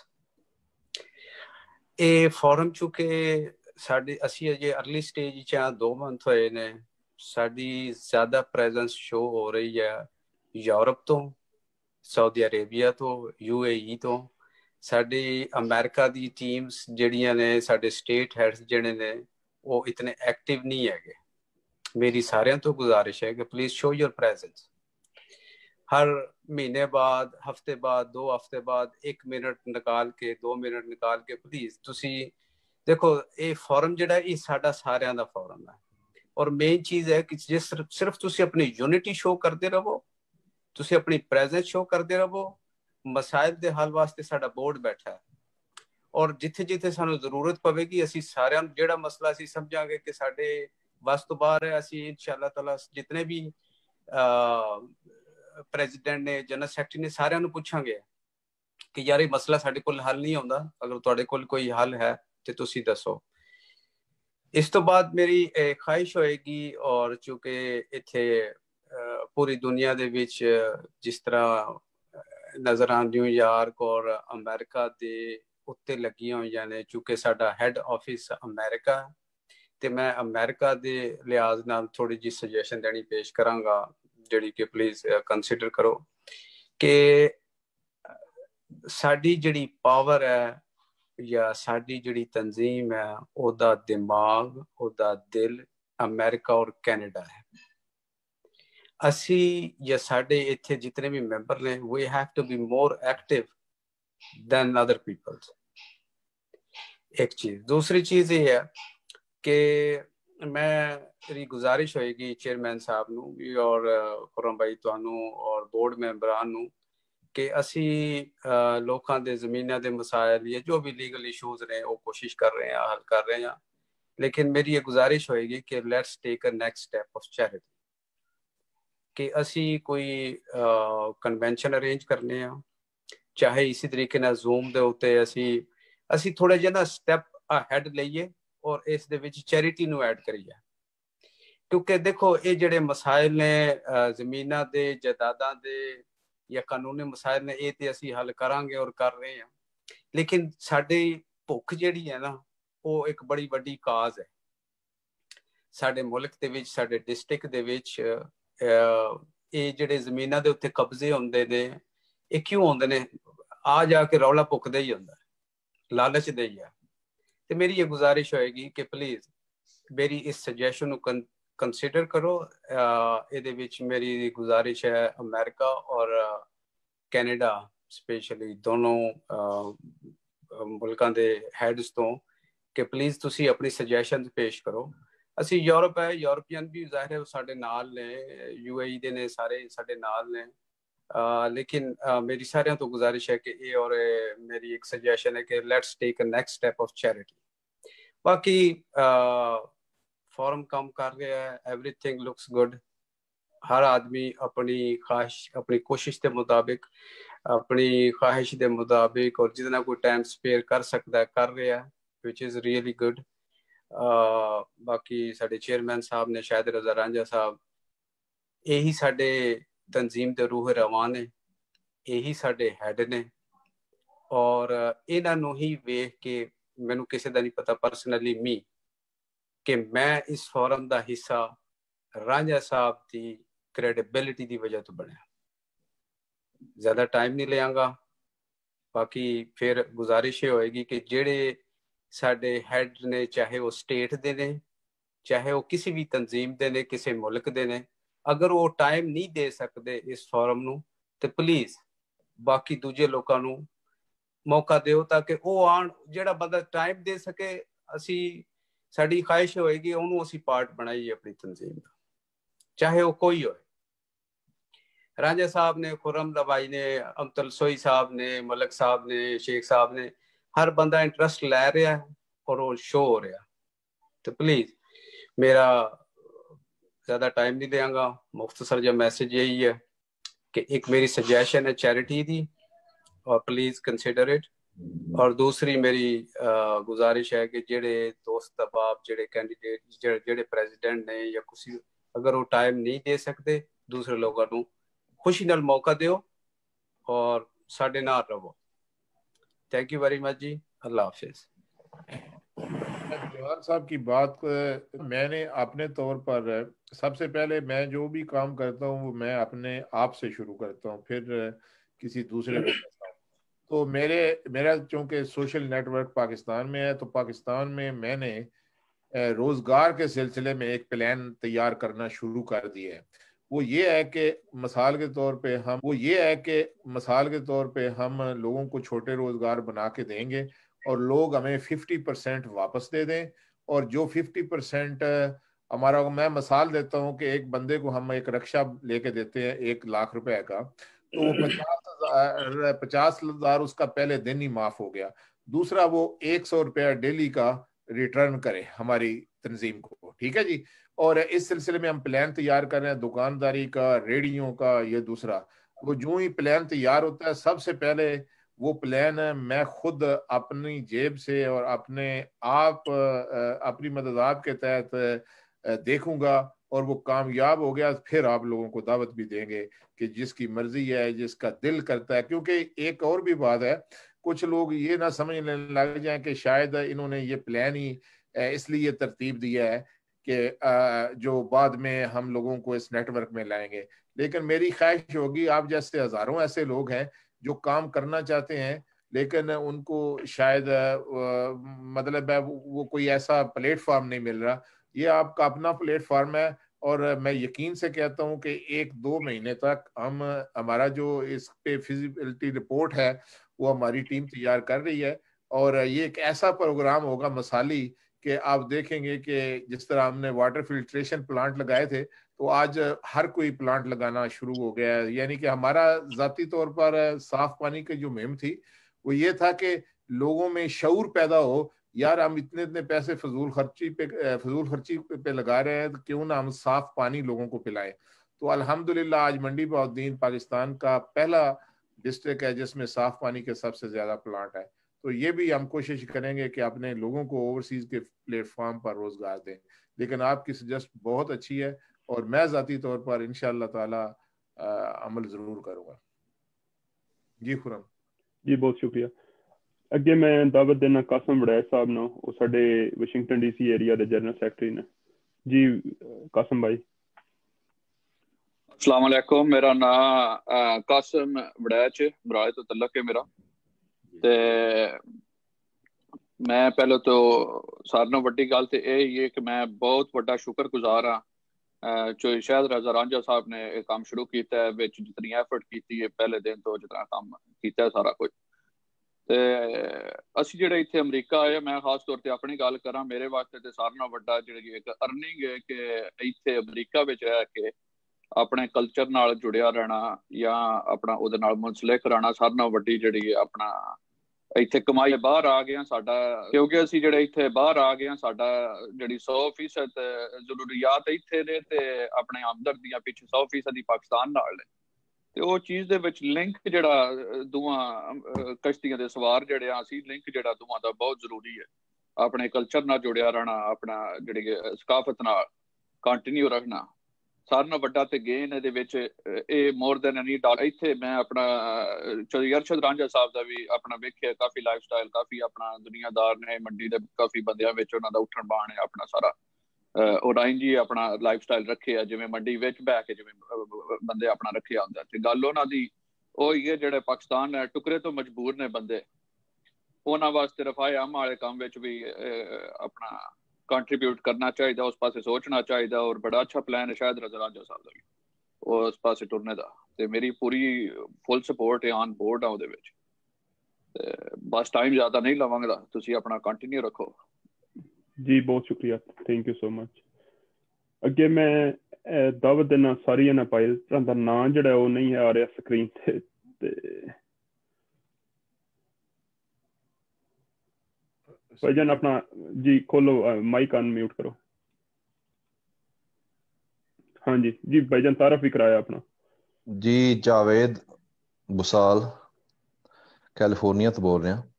ਇਹ ਫੋਰਮ ਚੁੱਕੇ ਸਾਡੇ ਅਸੀਂ ਅਜੇ ਅਰਲੀ ਸਟੇਜ 'ਚ ਆ, ਦੋ ਮੰਥ ਹੋਏ ਨੇ. ਸਾਡੀ ਜ਼ਿਆਦਾ ਪ੍ਰੈਜ਼ੈਂਸ ਸ਼ੋ ਹੋ ਰਹੀ ਹੈ ਯੂਰਪ ਤੋਂ, ਸਾਊਦੀ ਅਰੇਬੀਆ ਤੋਂ, ਯੂ ਏ ਈ ਤੋਂ. ਸਾਡੀ ਅਮਰੀਕਾ ਦੀ ਟੀਮਸ ਜਿਹੜੀਆਂ ਨੇ ਸਾਡੇ ਸਟੇਟ ਹੈਡਸ ਜਿਹੜੇ ਨੇ ਉਹ ਇਤਨੇ ਐਕਟਿਵ ਨਹੀਂ ਹੈਗੇ. ਮੇਰੀ ਸਾਰਿਆਂ ਤੋਂ ਗੁਜ਼ਾਰਿਸ਼ ਹੈ ਕਿ ਪਲੀਜ਼ ਸ਼ੋ ਯੋਰ ਪ੍ਰੈਜ਼ੈਂਸ. ਹਰ ਮਹੀਨੇ ਬਾਅਦ, ਹਫਤੇ ਬਾਅਦ, ਦੋ ਹਫਤੇ ਬਾਅਦ ਇੱਕ ਮਿੰਟ ਨਿਕਾਲ ਕੇ, ਦੋ ਮਿੰਟ ਨਿਕਾਲ ਕੇ ਪਲੀਜ਼ ਤੁਸੀਂ ਦੇਖੋ. ਇਹ ਫੋਰਮ ਜਿਹੜਾ ਇਹ ਸਾਡਾ ਸਾਰਿਆਂ ਦਾ ਫੋਰਮ ਹੈ ਔਰ ਮੇਨ ਚੀਜ਼ ਹੈ ਕਿ ਜਿਸ ਸਿਰਫ ਤੁਸੀਂ ਆਪਣੀ ਯੂਨਿਟੀ ਸ਼ੋ ਕਰਦੇ ਰਹੋ, ਤੁਸੀਂ ਆਪਣੀ ਪ੍ਰੈਜ਼ੈਂਸ ਸ਼ੋ ਕਰਦੇ ਰਹੋ. ਮਸਾਇਲ ਦੇ ਹੱਲ ਵਾਸਤੇ ਸਾਡਾ ਬੋਰਡ ਬੈਠਾ ਹੈ ਔਰ ਜਿੱਥੇ ਜਿੱਥੇ ਸਾਨੂੰ ਜ਼ਰੂਰਤ ਪਵੇਗੀ ਅਸੀਂ ਸਾਰਿਆਂ ਨੂੰ ਜਿਹੜਾ ਮਸਲਾ ਅਸੀਂ ਸਮਝਾਂਗੇ ਕਿ ਸਾਡੇ ਵੱਸ ਤੋਂ ਬਾਹਰ ਹੈ, ਅਸੀਂ ਇਨਸ਼ਾਅੱਲਾ ਤਾਲਾ ਜਿਤਨੇ ਵੀ ਪ੍ਰੈਜ਼ੀਡੈਂਟ ਨੇ, ਜਨਰਲ ਸੈਕਟਰੀ ਨੇ, ਸਾਰਿਆਂ ਨੂੰ ਪੁੱਛਾਂਗੇ ਕਿ ਯਾਰ ਇਹ ਮਸਲਾ ਸਾਡੇ ਕੋਲ ਹੱਲ ਨਹੀਂ ਹੁੰਦਾ, ਅਗਰ ਤੁਹਾਡੇ ਕੋਲ ਕੋਈ ਹੱਲ ਹੈ ਤੇ ਤੁਸੀਂ ਦੱਸੋ. ਇਸ ਤੋਂ ਬਾਅਦ ਮੇਰੀ ਖਾਹਿਸ਼ ਹੋਏਗੀ ਔਰ ਚੂੰਕਿ ਇੱਥੇ ਪੂਰੀ ਦੁਨੀਆ ਦੇ ਵਿੱਚ ਜਿਸ ਤਰ੍ਹਾਂ ਨਜ਼ਰਾਂ ਨਿਊਯਾਰਕ ਔਰ ਅਮਰੀਕਾ ਦੇ ਉੱਤੇ ਲੱਗੀਆਂ ਹੋਈਆਂ ਨੇ, ਚੂੰਕਿ ਸਾਡਾ ਹੈੱਡ ਆਫਿਸ ਅਮਰੀਕਾ ਤੇ ਮੈਂ ਅਮਰੀਕਾ ਦੇ ਲਿਹਾਜ਼ ਨਾਲ ਥੋੜ੍ਹੀ ਜਿਹੀ ਸੁਜੈਸ਼ਨ ਦੇਣੀ ਪੇਸ਼ ਕਰਾਂਗਾ ਜਿਹੜੀ ਕਿ ਪਲੀਜ਼ ਕੰਸੀਡਰ ਕਰੋ ਕਿ ਸਾਡੀ ਜਿਹੜੀ ਪਾਵਰ ਹੈ ਜਾਂ ਸਾਡੀ ਜਿਹੜੀ ਤਨਜ਼ੀਮ ਹੈ ਉਹਦਾ ਦਿਮਾਗ, ਉਹਦਾ ਦਿਲ ਅਮਰੀਕਾ ਔਰ ਕੈਨੇਡਾ ਹੈ. ਅਸੀਂ ਜਾਂ ਸਾਡੇ ਇੱਥੇ ਜਿਤਨੇ ਵੀ ਮੈਂਬਰ ਨੇ we have to be more active than other people. ਇੱਕ ਚੀਜ਼. ਦੂਸਰੀ ਚੀਜ਼ ਇਹ ਹੈ ਕਿ ਮੈਂ ਮੇਰੀ ਗੁਜ਼ਾਰਿਸ਼ ਹੋਏਗੀ ਚੇਅਰਮੈਨ ਸਾਹਿਬ ਨੂੰ ਵੀ ਔਰ ਖੁਰਮ ਭਾਈ ਤੁਹਾਨੂੰ ਔਰ ਬੋਰਡ ਮੈਂਬਰਾਂ ਨੂੰ ਕਿ ਅਸੀਂ ਲੋਕਾਂ ਦੇ ਜ਼ਮੀਨਾਂ ਦੇ ਮਸਾਇਲ ਜਾਂ ਜੋ ਵੀ ਲੀਗਲ ਇਸ਼ੂਜ਼ ਨੇ ਉਹ ਕੋਸ਼ਿਸ਼ ਕਰ ਰਹੇ ਹਾਂ, ਹੱਲ ਕਰ ਰਹੇ ਹਾਂ. لیکن میری یہ گزارش ہوئے گی کہ let's take a next step of charity کہ اسی کوئی کنونشن ارینج کرنے ہیں چاہے اسی طریقے نال زوم دے اوتے اسی اسی تھوڑا جہا نا سٹیپ ہیڈ لئیے اور اس دے وچ چیریٹی نو ایڈ کریے کیونکہ دیکھو یہ جڑے مسائل نے زمیناں دے جائیداداں دے یا قانونی مسائل نے یہ تے اسی حل کران گے اور کر رہے ہیں لیکن ساڈی بھوک جڑی ہے نا وہ ایک بڑی بڑی کاز ہے ساڈے ملک دے وچ ساڈے ڈسٹرکٹ دے وچ یہ جڑے زمیناں دے اوتے قبضے ہوندے نے یہ کیوں ہوندے نے آ جا کے رولا پک دے ہی ہوندا ہے لالچ دے ہی ہے تے میری یہ گزارش ہوئے گی کہ پلیز میری اس سجیشن کو کنسیڈر کرو یہ وچ میری گزارش ہے امریکہ اور کینیڈا اسپیشلی دونوں ملکاں دے ہیڈز تو کہ پلیز تسی اپنی سجیشن پیش کرو اسی یورپ ہے یورپین بھی ظاہر ہے ساڈے نال نے یو اے ای دے نے سارے ساڈے نال نے لیکن میری سارے تو گزارش ہے کہ یہ اور میری ایک سجیشن ہے کہ let's take a next step of charity باقی فورم کام کر رہا ہے ایوری تھنگ لکس گڈ ہر آدمی اپنی خواہش اپنی کوشش کے مطابق اپنی خواہش کے مطابق اور جتنا کوئی ٹائم سپیئر کر سکتا ہے کر رہا ہے وچ از ریئلی گڈ باقی ساڈے چیئرمین صاحب نے شاہد رضا رانجھا صاحب یہی ساڈے تنظیم دے روح روان ہے یہی ساڈے ہیڈ نے اور انہاں نوں ہی ویکھ کے مینوں کسی دا نہیں پتا پرسنلی می کہ میں اس فورم دا حصہ رانجھا صاحب دی کریڈیبلٹی دی وجہ تو بنیا زیادہ ٹائم نہیں لیاں گا باقی پھر گزارش یہ ہوئے گی کہ جڑے ساڈے ہیڈ نے چاہے وہ سٹیٹ دے نے چاہے وہ کسی بھی تنظیم دے نے کسی ملک دے نے اگر وہ ٹائم نہیں دے سکتے اس فورم نو تو پلیز باقی دوجے لوکاں نو موقع دیو تاکہ وہ آن جڑا بندہ ٹائم دے سکے اسی ساڈی خواہش ہوئے گی انہوں اسی پارٹ بنائیے اپنی تنظیم دا چاہے وہ کوئی ہوئے رانجھا صاحب نے خرم ربائی نے امتل سوئی صاحب نے ملک صاحب نے شیخ صاحب نے ہر بندہ انٹرسٹ لے رہا ہے اور وہ شو ہو رہا تو پلیز میرا زیادہ ٹائم نہیں دیا گا مختصر جا میسج یہی ہے کہ ایک میری سجیشن ہے چیریٹی دی اور پلیز کنسیڈر اٹ اور دوسری میری گزارش ہے کہ جڑے دوست احباب جڑے کینڈیڈیٹ جڑے پریزیڈنٹ نے یا کسی اگر وہ ٹائم نہیں دے سکتے دوسرے لوگوں کو خوشی نال موقع دیو اور ساڈے نال رہو تھینک یو ویری مچ جی اللہ حافظ جوہر صاحب کی بات میں نے اپنے طور پر سب سے پہلے میں جو بھی کام کرتا ہوں وہ میں اپنے آپ سے شروع کرتا ہوں پھر کسی دوسرے کو کرتا ہوں تو میرے میرا چونکہ سوشل نیٹ ورک پاکستان میں ہے تو پاکستان میں میں نے روزگار کے سلسلے میں ایک پلان تیار کرنا شروع کر دیا ہے وہ یہ ہے کہ مثال کے طور پہ ہم وہ یہ ہے کہ مثال کے طور پہ ہم لوگوں کو چھوٹے روزگار بنا کے دیں گے اور لوگ ہمیں ففٹی پرسینٹ واپس دے دیں اور جو ففٹی پرسینٹ ہمارا میں مثال دیتا ہوں کہ ایک بندے کو ہم ایک رکشہ لے کے دیتے ہیں ایک لاکھ روپے کا تو وہ پچاس ہزار پچاس ہزار اس کا پہلے دن ہی معاف ہو گیا دوسرا وہ ایک سو روپیہ ڈیلی کا ریٹرن کرے ہماری تنظیم کو ٹھیک ہے جی اور اس سلسلے میں ہم پلان تیار کر رہے ہیں دکانداری کا ریڑیوں کا یہ دوسرا وہ جو ہی پلان تیار ہوتا ہے سب سے پہلے وہ پلان میں خود اپنی جیب سے اور اپنے آپ اپنی مددات کے تحت دیکھوں گا اور وہ کامیاب ہو گیا پھر آپ لوگوں کو دعوت بھی دیں گے کہ جس کی مرضی ہے جس کا دل کرتا ہے کیونکہ ایک اور بھی بات ہے کچھ لوگ یہ نہ سمجھنے لگ جائیں کہ شاید انہوں نے یہ پلان ہی اس لیے ترتیب دیا ہے کہ جو بعد میں ہم لوگوں کو اس نیٹ ورک میں لائیں گے لیکن میری خواہش ہوگی آپ جیسے ہزاروں ایسے لوگ ہیں جو کام کرنا چاہتے ہیں لیکن ان کو شاید مطلب ہے وہ کوئی ایسا پلیٹ فارم نہیں مل رہا یہ آپ کا اپنا پلیٹ فارم ہے اور میں یقین سے کہتا ہوں کہ ایک دو مہینے تک ہم ہمارا جو اس پہ فیزیبلٹی رپورٹ ہے وہ ہماری ٹیم تیار کر رہی ہے اور یہ ایک ایسا پروگرام ہوگا مثالی کہ آپ دیکھیں گے کہ جس طرح ہم نے واٹر فلٹریشن پلانٹ لگائے تھے تو آج ہر کوئی پلانٹ لگانا شروع ہو گیا ہے یعنی کہ ہمارا ذاتی طور پر صاف پانی کی جو مہم تھی وہ یہ تھا کہ لوگوں میں شعور پیدا ہو یار ہم اتنے اتنے پیسے فضول خرچی پہ فضول خرچی پہ لگا رہے ہیں، تو کیوں نہ ہم صاف پانی لوگوں کو پلائیں. تو الحمدللہ آج منڈی بہاؤالدین پاکستان کا پہلا ڈسٹرکٹ ہے جس میں صاف پانی کے سب سے زیادہ پلانٹ ہے. تو یہ بھی ہم کوشش کریں گے کہ اپنے لوگوں کو اوورسیز کے پلیٹ فارم پر روزگار دیں. لیکن آپ کی سجیسٹ بہت اچھی ہے اور میں ذاتی طور پر انشاءاللہ تعالی عمل ضرور کروں گا. جی خرم جی بہت شکریہ. اگے میں دعوت دینا قاسم وڑائے صاحب نو، وہ ساڈے واشنگٹن ڈی سی ایریا دے جنرل سیکرٹری نے. جی قاسم بھائی. السلام علیکم. میرا نام قاسم وڑائچ برائے تو تعلق ہے میرا. تے میں پہلے تو سارے نوں وڈی گل تے یہ ہے کہ میں بہت بڑا شکر گزار ہاں جو شاید رضا رانجھا صاحب نے یہ کام شروع کیتا ہے، وچ جتنی ایفرٹ کیتی ہے پہلے دن تو جتنا کام کیتا ہے سارا کچھ. تے اسی جڑے ایتھے امریکہ آئے، میں خاص طور تے اپنی گل کراں، میرے واسطے تے سارے نوں وڈا جڑی ایک ارننگ ہے کہ ایتھے امریکہ وچ رہ کے اپنے کلچر نال جڑیا رہنا یا اپنا او دے نال منسلک رہنا سارے نوں وڈی جڑی ہے اپنا ایتھے کمائی. باہر آ گیا ساڈا کیونکہ اسی جڑے ایتھے باہر آ گیا ساڈا جڑی سو فیصد ضروریات ایتھے نے تے اپنے ہمدردیاں پیچھے سو فیصد پاکستان نال نے. تے او چیز دے وچ لنک جڑا دوواں کشتیاں دے سوار جڑے اسی لنک جڑا دوواں دا بہت ضروری ہے. اپنے کلچر نال جڑیا رہنا، اپنا جڑی ثقافت نال کنٹینیو رکھنا سارے نال وڈا تے گین دے وچ اے مور دین اینی ڈالر. ایتھے میں اپنا چودھری ارشد رانجھا صاحب دا بھی اپنا ویکھیا کافی لائف سٹائل کافی اپنا دنیا دار نے منڈی دے کافی بندیاں وچ انہاں دا اٹھن بہن ہے اپنا سارا اور آئیں جی اپنا لائف سٹائل رکھے ہے جویں منڈی وچ بیٹھ کے جویں بندے اپنا رکھیا ہوندا. تے گل انہاں دی او یہ جڑے پاکستان ٹکرے تو مجبور نے بندے انہاں واسطے رفاع عام والے کام وچ بھی اپنا کنٹریبیوٹ کرنا چاہیے، اس پاسے سوچنا چاہیے اور بڑا اچھا پلان ہے شاید رضا رانجھا صاحب دا بھی اور اس پاسے ٹرنے دا. تے میری پوری فل سپورٹ ہے، آن بورڈ ہاں دے وچ. بس ٹائم زیادہ نہیں لواں گا، تسی اپنا کنٹینیو رکھو. جی بہت شکریہ، تھینک یو سو مچ. اگے میں دعوت دینا ساری نا پائل دا نام جڑا وہ نہیں آ رہا سکرین تے بھائی جان اپنا جی کھولو مائک ان میوٹ کرو. ہاں جی جی بھائی جان تعارف بھی کرایا اپنا. جی جاوید بسال کیلیفورنیا تو بول رہے ہیں.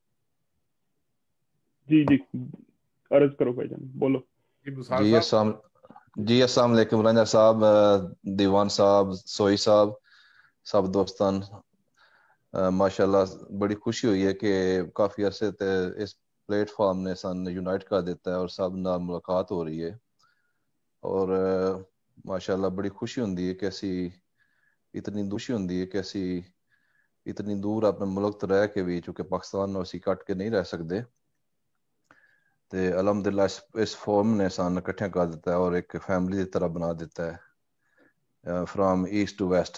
جی جی عرض کرو بھائی جان بولو. جی السلام جی السلام علیکم رانجھا صاحب، دیوان صاحب، سوئی صاحب، سب دوستان. ماشاءاللہ بڑی خوشی ہوئی ہے کہ کافی عرصے تے اس پلیٹ فارم نے سن یونائٹ کر دیتا ہے اور سب نال ملاقات ہو رہی ہے اور ماشاءاللہ بڑی خوشی ہوندی ہے کہ اسی اتنی دوشی ہوندی ہے کہ اسی اتنی دور اپنے ملک تو رہ کے بھی چونکہ پاکستان میں اسی کٹ کے نہیں رہ سکتے تے الحمدللہ اس, اس فورم نے سان اکٹھے کر دیتا ہے اور ایک فیملی کی طرح بنا دیتا ہے فرام ایسٹ ٹو ویسٹ.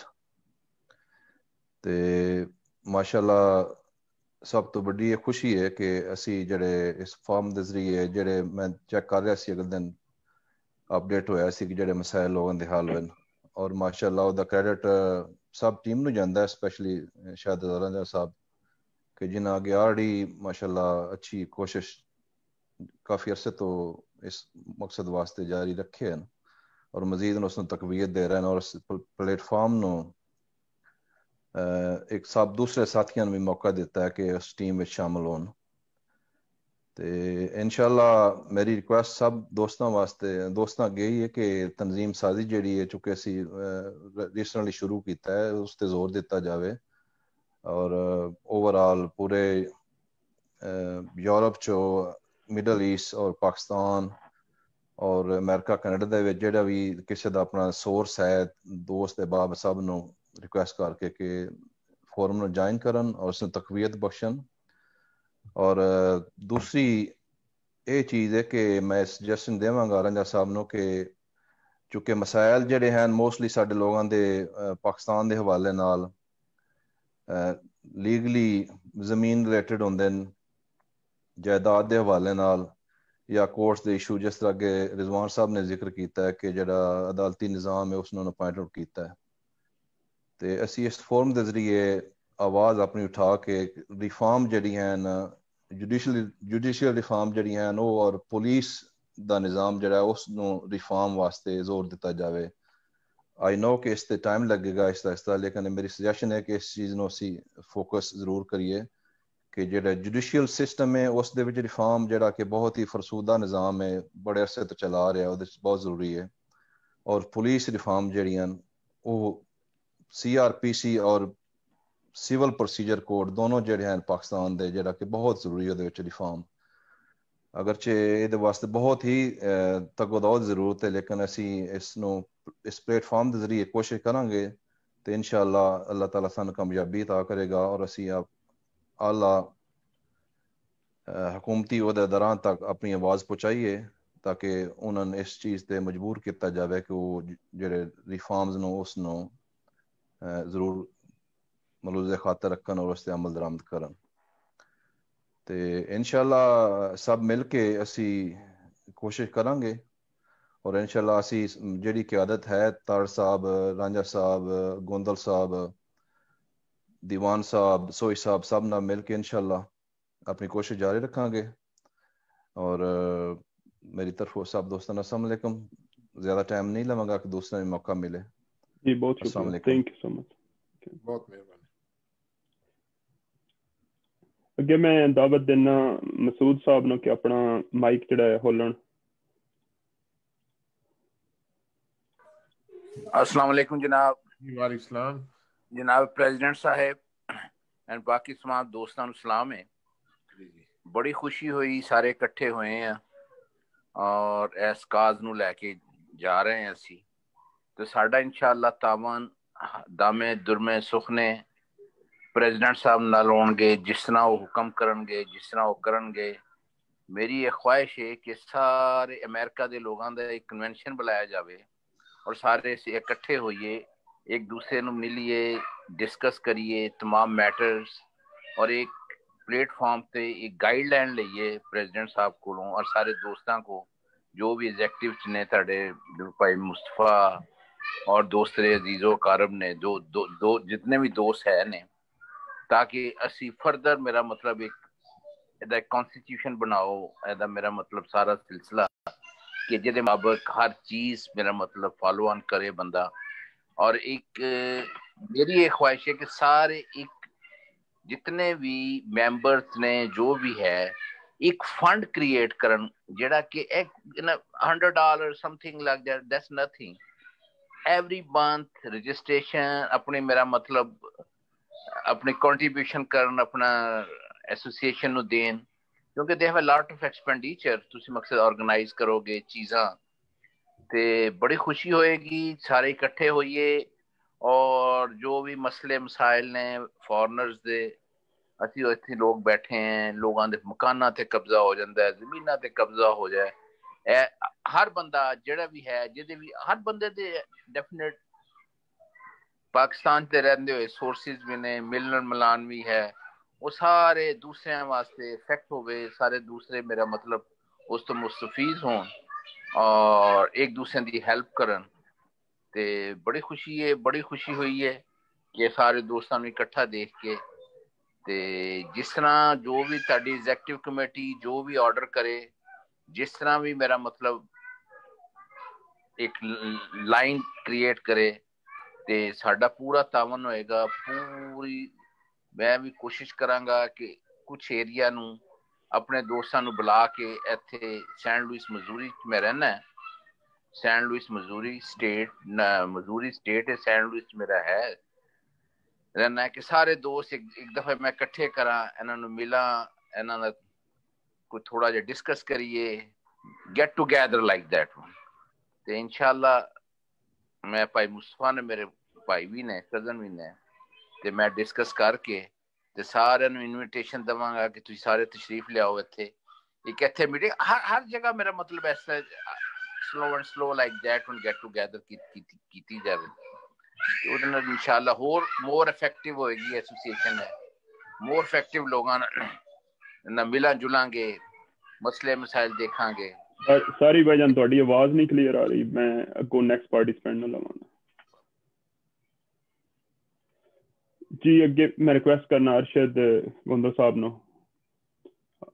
تے ماشاءاللہ سب تو بڑی خوشی ہے کہ اسی جڑے اس فارم دے ذریعے جڑے میں چیک کر رہا سی اگلے دن اپڈیٹ ہویا سی کہ جڑے مسائل لوگوں دے حل ہوئے اور ماشاءاللہ او دا کریڈٹ سب ٹیم نو جاندا ہے اسپیشلی شاہد رانجھا صاحب کہ جنہاں اگے آلریڈی ماشاءاللہ اچھی کوشش کافی عرصے تو اس مقصد واسطے جاری رکھے ہیں اور مزید اس نو تقویت دے رہے ہیں اور اس پلیٹ فارم نو ایک سب دوسرے ساتھیاں بھی موقع دیتا ہے کہ اس ٹیم میں شامل ہون. تے انشاءاللہ میری ریکویسٹ سب دوستاں واسطے دوستاں گئی ہے کہ تنظیم سازی جڑی ہے چونکہ اسی ریسنٹلی شروع کیتا ہے اس تے زور دیتا جاوے اور اوور آل پورے یورپ چو مڈل ایسٹ اور پاکستان اور امریکہ کینیڈا دے وچ جڑا بھی کسی دا اپنا سورس ہے دوست احباب سب نو ریکویسٹ کر کے کہ فورم نو جوائن کرن اور اس نے تقویت بخشن. اور دوسری یہ چیز ہے کہ میں سجیشن دیواں گا رانجھا صاحب نو کہ چونکہ مسائل جڑے ہیں موسٹلی سارے لوگاں دے پاکستان دے حوالے نال لیگلی زمین ریلیٹڈ ہوندے ہیں جائیداد دے حوالے نال یا کورٹس دے ایشو جس طرح کہ رضوان صاحب نے ذکر کیتا ہے کہ جڑا عدالتی نظام ہے اس نے اپوائنٹ آؤٹ کیتا ہے تے اسی اس فورم دے ذریعے آواز اپنی اٹھا کے ریفارم جڑی ہیں ਜੁਡੀਸ਼ੀਅਲ ਜੁਡੀਸ਼ੀਅਲ ਰਿਫਾਰਮ ਜਿਹੜੀਆਂ ਹਨ ਉਹ ਔਰ ਪੁਲਿਸ ਦਾ ਨਿਜ਼ਾਮ ਜਿਹੜਾ ਉਸ ਨੂੰ ਰਿਫਾਰਮ ਵਾਸਤੇ ਜ਼ੋਰ ਦਿੱਤਾ ਜਾਵੇ। ਆਈ ਨੋ ਕਿ ਇਸ ਤੇ ਟਾਈਮ ਲੱਗੇਗਾ ਇਸ ਤਰ੍ਹਾਂ ਇਸ ਤਰ੍ਹਾਂ, ਲੇਕਿਨ ਮੇਰੀ ਸੁਜੈਸ਼ਨ ਹੈ ਕਿ ਇਸ ਚੀਜ਼ ਨੂੰ ਅਸੀਂ ਫੋਕਸ ਜ਼ਰੂਰ ਕਰੀਏ ਕਿ ਜਿਹੜਾ ਜੁਡੀਸ਼ੀਅਲ ਸਿਸਟਮ ਹੈ ਉਸ ਦੇ ਵਿੱਚ ਰਿਫਾਰਮ ਜਿਹੜਾ ਕਿ ਬਹੁਤ ਹੀ ਫਰਸੂਦਾ ਨਿਜ਼ਾਮ ਹੈ, ਬੜੇ ਅਰਸੇ ਤੋਂ ਚਲਾ ਰਿਹਾ, ਉਹਦੇ 'ਚ ਬਹੁਤ ਜ਼ਰੂਰੀ ਹੈ। ਔਰ ਪੁਲਿਸ ਰਿਫਾਰਮ ਜਿਹੜੀਆਂ ਉਹ ਸੀ ਆਰ ਪੀ ਸੀ ਔਰ ਸਿਵਲ ਪ੍ਰੋਸੀਜਰ ਕੋਡ ਦੋਨੋਂ ਜਿਹੜੇ ਹਨ ਪਾਕਿਸਤਾਨ ਦੇ, ਜਿਹੜਾ ਕਿ ਬਹੁਤ ਜ਼ਰੂਰੀ ਉਹਦੇ ਵਿੱਚ ਰਿਫਾਰਮ, ਅਗਰਚੇ ਇਹਦੇ ਵਾਸਤੇ ਬਹੁਤ ਹੀ ਤਗੋਦੌਦ ਜ਼ਰੂਰਤ ਹੈ, ਲੇਕਿਨ ਅਸੀਂ ਇਸ ਨੂੰ ਇਸ ਪਲੇਟਫਾਰਮ ਦੇ ਜ਼ਰੀਏ ਕੋਸ਼ਿਸ਼ ਕਰਾਂਗੇ ਤੇ ਇਨਸ਼ਾਅੱਲਾ ਅੱਲਾਹ ਤਾਲਾ ਸਾਨੂੰ ਕਾਮਯਾਬੀ ਅਤਾ ਕਰੇਗਾ ਔਰ ਅਸੀਂ ਆਪ ਆਲਾ ਹਕੂਮਤੀ ਅਹੁਦੇਦਾਰਾਂ ਤੱਕ ਆਪਣੀ ਆਵਾਜ਼ ਪਹੁੰਚਾਈਏ ਤਾਂ ਕਿ ਉਹਨਾਂ ਨੂੰ ਇਸ ਚੀਜ਼ ਤੇ ਮਜਬੂਰ ਕੀਤਾ ਜਾਵੇ ਕਿ ਉਹ ਜਿਹੜੇ ਰਿਫਾਰਮਸ ਨੂੰ ਉਸ ਨੂੰ ਜ਼ਰੂਰ ਮਲੂਜ਼ੇ ਖਾਤਰ ਰੱਖਣ ਔਰ ਉਸ ਤੇ ਅਮਲ ਦਰਾਮਦ ਕਰਨ। ਤੇ ਇਨਸ਼ਾਅੱਲਾ ਸਭ ਮਿਲ ਕੇ ਅਸੀਂ ਕੋਸ਼ਿਸ਼ ਕਰਾਂਗੇ ਔਰ ਇਨਸ਼ਾਅੱਲਾ ਅਸੀਂ ਜਿਹੜੀ ਕਿਆਦਤ ਹੈ ਤਾੜ ਸਾਹਿਬ, ਰਾਂਝਾ ਸਾਹਿਬ, ਗੋਂਦਲ ਸਾਹਿਬ, ਦੀਵਾਨ ਸਾਹਿਬ, ਸੋਈ ਸਾਹਿਬ ਸਭ ਨਾਲ ਮਿਲ ਕੇ ਇਨਸ਼ਾਅੱਲਾ ਆਪਣੀ ਕੋਸ਼ਿਸ਼ ਜਾਰੀ ਰੱਖਾਂਗੇ। اور میری طرف سب دوستان السلام علیکم، زیادہ ٹائم نہیں لوں گا کہ دوسرے میں موقع ملے. جی بہت شکریہ، تھینک یو سو مچ، بہت مہربانی. اگے میں دعوت دینا مسعود صاحب نو کہ اپنا مائک جڑا ہے کھولن. السلام علیکم جناب. وعلیکم السلام جناب پریزیڈنٹ صاحب اینڈ باقی تمام دوستان سلام ہے. بڑی خوشی ہوئی سارے اکٹھے ہوئے ہیں اور اس کاز نو لے کے جا رہے ہیں اسی تو ساڈا انشاءاللہ تعاون دامے درمے سخنے پریزیڈنٹ صاحب نال ہون گے، جس طرح وہ حکم کرن گے، جس طرح وہ کرن گے. میری یہ خواہش ہے کہ سارے امریکہ دے لوگاں دا ایک کنونشن بلایا جاوے اور سارے سے اکٹھے ہوئیے، ایک دوسرے نو ملیے، ڈسکس کریے تمام میٹرز اور ایک پلیٹ فارم تے ایک گائیڈ لائن لئیے پریزیڈنٹ صاحب کولوں اور سارے دوستاں کو جو بھی ایگزیکٹیو نے تھے بھائی مصطفیٰ اور دوسرے عزیز و کارب نے جو دو, دو جتنے بھی دوست ہیں نے، تاکہ اسی فردر میرا مطلب ایک ایک کانسٹیٹیوشن بناؤ، ایدا میرا مطلب سارا سلسلہ کہ جدے مابق ہر چیز میرا مطلب فالو آن کرے بندہ. اور ایک میری ایک خواہش ہے کہ سارے ایک جتنے بھی ممبرز نے جو بھی ہے ایک فنڈ کریٹ کرن جڑا کہ ایک hundred dollar something like that, that's nothing. Every month registration اپنی میرا مطلب اپنی کنٹریبیوشن کرن اپنا ایسوسیشن نو دین، کیونکہ they have a lot of expenditure. تسی مقصد آرگنائز کرو گے چیزاں تے بڑی خوشی ہوئے گی. سارے اکٹھے ہوئیے اور جو بھی مسئلے مسائل نے فارنرز دے اسی اتنے لوگ بیٹھے ہیں، لوگاں دے مکاناں تے قبضہ ہو جاندہ ہے، زمیناں تے قبضہ ہو جائے. اے ہر بندہ جڑا بھی ہے جدے بھی ہر بندے دے ڈیفینیٹ پاکستان تے رہندے ہوئے سورسز بھی نے، ملن ملان بھی ہے، وہ سارے دوسرے واسطے افیکٹ ہوئے، سارے دوسرے میرا مطلب اس تو مستفید ہون اور ایک دوسرے دی ہیلپ کرن. تے بڑی خوشی ہے، بڑی خوشی ہوئی ہے کہ سارے دوستان نوں اکٹھا دیکھ کے. تے جس طرح جو بھی تہاڈی ایگزیکٹیو کمیٹی جو بھی آرڈر کرے، جس طرح بھی میرا مطلب ایک لائن کریٹ کرے تے ساڈا پورا تعاون ہوئے گا. پوری میں بھی کوشش کراں گا کہ کچھ ایریا نو اپنے دوستاں نو بلا کے ایتھے سینٹ لوئس مزوری میں رہنا ہے، Saint Louis Missouri state Missouri state ہے، سینٹ لوئس میرا ہے رہنا ہے، کہ سارے دوست ایک, ایک دفعہ میں کٹھے کراں، انہاں نو ملاں، انہاں دا کوئی تھوڑا جہا ڈسکس کریے، گیٹ ٹوگیدر لائک دیٹ. تے انشاءاللہ میں بھائی مصطفیٰ نے میرے بھائی بھی نے، کزن بھی نے، تے میں ڈسکس کر کے تے سارے نو انویٹیشن دواں گا کہ تسی سارے تشریف لیاؤ ایتھے. ایک ایتھے میٹنگ ہر ہر جگہ میرا مطلب ایسا slow and slow like that one get together کیتی جاوے. انشاءاللہ ہور مور افیکٹو ہوئے گی ایسوسیشن ہے، مور افیکٹو لوگاں نہ ملاں جلاں گے، مسئلے مسائل دیکھاں گے. ساری بھائی جان تہاڈی آواز نہیں کلیئر آ رہی، میں اگوں نیکسٹ پارٹیسپینٹ نوں لواں. جی اگے میں ریکویسٹ کرنا ارشد گوندل صاحب نو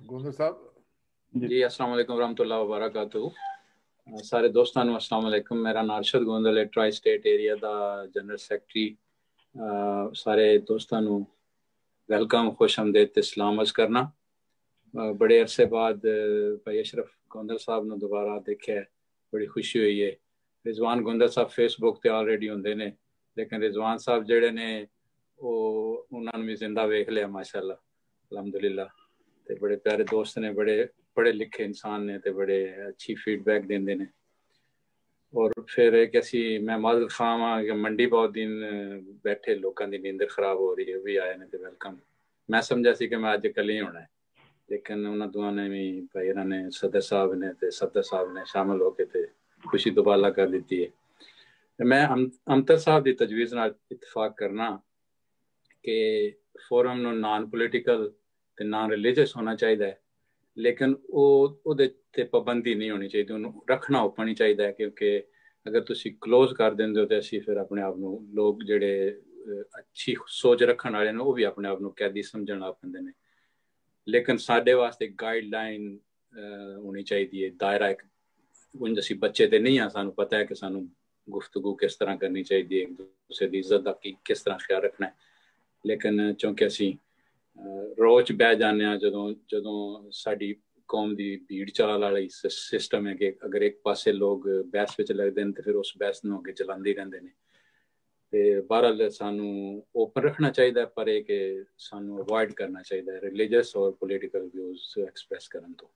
ਗੋਂਦਲ ਸਾਹਿਬ ਜੀ अस्सलाम वालेकुम रहमतुल्लाह व बरकातहू। सारे दोस्तों ਨੂੰ अस्सलाम वालेकुम। मेरा नाम अरशद गोंदल है, ट्राई स्टेट एरिया ਦਾ ਜਨਰਲ ਸੈਕਟਰੀ। ਸਾਰੇ ਦੋਸਤਾਂ ਨੂੰ ਵੈਲਕਮ, ਖੁਸ਼ ਆਮਦੀਦ ਤੇ ਸਲਾਮ ਅਰਜ਼ ਕਰਨਾ। ਬੜੇ ਅਰਸੇ ਬਾਅਦ ਭਾਈ ਅਸ਼ਰਫ ਗੋਂਦਲ ਸਾਹਿਬ ਨੂੰ ਦੁਬਾਰਾ ਦੇਖਿਆ, ਬੜੀ ਖੁਸ਼ੀ ਹੋਈ ਹੈ। ਰਿਜ਼ਵਾਨ ਗੋਂਦਲ ਸਾਹਿਬ ਫੇਸਬੁੱਕ ਤੇ ਆਲਰੇਡੀ ਹੁੰਦੇ ਨੇ, ਲੇਕਿਨ ਰਿਜ਼ਵਾਨ ਸਾਹਿਬ ਜਿਹੜੇ ਨੇ ਉਹ ਉਹਨਾਂ ਨੂੰ ਵੀ ਜ਼ਿੰਦਾ ਵੇਖ ਲਿਆ ਮਾਸ਼ਾਅੱਲਾ, ਅਲਹਮਦੁਲਿਲਾ। ਤੇ ਬੜੇ ਪਿਆਰੇ ਦੋਸਤ ਨੇ, ਬੜੇ ਪੜ੍ਹੇ ਲਿਖੇ ਇਨਸਾਨ ਨੇ ਤੇ ਬੜੇ ਅੱਛੀ ਫੀਡਬੈਕ ਦਿੰਦੇ ਨੇ। ਔਰ ਫਿਰ ਇੱਕ ਅਸੀਂ ਮੈਂ ਮਾਜ਼ਰਤ ਖਾਂ ਹਾਂ ਕਿ ਮੰਡੀ ਬਹੁਤ ਦਿਨ ਬੈਠੇ, ਲੋਕਾਂ ਦੀ ਨੀਂਦਰ ਖਰਾਬ ਹੋ ਰਹੀ ਹੈ, ਵੀ ਆਏ ਨੇ ਤੇ ਵੈਲਕਮ। ਮੈਂ ਸਮਝਿਆ ਸੀ ਕਿ ਮੈਂ ਅੱਜ ਇਕੱਲੇ ਹੀ ਹੋਣਾ ਹੈ, ਲੇਕਿਨ ਉਹਨਾਂ ਦੋਵਾਂ ਨੇ ਵੀ ਭਾਈ ਇਹਨਾਂ ਨੇ ਸਦਰ ਸਾਹਿਬ ਨੇ ਤੇ ਸਦਰ ਸਾਹਿਬ ਨੇ ਸ਼ਾਮਲ ਹੋ ਕੇ ਤੇ ਖੁਸ਼ੀ ਦੁਬਾਲਾ ਕਰ ਦਿੱਤੀ ਹੈ। ਮੈਂ ਅਮਤਰ ਸਾਹਿਬ ਦੀ ਤਜਵੀਜ਼ ਨਾਲ ਇਤਫਾਕ ਕਰਨਾ ਕਿ ਫੋਰਮ ਨੂੰ ਨਾਨ ਪੋਲੀਟੀਕਲ ਤੇ ਨਾਨ ਰਿਲੀਜੀਅਸ ਹੋਣਾ ਚਾਹੀਦਾ ਹੈ, ਲੇਕਿਨ ਉਹ ਉਹਦੇ ਤੇ ਪਾਬੰਦੀ ਨਹੀਂ ਹੋਣੀ ਚਾਹੀਦੀ, ਉਹਨੂੰ ਰੱਖਣਾ ਓਪਨ ਹੀ ਚਾਹੀਦਾ ਹੈ। ਕਿਉਂਕਿ ਅਗਰ ਤੁਸੀਂ ਕਲੋਜ਼ ਕਰ ਦਿੰਦੇ ਹੋ ਤੇ ਅਸੀਂ ਫਿਰ ਆਪਣੇ ਆਪ ਨੂੰ, ਲੋਕ ਜਿਹੜੇ ਅੱਛੀ ਸੋਚ ਰੱਖਣ ਵਾਲੇ ਨੇ ਉਹ ਵੀ ਆਪਣੇ ਆਪ ਨੂੰ ਕੈਦੀ ਸਮਝਣ ਲੱਗ ਪੈਂਦੇ ਨੇ। ਲੇਕਿਨ ਸਾਡੇ ਵਾਸਤੇ ਗਾਈਡਲਾਈਨ ਹੋਣੀ ਚਾਹੀਦੀ ਹੈ, ਦਾਇਰਾ ਇੱਕ। ਉਂਝ ਅਸੀਂ ਬੱਚੇ ਤੇ ਨਹੀਂ ਆ, ਸਾਨੂੰ ਪਤਾ ਹੈ ਕਿ ਸਾਨੂੰ ਗੁਫ਼ਤਗੂ ਕਿਸ ਤਰ੍ਹਾਂ ਕਰਨੀ ਚਾਹੀਦੀ ਹੈ, ਇੱਕ ਦੂਸਰੇ ਦੀ ਇੱਜ਼ਤ ਦਾ ਕੀ ਕਿਸ ਤਰ੍ਹਾਂ ਖਿਆਲ ਰੱਖਣਾ ਹੈ। ਲੇਕਿਨ ਚੂੰਕਿ ਅਸੀਂ ਰੋਜ਼ ਬਹਿ ਜਾਂਦੇ ਹਾਂ, ਜਦੋਂ ਜਦੋਂ ਸਾਡੀ ਕੌਮ ਦੀ ਭੀੜ ਚਾਲ ਵਾਲੀ ਸਿਸਟਮ ਹੈ ਕਿ ਅਗਰ ਇੱਕ ਪਾਸੇ ਲੋਕ ਬਹਿਸ ਵਿੱਚ ਲੱਗਦੇ ਨੇ ਤੇ ਫਿਰ ਉਸ ਬਹਿਸ ਨੂੰ ਅੱਗੇ ਚਲਾਉਂਦੇ ਰਹਿੰਦੇ ਨੇ। ਤੇ ਬਹਰਹਾਲ ਸਾਨੂੰ ਓਪਨ ਰੱਖਣਾ ਚਾਹੀਦਾ, ਪਰ ਇਹ ਕਿ ਸਾਨੂੰ ਅਵੋਇਡ ਕਰਨਾ ਚਾਹੀਦਾ ਹੈ ਰਿਲੀਜੀਅਸ ਔਰ ਪੋਲੀਟੀਕਲ ਵਿਊਜ਼ ਐਕਸਪ੍ਰੈਸ ਕਰਨ ਤੋਂ।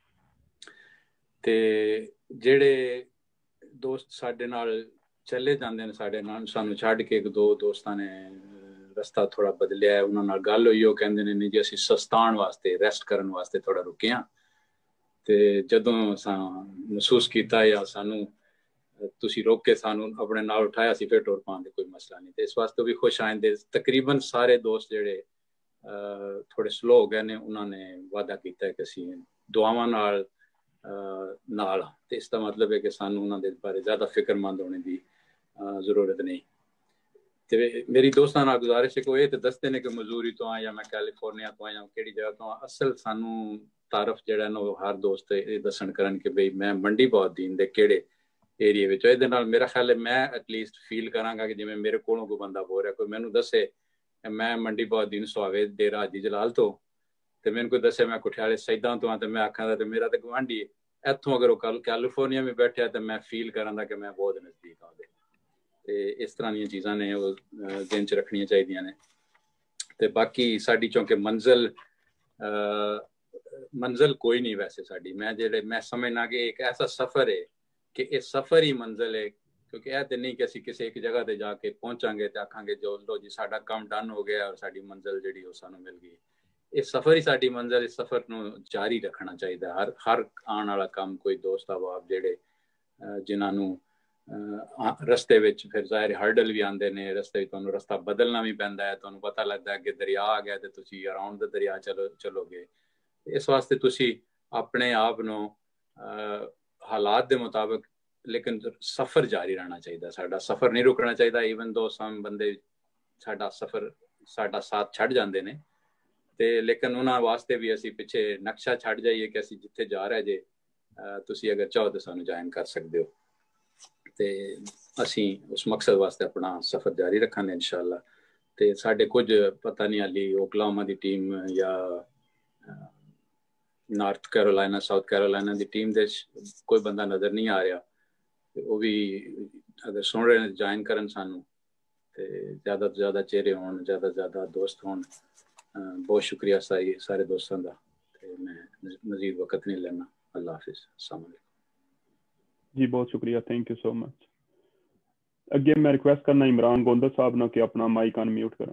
ਤੇ ਜਿਹੜੇ ਦੋਸਤ ਸਾਡੇ ਨਾਲ ਚਲੇ ਜਾਂਦੇ ਨੇ, ਸਾਡੇ ਨਾਲ ਸਾਨੂੰ ਛੱਡ ਕੇ ਇੱਕ ਦੋ ਦੋਸਤਾਂ ਨੇ ਰਸਤਾ ਥੋੜਾ ਬਦਲਿਆ ਹੈ, ਉਹਨਾਂ ਨਾਲ ਗੱਲ ਹੋਈ, ਉਹ ਕਹਿੰਦੇ ਨੇ ਨਹੀਂ ਜੀ ਅਸੀਂ ਸਸਤਾਉਣ ਵਾਸਤੇ, ਰੈਸਟ ਕਰਨ ਵਾਸਤੇ ਥੋੜਾ ਰੁਕੇ ਹਾਂ। ਤੇ ਜਦੋਂ ਅਸਾਂ ਮਹਿਸੂਸ ਕੀਤਾ ਜਾਂ ਸਾਨੂੰ ਤੁਸੀਂ ਰੋਕ ਕੇ ਸਾਨੂੰ ਆਪਣੇ ਨਾਲ ਉਠਾਇਆ, ਅਸੀਂ ਫਿਰ ਟੁਰ ਪਾਉਣ ਦੇ ਕੋਈ ਮਸਲਾ ਨਹੀਂ। ਤੇ ਇਸ ਵਾਸਤੇ ਵੀ ਖੁਸ਼ ਆਇੰਦੇ। ਤਕਰੀਬਨ ਸਾਰੇ ਦੋਸਤ ਜਿਹੜੇ ਥੋੜੇ ਸਲੋ ਹੋ ਗਏ ਨੇ, ਉਹਨਾਂ ਨੇ ਵਾਅਦਾ ਕੀਤਾ ਹੈ ਕਿ ਅਸੀਂ ਦੁਆਵਾਂ ਨਾਲ ਨਾਲ ਤੇ ਇਸ ਦਾ ਮਤਲਬ ਹੈ ਕਿ ਸਾਨੂੰ ਉਹਨਾਂ ਦੇ ਬਾਰੇ ਜ਼ਿਆਦਾ ਫਿਕਰਮੰਦ ਹੋਣੇ ਦੀ ਜ਼ਰੂਰਤ ਨਹੀਂ। ਤੇ ਮੇਰੀ ਦੋਸਤਾਂ ਨਾਲ ਗੁਜ਼ਾਰਿਸ਼ ਹੈ ਕਿ ਇਹ ਤੇ ਦੱਸਦੇ ਨੇ ਕਿ ਮਜ਼ੂਰੀ ਤੋਂ ਆ ਜਾਂ ਮੈਂ ਕੈਲੀਫੋਰਨੀਆ ਤੋਂ ਆ ਜਾਂ ਕਿਹੜੀ ਜਗ੍ਹਾ ਤੋਂ ਆ। ਅਸਲ ਸਾਨੂੰ ਤਾਰਫ ਜਿਹੜਾ ਨਾ ਉਹ ਹਰ ਦੋਸਤ ਇਹ ਦੱਸਣ ਕਰਨ ਕਿ ਬਈ ਮੈਂ ਮੰਡੀ ਬਹੁਤ ਦੀਨ ਦੇ ਕਿਹੜੇ ਏਰੀਏ ਵਿੱਚ। ਇਹਦੇ ਨਾਲ ਮੇਰਾ ਖਿਆਲ ਹੈ ਮੈਂ ਐਟਲੀਸਟ ਫੀਲ ਕਰਾਂਗਾ ਕਿ ਜਿਵੇਂ ਮੇਰੇ ਕੋਲੋਂ ਕੋਈ ਬੰਦਾ ਬੋਲ ਰਿਹਾ, ਕੋਈ ਮੈਨੂੰ ਦੱਸੇ ਮੈਂ ਮੰਡੀ ਬਹੁਤ ਦੀਨ ਸੁਹਾਵੇ ਦੇ ਰਾਜੀ ਜਲਾਲ ਤੋਂ, ਤੇ ਮੈਨੂੰ ਕੋਈ ਦੱਸੇ ਮੈਂ ਕੁਠਿਆਲੇ ਸੈਦਾਂ ਤੋਂ ਆ, ਤੇ ਮੈਂ ਆਖਾਂ ਦਾ ਤੇ ਮੇਰਾ ਤੇ ਗੁਆਂਢੀ ਹੈ ਇੱਥੋਂ। ਅਗਰ ਉਹ ਕੱਲ ਕੈਲੀਫੋਰਨੀਆ ਵੀ ਬੈਠਿਆ ਤੇ ਮੈਂ ਫੀਲ ਕਰਾਂਗਾ ਕਿ ਮੈਂ ਬਹੁਤ ਨਜ਼ਦੀਕ ਆਉਂਦੇ। ਤੇ ਇਸ ਤਰ੍ਹਾਂ ਦੀਆਂ ਚੀਜ਼ਾਂ ਨੇ ਉਹ ਦਿਨ 'ਚ ਰੱਖਣੀਆਂ ਚਾਹੀਦੀਆਂ ਨੇ। ਤੇ ਬਾਕੀ ਸਾਡੀ ਚੌਂਕੇ ਮੰਜ਼ਿਲ ਮੰਜ਼ਿਲ ਕੋਈ ਨਹੀਂ ਵੈਸੇ ਸਾਡੀ। ਮੈਂ ਜਿਹੜੇ ਮੈਂ ਸਮਝਣਾ ਕਿ ਇੱਕ ਐਸਾ ਸਫ਼ਰ ਹੈ ਕਿ ਇਹ ਸਫ਼ਰ ਹੀ ਮੰਜ਼ਿਲ ਹੈ, ਕਿਉਂਕਿ ਇਹ ਤੇ ਨਹੀਂ ਕਿ ਅਸੀਂ ਕਿਸੇ ਇੱਕ ਜਗ੍ਹਾ ਤੇ ਜਾ ਕੇ ਪਹੁੰਚਾਂਗੇ ਤੇ ਆਖਾਂਗੇ ਜੋ ਲੋ ਜੀ ਸਾਡਾ ਕੰਮ ਡਨ ਹੋ ਗਿਆ ਔਰ ਸਾਡੀ ਮੰਜ਼ਿਲ ਜਿਹੜੀ ਉਹ ਸਾਨੂੰ ਮਿਲ ਗਈ। ਇਹ ਸਫ਼ਰ ਹੀ ਸਾਡੀ ਮੰਜ਼ਿਲ। ਇਸ ਸਫ਼ਰ ਨੂੰ ਜਾਰੀ ਰੱਖਣਾ ਚਾਹੀਦਾ। ਹਰ ਹਰ ਆਉਣ ਵਾਲਾ ਕੰਮ, ਕੋਈ ਦੋਸਤ ਅਹਿਬਾਬ ਜਿਹੜੇ ਜਿਨ੍ਹਾਂ ਨੂੰ ਰਸਤੇ ਵਿੱਚ ਫਿਰ ਜ਼ਾਹਿਰ ਹਰਡਲ ਵੀ ਆਉਂਦੇ ਨੇ, ਰਸਤੇ ਵਿੱਚ ਤੁਹਾਨੂੰ ਰਸਤਾ ਬਦਲਣਾ ਵੀ ਪੈਂਦਾ ਹੈ, ਤੁਹਾਨੂੰ ਪਤਾ ਲੱਗਦਾ ਹੈ ਕਿ ਦਰਿਆ ਆ ਗਿਆ ਤੇ ਤੁਸੀਂ ਅਰਾਊਂਡ ਦਾ ਦਰਿਆ ਚਲੋ ਚਲੋਗੇ। ਇਸ ਵਾਸਤੇ ਤੁਸੀਂ ਆਪਣੇ ਆਪ ਨੂੰ ਹਾਲਾਤ ਦੇ ਮੁਤਾਬਕ, ਲੇਕਿਨ ਸਫ਼ਰ ਜਾਰੀ ਰਹਿਣਾ ਚਾਹੀਦਾ। ਸਾਡਾ ਸਫ਼ਰ ਨਹੀਂ ਰੁਕਣਾ ਚਾਹੀਦਾ। ਈਵਨ ਦੋ ਸਮ ਬੰਦੇ ਸਾਡਾ ਸਫ਼ਰ ਸਾਡਾ ਸਾਥ ਛੱਡ ਜਾਂਦੇ ਨੇ, ਤੇ ਲੇਕਿਨ ਉਹਨਾਂ ਵਾਸਤੇ ਵੀ ਅਸੀਂ ਪਿੱਛੇ ਨਕਸ਼ਾ ਛੱਡ ਜਾਈਏ ਕਿ ਅਸੀਂ ਜਿੱਥੇ ਜਾ ਰਹੇ ਜੇ ਤੁਸੀਂ ਅਗਰ ਚਾਹੋ ਤਾਂ ਸਾਨੂੰ ਜੁਆਇਨ ਕਰ ਸਕਦੇ ਹੋ। ਤੇ ਅਸੀਂ ਉਸ ਮਕਸਦ ਵਾਸਤੇ ਆਪਣਾ ਸਫ਼ਰ ਜਾਰੀ ਰੱਖਾਂਗੇ ਇਨਸ਼ਾਅੱਲਾ। ਤੇ ਸਾਡੇ ਕੁਝ ਪਤਾ ਨਹੀਂ ਹਾਲੀ ਓਕਲਾਹੋਮਾ ਦੀ ਟੀਮ ਜਾਂ ਨਾਰਥ ਕੈਰੋਲਾਈਨਾ, ਸਾਊਥ ਕੈਰੋਲਾਈਨਾ ਦੀ ਟੀਮ ਦੇ ਕੋਈ ਬੰਦਾ ਨਜ਼ਰ ਨਹੀਂ ਆ ਰਿਹਾ। ਤੇ ਉਹ ਵੀ ਅਗਰ ਸੁਣ ਰਹੇ ਨੇ ਜੁਆਇਨ ਕਰਨ ਸਾਨੂੰ, ਤੇ ਜ਼ਿਆਦਾ ਤੋਂ ਜ਼ਿਆਦਾ ਚਿਹਰੇ ਹੋਣ, ਜ਼ਿਆਦਾ ਤੋਂ ਜ਼ਿਆਦਾ ਦੋਸਤ ਹੋਣ। ਬਹੁਤ ਸ਼ੁਕਰੀਆ ਸਾਈ ਸਾਰੇ ਦੋਸਤਾਂ ਦਾ। ਤੇ ਮੈਂ ਮਜ਼ੀਦ ਵਕਤ ਨਹੀਂ ਲੈਣਾ। ਅੱਲਾਹ ਹਾਫਿਜ਼। अस्सलाम वालेकुम जी, बहुत शुक्रिया, थैंक यू सो मच। अगे मैं रिक्वेस्ट करना इमरान गोंदल साहब ना कि अपना माइक अनम्यूट करन।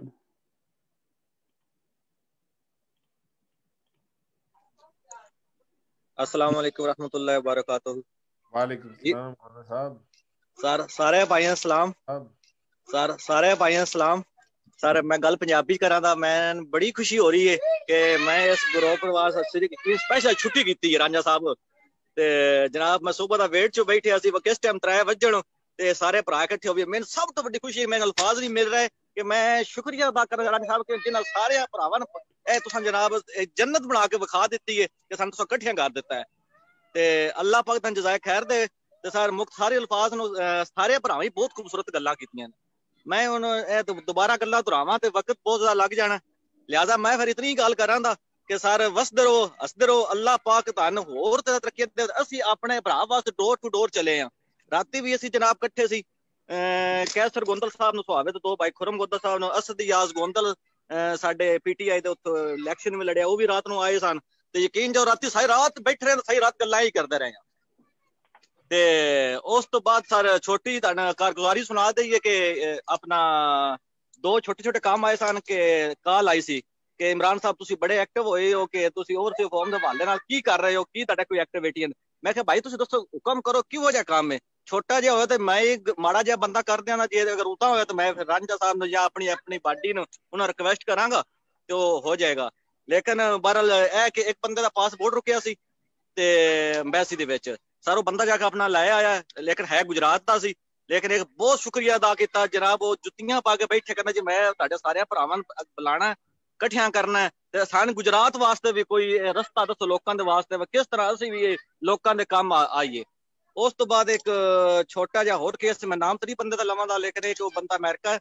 अस्सलाम वालेकुम रहमतुल्लाहि व बरकातहू। वालेकुम सलाम गोंदल साहब। सर सारे भाइयों सलाम। सर सारे भाइयों सलाम। सर मैं गल पंजाबी करा दा। मैं बड़ी खुशी हो रही है कि मैं इस ग्रुप प्रवास स्पेशल छुट्टी की है रांझा साहब। ते जनाब मैं सुबह दा वेट चो बैठे सी, किस टाइम त्रै वजन ते सारे भरा इकट्ठे हो गए। मैंने सब तो बड़ी खुशी है, मैंने अल्फाज नहीं मिल रहे कि मैं शुक्रिया अदा कर रांझा साहब के जिन्हां सारे भरावां ਇਹ ਤੁਸੀਂ ਜਨਾਬ ਜੰਨਤ ਬਣਾ ਕੇ ਵਿਖਾ ਦਿੱਤੀ ਹੈ ਕਿ ਸਾਨੂੰ ਤੁਸੀਂ ਇਕੱਠਿਆਂ ਕਰ ਦਿੱਤਾ ਹੈ ਤੇ ਅੱਲਾਹ ਪਾਕ ਤੁਹਾਨੂੰ ਜਜ਼ਾਏ ਖੈਰ ਦੇ ਤੇ ਸਰ ਮੁਕਤ ਸਾਰੇ ਅਲਫਾਜ਼ ਨੂੰ ਸਾਰੇ ਭਰਾਵਾਂ ਹੀ ਬਹੁਤ ਖੂਬਸੂਰਤ ਗੱਲਾਂ ਕੀਤੀਆਂ ਨੇ ਮੈਂ ਹੁਣ ਇਹ ਦੁਬਾਰਾ ਗੱਲਾਂ ਦੁਹਰਾਵਾਂ ਤੇ ਵਕਤ ਬਹੁਤ ਜ਼ਿਆਦਾ ਲੱਗ ਜਾਣਾ ਲਿਹਾਜ਼ਾ ਮੈਂ ਫਿਰ ਇਤਨੀ ਗੱਲ ਕਰਾਂ ਦਾ ਕਿ ਸਰ ਵਸਦੇ ਰਹੋ ਹੱਸਦੇ ਰਹੋ ਅੱਲਾਹ ਪਾਕ ਤੁਹਾਨੂੰ ਹੋਰ ਤੇ ਤਰੱਕੀ ਦੇ ਅਸੀਂ ਆਪਣੇ ਭਰਾ ਵਾਸਤੇ ਡੋਰ ਟੂ ਡੋਰ ਚਲੇ ਆ ਰਾਤੀ ਵੀ ਅਸੀਂ ਜਨਾਬ ਇਕੱਠੇ ਸੀ ਕੈਸਰ ਗੋਂਦਲ ਸਾਹਿਬ ਨੂੰ ਸੁਹਾਵੇ ਤੇ ਦੋ ਭਾਈ ਖੁਰਮ ਗੋਂਦਲ ਸਾਹਿਬ ਨੂੰ ਅਸਦ ਯਾਜ਼ ਗੋਂਦਲ ਸਾਡੇ ਪੀਟੀਆਈ ਦੇ ਉੱਤੇ ਇਲੈਕਸ਼ਨ ਵੀ ਲੜਿਆ ਉਹ ਵੀ ਰਾਤ ਨੂੰ ਆਏ ਸਨ ਤੇ ਯਕੀਨ ਜੋ ਰਾਤੀ ਸਾਰੀ ਰਾਤ ਬੈਠੇ ਰਹੇ ਸਾਰੀ ਰਾਤ ਗੱਲਾਂ ਹੀ ਕਰਦੇ ਰਹੇ ਤੇ ਉਸ ਤੋਂ ਬਾਅਦ ਸਰ ਛੋਟੀ ਤੁਹਾਨੂੰ ਕਾਰਗੁਜ਼ਾਰੀ ਸੁਣਾ ਦਈਏ ਕਿ ਆਪਣਾ ਦੋ ਛੋਟੇ ਛੋਟੇ ਕੰਮ ਆਏ ਸਨ ਕਿ ਕਾਲ ਆਈ ਸੀ ਕਿ ਇਮਰਾਨ ਸਾਹਿਬ ਤੁਸੀਂ ਬੜੇ ਐਕਟਿਵ ਹੋਏ ਹੋ ਕਿ ਤੁਸੀਂ ਓਵਰਸੀਜ਼ ਫਾਰਮ ਦੇ ਹਵਾਲੇ ਨਾਲ ਕੀ ਕਰ ਰਹੇ ਹੋ ਕੀ ਤੁਹਾਡਾ ਕੋਈ ਐਕਟੀਵਿਟੀ ਹੈ ਮੈਂ ਕਿਹਾ ਭਾਈ ਤੁਸੀਂ ਦੱਸੋ ਹੁਕਮ ਕਰੋ ਕਿਹੋ ਜਿਹਾ ਕੰਮ ਹੈ ਛੋਟਾ ਜਿਹਾ ਹੋਇਆ ਤੇ ਮੈਂ ਮਾੜਾ ਜਿਹਾ ਬੰਦਾ ਕਰ ਦਿਆਂ ਨਾ ਜੇ ਅਗਰ ਉਤਾ ਹੋਇਆ ਤਾਂ ਮੈਂ ਫਿਰ ਰਾਂਝਾ ਸਾਹਿਬ ਨੂੰ ਜਾਂ ਆਪਣੀ ਆਪਣੀ ਬਾਡੀ ਨੂੰ ਉਹਨਾਂ ਰਿਕਵੈਸਟ ਕਰਾਂਗਾ ਤੇ ਉਹ ਹੋ ਜਾਏਗਾ ਲੇਕਿਨ ਬਹਰਹਾਲ ਇਹ ਕਿ ਇੱਕ ਬੰਦੇ ਦਾ ਪਾਸਪੋਰਟ ਰੁਕਿਆ ਸੀ ਤੇ ਐਮਬੈਸੀ ਦੇ ਵਿੱਚ ਸਰ ਉਹ ਬੰਦਾ ਜਾ ਕੇ ਆਪਣਾ ਲੈ ਆਇਆ ਲੇਕਿਨ ਹੈ ਗੁਜਰਾਤ ਦਾ ਸੀ ਲੇਕਿਨ ਇੱਕ ਬਹੁਤ ਸ਼ੁਕਰੀਆ ਅਦਾ ਕੀਤਾ ਜਨਾਬ ਉਹ ਜੁੱਤੀਆਂ ਪਾ ਕੇ ਬੈਠੇ ਕਹਿੰਦਾ ਜੀ ਮੈਂ ਤੁਹਾਡੇ ਸਾਰਿਆਂ ਭਰਾਵਾਂ ਨੂੰ ਬੁਲਾਣਾ ਇਕੱਠਿਆਂ ਕਰਨਾ ਤੇ ਸਾਨੂੰ ਗੁਜਰਾਤ ਵਾਸਤੇ ਵੀ ਕੋਈ ਰਸਤਾ ਦੱਸੋ ਲੋਕਾਂ ਦੇ ਵਾਸਤੇ ਕਿਸ ਤਰ੍ਹਾਂ ਅਸੀਂ ਵੀ ਲੋਕਾਂ ਦੇ ਕੰਮ ਆਈਏ ਉਸ ਤੋਂ ਬਾਅਦ ਇੱਕ ਛੋਟਾ ਜਿਹਾ ਹੋਰ ਕੇਸ ਮੈਂ ਨਾਮ ਤਰੀ ਬੰਦੇ ਦਾ ਲਵਾਂ ਦਾ ਲੇਕਿਨ ਇਹ ਜੋ ਬੰਦਾ ਅਮਰੀਕਾ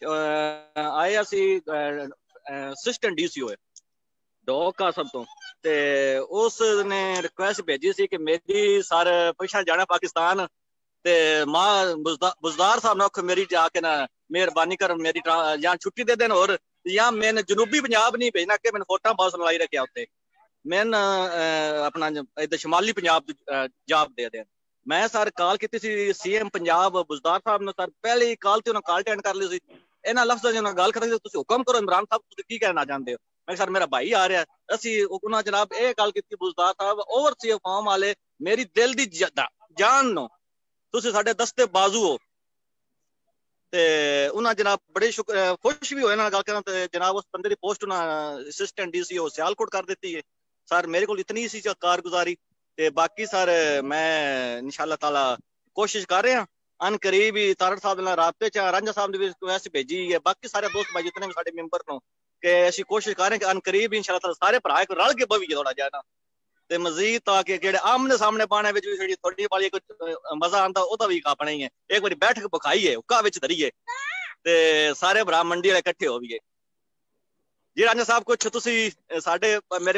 ਆਏ ਅਸੀਂ ਅਸਿਸਟੈਂਟ ਡੀ ਸੀ ਹੋਏ ਡੋਕਾ ਸਭ ਤੋਂ ਤੇ ਉਸ ਨੇ ਰਿਕੁਐਸਟ ਭੇਜੀ ਸੀ ਕਿ ਮੇਰੀ ਸਰ ਪਿਛਾ ਜਾਣਾ ਪਾਕਿਸਤਾਨ ਤੇ ਮਾਂ ਬੁਜ਼ਦਾਰ ਸਾਹਿਬ ਨੇ ਮੇਰੀ ਜਾ ਕੇ ਨਾ ਮਿਹਰਬਾਨੀ ਕਰ ਮੇਰੀ ਜਾਂ ਛੁੱਟੀ ਦੇ ਦੇਣ ਹੋਰ ਜਾਂ ਮੈਂ ਜਨੂਬੀ ਪੰਜਾਬ ਨਹੀਂ ਭੇਜਣਾ ਕਿ ਮੈਨੂੰ ਫੋਟਾਂ ਪਾਸ ਲਵਾਈ ਰੱਖਿਆ ਉੱਤੇ ਮੈਂ ਆਪਣਾ ਇੱਧਰ ਸ਼ਮਾਲੀ ਪੰਜਾਬ ਜਾਬ ਦੇ ਦੇਣ ਮੈਂ ਸਰ ਕਾਲ ਕੀਤੀ ਸੀ ਸੀਐਮ ਪੰਜਾਬ ਬੁਜ਼ਦਾਰ ਸਾਹਿਬ ਨੇ ਸਰ ਪਹਿਲੀ ਕਾਲ ਤੇ ਉਹਨਾਂ ਕਾਲ ਅਟੈਂਡ ਕਰ ਲਈ ਸੀ ਇਹਨਾਂ ਲਫ਼ਜ਼ਾਂ ਨਾਲ ਗੱਲ ਕਰਾਂਗੇ ਤੁਸੀਂ ਹੁਕਮ ਕਰੋ ਇਮਰਾਨ ਸਾਹਿਬ ਤੁਸੀਂ ਕੀ ਕਹਿਣਾ ਚਾਹੁੰਦੇ ਹੋ ਮੈਂ ਸਰ ਮੇਰਾ ਭਾਈ ਆ ਰਿਹਾ ਅਸੀਂ ਉਹਨਾਂ ਜਨਾਬ ਇਹ ਗੱਲ ਕੀਤੀ ਬੁਜ਼ਦਾਰ ਸਾਹਿਬ ਓਵਰਸੀਜ਼ ਫਾਰਮ ਵਾਲੇ ਮੇਰੀ ਦਿਲ ਦੀ ਜਾਨ ਨੂੰ ਤੁਸੀਂ ਸਾਡੇ ਦਸਤੇ ਬਾਜ਼ੂ ਹੋ ਤੇ ਉਹਨਾਂ ਜਨਾਬ ਬੜੇ ਸ਼ੁਕਰ ਖੁਸ਼ ਵੀ ਹੋਏ ਨਾਲ ਗੱਲ ਕਰਨ ਤੇ ਜਨਾਬ ਉਸ ਬੰਦੇ ਦੀ ਪੋਸਟ ਉਹਨਾਂ ਅਸਿਸਟੈਂਟ ਡੀ ਸੀ ਉਹ ਸਿਆਲਕੋਟ ਕਰ ਦਿੱਤੀ ਹੈ ਸਰ ਮੇਰੇ ਕੋਲ ਇਤਨੀ ਸੀ ਕਾਰਗੁਜ਼ਾਰੀ ਤੇ ਬਾਕੀ ਸਰ ਮੈਂ ਇਨਸ਼ਾਅੱਲਾ ਤਾਲਾ ਕੋਸ਼ਿਸ਼ ਕਰ ਰਿਹਾ ਅਨ ਕਰੀਬ ਹੀ ਤਾਰੜ ਸਾਹਿਬ ਨਾਲ ਰਾਬਤੇ ਚ ਰਾਂਝਾ ਸਾਹਿਬ ਨੇ ਵੀ ਰਿਕੁਐਸਟ ਭੇਜੀ ਹੈ ਬਾਕੀ ਸਾਰੇ ਦੋਸਤ ਭਾਈ ਜਿਤਨੇ ਵੀ ਸਾਡੇ ਮੈਂਬਰ ਨੂੰ ਕਿ ਅਸੀਂ ਕੋਸ਼ਿਸ਼ ਕਰ ਰਹੇ ਕਿ ਅਨ ਕਰੀਬ ਇਨਸ਼ਾਅੱਲਾ ਤਾਲਾ ਸਾਰੇ ਭਰਾ ਇੱਕ ਰਲ ਕੇ ਬਵੀਏ ਥੋੜਾ ਜਿਹਾ ਨਾ ਤੇ ਮਜ਼ੀਦ ਤਾਂ ਕਿ ਜਿਹੜੇ ਆਮਨੇ ਸਾਹਮਣੇ ਪਾਣੇ ਵਿੱਚ ਵੀ ਜਿਹੜੀ ਥੋੜੀ ਵਾਲੀ ਮਜ਼ਾ ਆਂਦਾ ਉਹਦਾ ਵੀ ਆਪਣਾ ਹੀ ਹੈ ਇੱਕ ਵਾਰੀ ਬੈਠ ਕੇ ਬਖਾਈਏ ਹੁੱਕਾ ਵਿੱਚ ਧਰੀਏ ਤੇ ਸਾਰੇ ਭਰਾ ਮੰਡੀ ਵਾਲੇ ਇਕੱਠੇ ਹੋਵੀਏ ਜੀ ਰਾਂਝਾ ਸਾਹਿਬ ਕੁਛ ਤੁਸੀਂ ਸਾਡੇ ਮੇਰੇ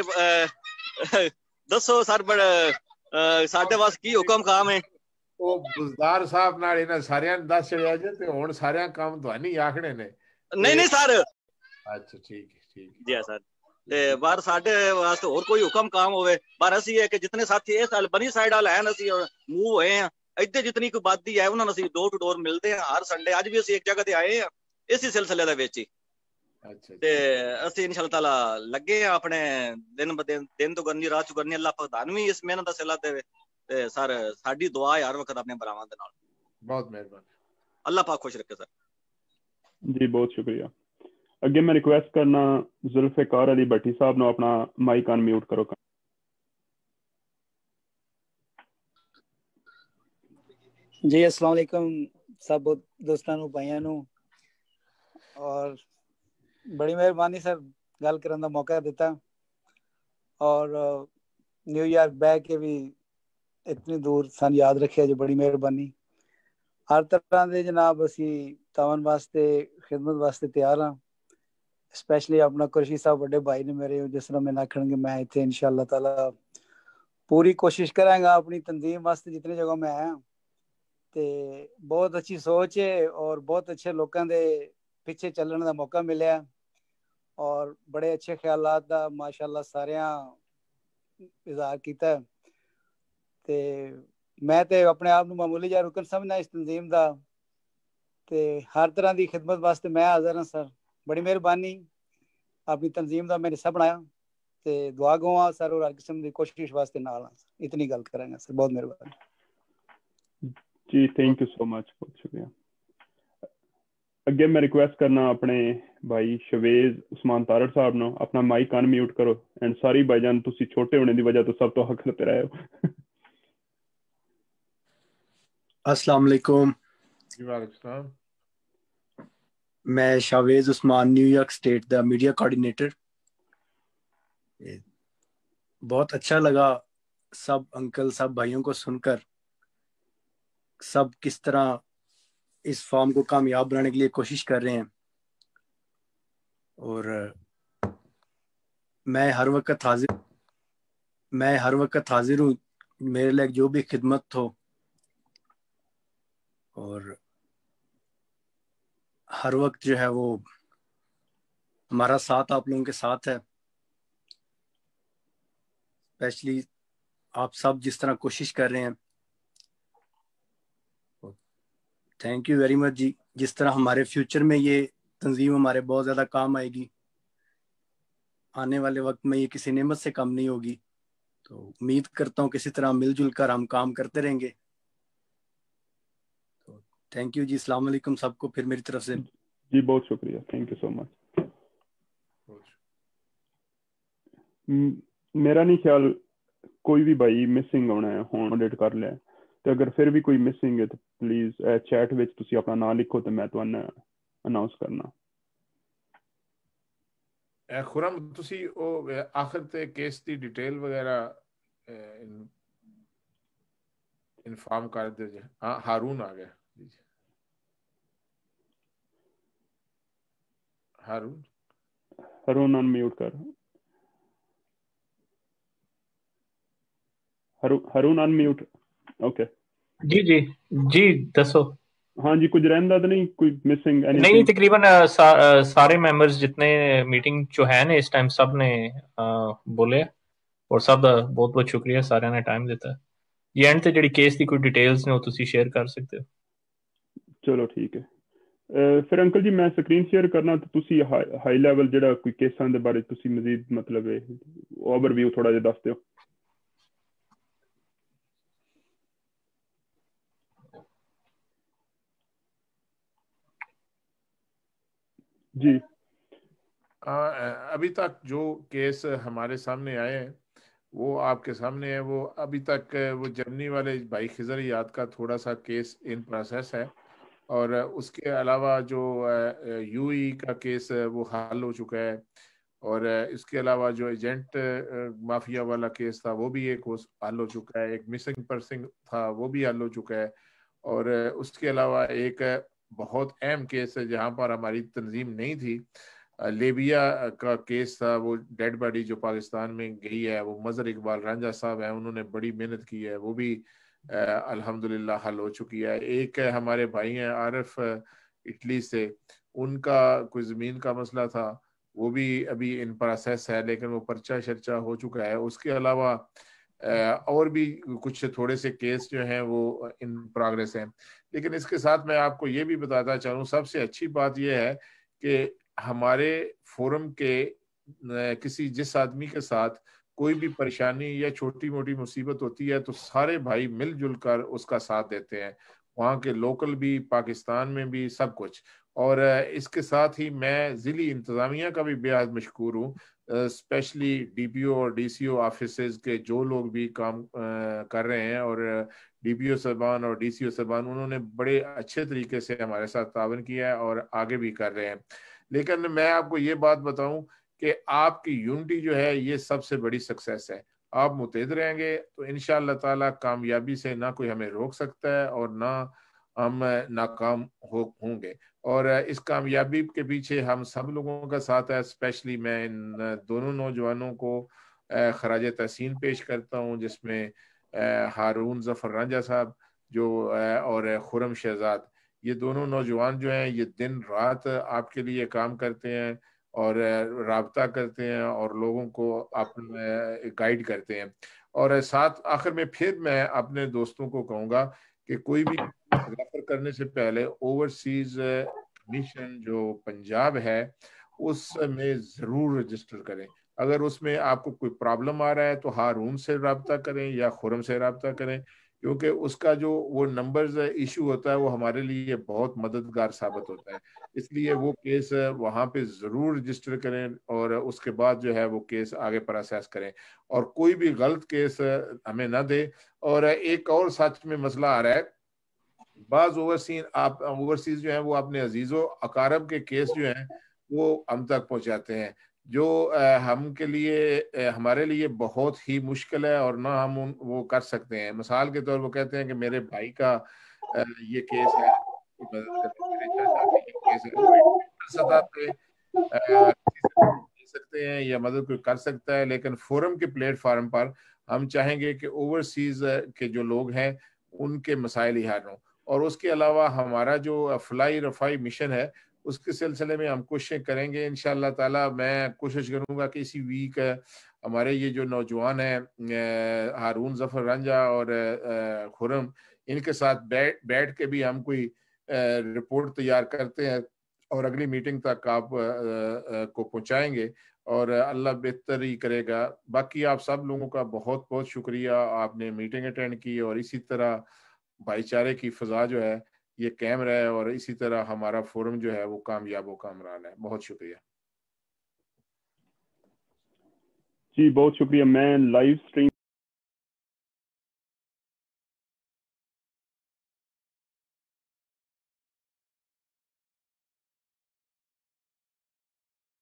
ਦੱਸੋ ਸਰ ਬੜਾ ਸਾਡੇ ਵਾਸਤੇ ਕੀ ਹੁਕਮ ਖਾਮ ਹੈ ਉਹ ਬੁਜ਼ਦਾਰ ਸਾਹਿਬ ਨਾਲ ਇਹਨਾਂ ਸਾਰਿਆਂ ਨੂੰ ਦੱਸ ਛੜਿਆ ਜੇ ਤੇ ਹੁਣ ਸਾਰਿਆਂ ਕੰਮ ਤੁਹਾਨੂੰ ਆਖਣੇ ਨੇ ਨਹੀਂ ਨਹੀਂ ਸਰ ਅੱਛਾ ਠੀਕ ਹੈ ਠੀਕ ਜੀ ਸਰ ਤੇ ਬਾਹਰ ਸਾਡੇ ਵਾਸਤੇ ਹੋਰ ਕੋਈ ਹੁਕਮ ਕੰਮ ਹੋਵੇ ਪਰ ਅਸੀਂ ਹੈ ਕਿ ਜਿਤਨੇ ਸਾਥੀ ਇਸ ਸਾਲ ਬਨੀ ਸਾਈਡ ਵਾਲ ਹਨ ਅਸੀਂ ਮੂਵ ਹੋਏ ਆ ਇੱਥੇ ਜਿਤਨੀ ਕੋਈ ਬਾਦੀ ਹੈ ਉਹਨਾਂ ਨੂੰ ਅਸੀਂ ਡੋਰ ਟੂ ਡੋਰ ਮਿਲਦੇ ਆ ਹਰ ਸੰਡੇ ਅੱਜ ਵੀ ਅਸੀਂ ਇੱਕ ਜਗ੍ਹਾ ਤੇ ਆਏ ਆ ਇਸੇ ਸਿਲਸਿਲੇ ਦੇ ਵਿੱਚ ਹੀ ਤੇ ਅਸੀਂ ਇਨਸ਼ਾਅੱਲਾ ਤਾਲਾ ਲੱਗੇ ਆ ਆਪਣੇ ਦਿਨ ਬ ਦਿਨ ਦਿਨ ਤੋਂ ਕਰਨੀ ਰਾਤ ਤੋਂ ਕਰਨੀ ਅੱਲਾਹ ਪਾਕ ਤੁਹਾਨੂੰ ਵੀ ਇਸ ਮਿਹਨਤ ਦਾ ਸਿਲਾ ਦੇਵੇ ਤੇ ਸਰ ਸਾਡੀ ਦੁਆ ਹੈ ਹਰ ਵਕਤ ਆਪਣੇ ਭਰਾਵਾਂ ਦੇ ਨਾਲ ਬਹੁਤ ਮਿਹਰਬਾਨੀ ਅੱਲਾਹ ਪਾਕ ਖੁਸ਼ ਰੱਖੇ ਸਰ ਜੀ ਬਹੁਤ ਸ਼ੁਕਰੀਆ ਅੱਗੇ ਮੈਂ ਰਿਕੁਐਸਟ ਕਰਨਾ ਜ਼ੁਲਫਿਕਾਰ ਅਲੀ ਭੱਟੀ ਸਾਹਿਬ ਨੂੰ ਆਪਣਾ ਮਾਈਕ ਅਨਮਿਊਟ ਕਰੋ ਜੀ अस्सलाम वालेकुम सब दोस्तों ਨੂੰ ਭਾਈਆਂ ਨੂੰ ਔਰ ਬੜੀ ਮਿਹਰਬਾਨੀ ਸਰ ਗੱਲ ਕਰਨ ਦਾ ਮੌਕਾ ਦਿੱਤਾ ਔਰ ਨਿਊਯਾਰਕ ਬੈ ਕੇ ਵੀ ਇਤਨੀ ਦੂਰ ਸਾਨੂੰ ਯਾਦ ਰੱਖਿਆ ਜੀ ਬੜੀ ਮਿਹਰਬਾਨੀ ਹਰ ਤਰ੍ਹਾਂ ਦੇ ਜਨਾਬ ਅਸੀਂ ਤਾਵਨ ਵਾਸਤੇ ਖਿਦਮਤ ਵਾਸਤੇ ਤਿਆਰ ਹਾਂ ਸਪੈਸ਼ਲੀ ਆਪਣਾ ਕੁਰਸ਼ੀ ਸਾਹਿਬ ਵੱਡੇ ਭਾਈ ਨੇ ਮੇਰੇ ਜਿਸ ਤਰ੍ਹਾਂ ਮੈਨੂੰ ਆਖਣਗੇ ਮੈਂ ਇੱਥੇ ਇਨਸ਼ਾਅੱਲਾ ਤਾਲਾ ਪੂਰੀ ਕੋਸ਼ਿਸ਼ ਕਰਾਂਗਾ ਆਪਣੀ ਤਨਜ਼ੀਮ ਵਾਸਤੇ ਜਿਤਨੇ ਜਗ੍ਹਾ ਮੈਂ ਆਇਆ ਤੇ ਬਹੁਤ ਅੱਛੀ ਸੋਚ ਹੈ ਔਰ ਬਹੁਤ ਅੱਛੇ ਲੋਕਾਂ ਦੇ ਪਿੱਛੇ ਚੱਲਣ ਦਾ ਮੌਕਾ ਮਿਲਿਆ ਔਰ ਬੜੇ ਅੱਛੇ ਖਿਆਲਾਤ ਦਾ ਮਾਸ਼ਾਅੱਲਾ ਸਾਰਿਆਂ ਇਜ਼ਹਾਰ ਕੀਤਾ ਤੇ ਮੈਂ ਤੇ ਆਪਣੇ ਆਪ ਨੂੰ ਮਾਮੂਲੀ ਜਿਹਾ ਰੁਕਨ ਸਮਝਣਾ ਇਸ ਤਨਜ਼ੀਮ ਦਾ ਤੇ ਹਰ ਤਰ੍ਹਾਂ ਦੀ ਖਿਦਮਤ ਵਾਸਤੇ ਮੈਂ ਹਾਜ਼ਰ ਹਾਂ ਸਰ ਬੜੀ ਮਿਹਰਬਾਨੀ ਆਪਣੀ ਤਨਜ਼ੀਮ ਦਾ ਮੈंने सब बनाया ਤੇ ਦੁਆ ਗੋਆ ਸਰ ਔਰ ਹਰ ਕਿਸਮ ਦੀ ਕੋਸ਼ਿਸ਼ ਵਾਸਤੇ ਨਾਲ ਹਾਂ ਇਤਨੀ ਗੱਲ ਕਰਾਂਗਾ ਸਰ ਬਹੁਤ ਮਿਹਰਬਾਨੀ ਜੀ ਥੈਂਕ ਯੂ ਸੋ ਮਚ ਬਹੁਤ ਸ਼ੁਕਰੀਆ ਅੱਗੇ ਮੈਂ ਰਿਕੁਐਸਟ ਕਰਨਾ ਆਪਣੇ ਭਾਈ ਸ਼ਵੇਜ਼ ਉਸਮਾਨ ਤਾਰੜ ਸਾਹਿਬ ਨੂੰ ਆਪਣਾ ਮਾਈਕ ਅਨਮਿਊਟ ਕਰੋ ਐਂਡ ਸਾਰੀ ਭਾਈਜਾਨ ਤੁਸੀਂ ਛੋਟੇ ਹੋਣੇ ਦੀ ਵਜ੍ਹਾ ਤੋਂ ਸਭ ਤੋਂ ਹੱਕ ਤੇ ਰਹੇ ਹੋ अस्सलाम वालेकुम मैं शावेज उस्मान न्यूयॉर्क स्टेट ਦਾ ਮੀਡੀਆ ਕੋਆਰਡੀਨੇਟਰ بہت اچھا لگا سب انکل سب بھائیوں کو سن کر، سب کس طرح اس فارم کو کامیاب بنانے کے لیے کوشش کر رہے ہیں، اور میں ہر وقت حاضر میں ہر وقت حاضر ہوں میرے لیے جو بھی خدمت ہو، اور ہر وقت جو ہے وہ ہمارا ساتھ آپ لوگوں کے ساتھ ہے، اسپیشلی آپ سب جس طرح کوشش کر رہے ہیں. تھینک یو ویری مچ جی. جس طرح ہمارے فیوچر میں یہ تنظیم ہمارے بہت زیادہ کام آئے گی، آنے والے وقت میں یہ کسی نعمت سے کم نہیں ہوگی، تو امید کرتا ہوں کسی طرح مل جل کر ہم کام کرتے رہیں گے. تھینک یو جی. السلام علیکم سب کو پھر میری طرف سے. جی بہت شکریہ، تھینک یو سو مچ. میرا نہیں خیال کوئی بھی بھائی مسنگ ہونا ہے ہون اڈٹ کر لے، تو اگر پھر بھی کوئی مسنگ ہے تو پلیز چیٹ وچ تسی اپنا نام لکھو تو میں تمہیں اناؤنس کرنا. خرم تسی او آخر تے کیس دی ڈیٹیل وغیرہ انفارم کر دے جی. ہاں ہارون آ گیا. ہارون ہارون ان میوٹ کر. Haroon unmute. اوکے جی جی جی دسو. ہاں جی کچھ رہندا تو نہیں کوئی مسنگ اینی نہیں تقریباً سارے ممبرز جتنے میٹنگ جو ہے نا اس ٹائم سب نے بولے، اور سب دا بہت بہت شکریہ سارے نے ٹائم دیتا ہے. یہ اینڈ تے جڑی کیس دی کوئی ڈیٹیلز نے وہ تسی شیئر کر سکتے ہو. چلو ٹھیک ہے. پھر انکل جی میں سکرین شیئر کرنا تو تسی ہائی لیول جڑا کوئی کیساں دے بارے تسی مزید مطلب اوور ویو تھوڑا جہا دس دیو. جی ابھی تک جو کیس ہمارے سامنے آئے ہیں وہ آپ کے سامنے ہے. وہ ابھی تک وہ جرمنی والے بھائی خضر یاد کا تھوڑا سا کیس ان پروسیس ہے، اور اس کے علاوہ جو یو ای کا کیس وہ حل ہو چکا ہے، اور اس کے علاوہ جو ایجنٹ مافیا والا کیس تھا وہ بھی ایک حل ہو چکا ہے. ایک مسنگ پرسن تھا وہ بھی حل ہو چکا ہے، اور اس کے علاوہ ایک بہت اہم کیس ہے جہاں پر ہماری تنظیم نہیں تھی، لیبیا کا کیس تھا. وہ ڈیڈ باڈی جو پاکستان میں گئی ہے وہ مظہر اقبال رانجھا صاحب ہیں، انہوں نے بڑی محنت کی ہے، وہ بھی الحمدللہ حل ہو چکی ہے. ایک ہمارے بھائی ہیں عارف اٹلی سے، ان کا کوئی زمین کا مسئلہ تھا، وہ بھی ابھی ان پروسیس ہے، لیکن وہ پرچہ شرچہ ہو چکا ہے. اس کے علاوہ اور بھی کچھ تھوڑے سے کیس جو ہیں وہ ان پروگریس ہیں. لیکن اس کے ساتھ میں آپ کو یہ بھی بتاتا چاہوں سب سے اچھی بات یہ ہے کہ ہمارے فورم کے کسی جس آدمی کے ساتھ کوئی بھی پریشانی یا چھوٹی موٹی مصیبت ہوتی ہے تو سارے بھائی مل جل کر اس کا ساتھ دیتے ہیں، وہاں کے لوکل بھی، پاکستان میں بھی، سب کچھ. اور اس کے ساتھ ہی میں ضلعی انتظامیہ کا بھی بے حد مشکور ہوں، اسپیشلی ڈی پی او اور ڈی سی او آفیسز کے جو لوگ بھی کام کر رہے ہیں، اور ڈی پی او صاحبان اور ڈی سی او صاحبان انہوں نے بڑے اچھے طریقے سے ہمارے ساتھ تعاون کیا ہے اور آگے بھی کر رہے ہیں. لیکن میں آپ کو یہ بات بتاؤں کہ آپ کی یونٹی جو ہے یہ سب سے بڑی سکسیس ہے. آپ متحد رہیں گے تو انشاءاللہ تعالی کامیابی سے نہ کوئی ہمیں روک سکتا ہے اور نہ ہم ناکام ہوں گے. اور اس کامیابی کے پیچھے ہم سب لوگوں کا ساتھ ہے. اسپیشلی میں ان دونوں نوجوانوں کو خراج تحسین پیش کرتا ہوں، جس میں ہارون ظفر رانجھا صاحب جو اور خرم شہزاد، یہ دونوں نوجوان جو ہیں یہ دن رات آپ کے لیے کام کرتے ہیں اور رابطہ کرتے ہیں اور لوگوں کو اپنے گائیڈ کرتے ہیں. اور ساتھ آخر میں پھر میں اپنے دوستوں کو کہوں گا کہ کوئی بھی ریفر کرنے سے پہلے اوورسیز کمیشن جو پنجاب ہے اس میں ضرور رجسٹر کریں. اگر اس میں آپ کو کوئی پرابلم آ رہا ہے تو ہارون سے رابطہ کریں یا خرم سے رابطہ کریں، کیونکہ اس کا جو وہ نمبرز ایشو ہوتا ہے وہ ہمارے لیے بہت مددگار ثابت ہوتا ہے. اس لیے وہ کیس وہاں پہ ضرور رجسٹر کریں اور اس کے بعد جو ہے وہ کیس آگے پروسیس کریں، اور کوئی بھی غلط کیس ہمیں نہ دے. اور ایک اور سچ میں مسئلہ آ رہا ہے، بعض اوورسیز آپ اوورسیز جو ہیں وہ اپنے عزیز و اقارب کے کیس جو ہیں وہ ہم تک پہنچاتے ہیں، جو ہم کے لیے ہمارے لیے بہت ہی مشکل ہے اور نہ ہم وہ کر سکتے ہیں. مثال کے طور وہ کہتے ہیں کہ میرے بھائی کا یہ کیس ہے, مدد کریں, میرے چاچا کا یہ کیس ہے, وہ سطح پہ دے سکتے ہیں یا مدد کوئی کر سکتا ہے, لیکن فورم کے پلیٹ فارم پر ہم چاہیں گے کہ اوورسیز کے جو لوگ ہیں ان کے مسائل ہی حل ہوں. اور اس کے علاوہ ہمارا جو فلائی رفائی مشن ہے اس کے سلسلے میں ہم کوششیں کریں گے انشاءاللہ تعالی. میں کوشش کروں گا کہ اسی ویک ہمارے یہ جو نوجوان ہیں ہارون ظفر رانجھا اور خرم, ان کے ساتھ بیٹھ بیٹھ کے بھی ہم کوئی رپورٹ تیار کرتے ہیں اور اگلی میٹنگ تک آپ کو پہنچائیں گے, اور اللہ بہتر ہی کرے گا. باقی آپ سب لوگوں کا بہت بہت شکریہ, آپ نے میٹنگ اٹینڈ کی اور اسی طرح بھائی چارے کی فضا جو ہے یہ قائم رہے اور اسی طرح ہمارا فورم جو ہے وہ کامیاب و کامران ہے. بہت شکریہ جی, بہت شکریہ. میں لائیو سٹریم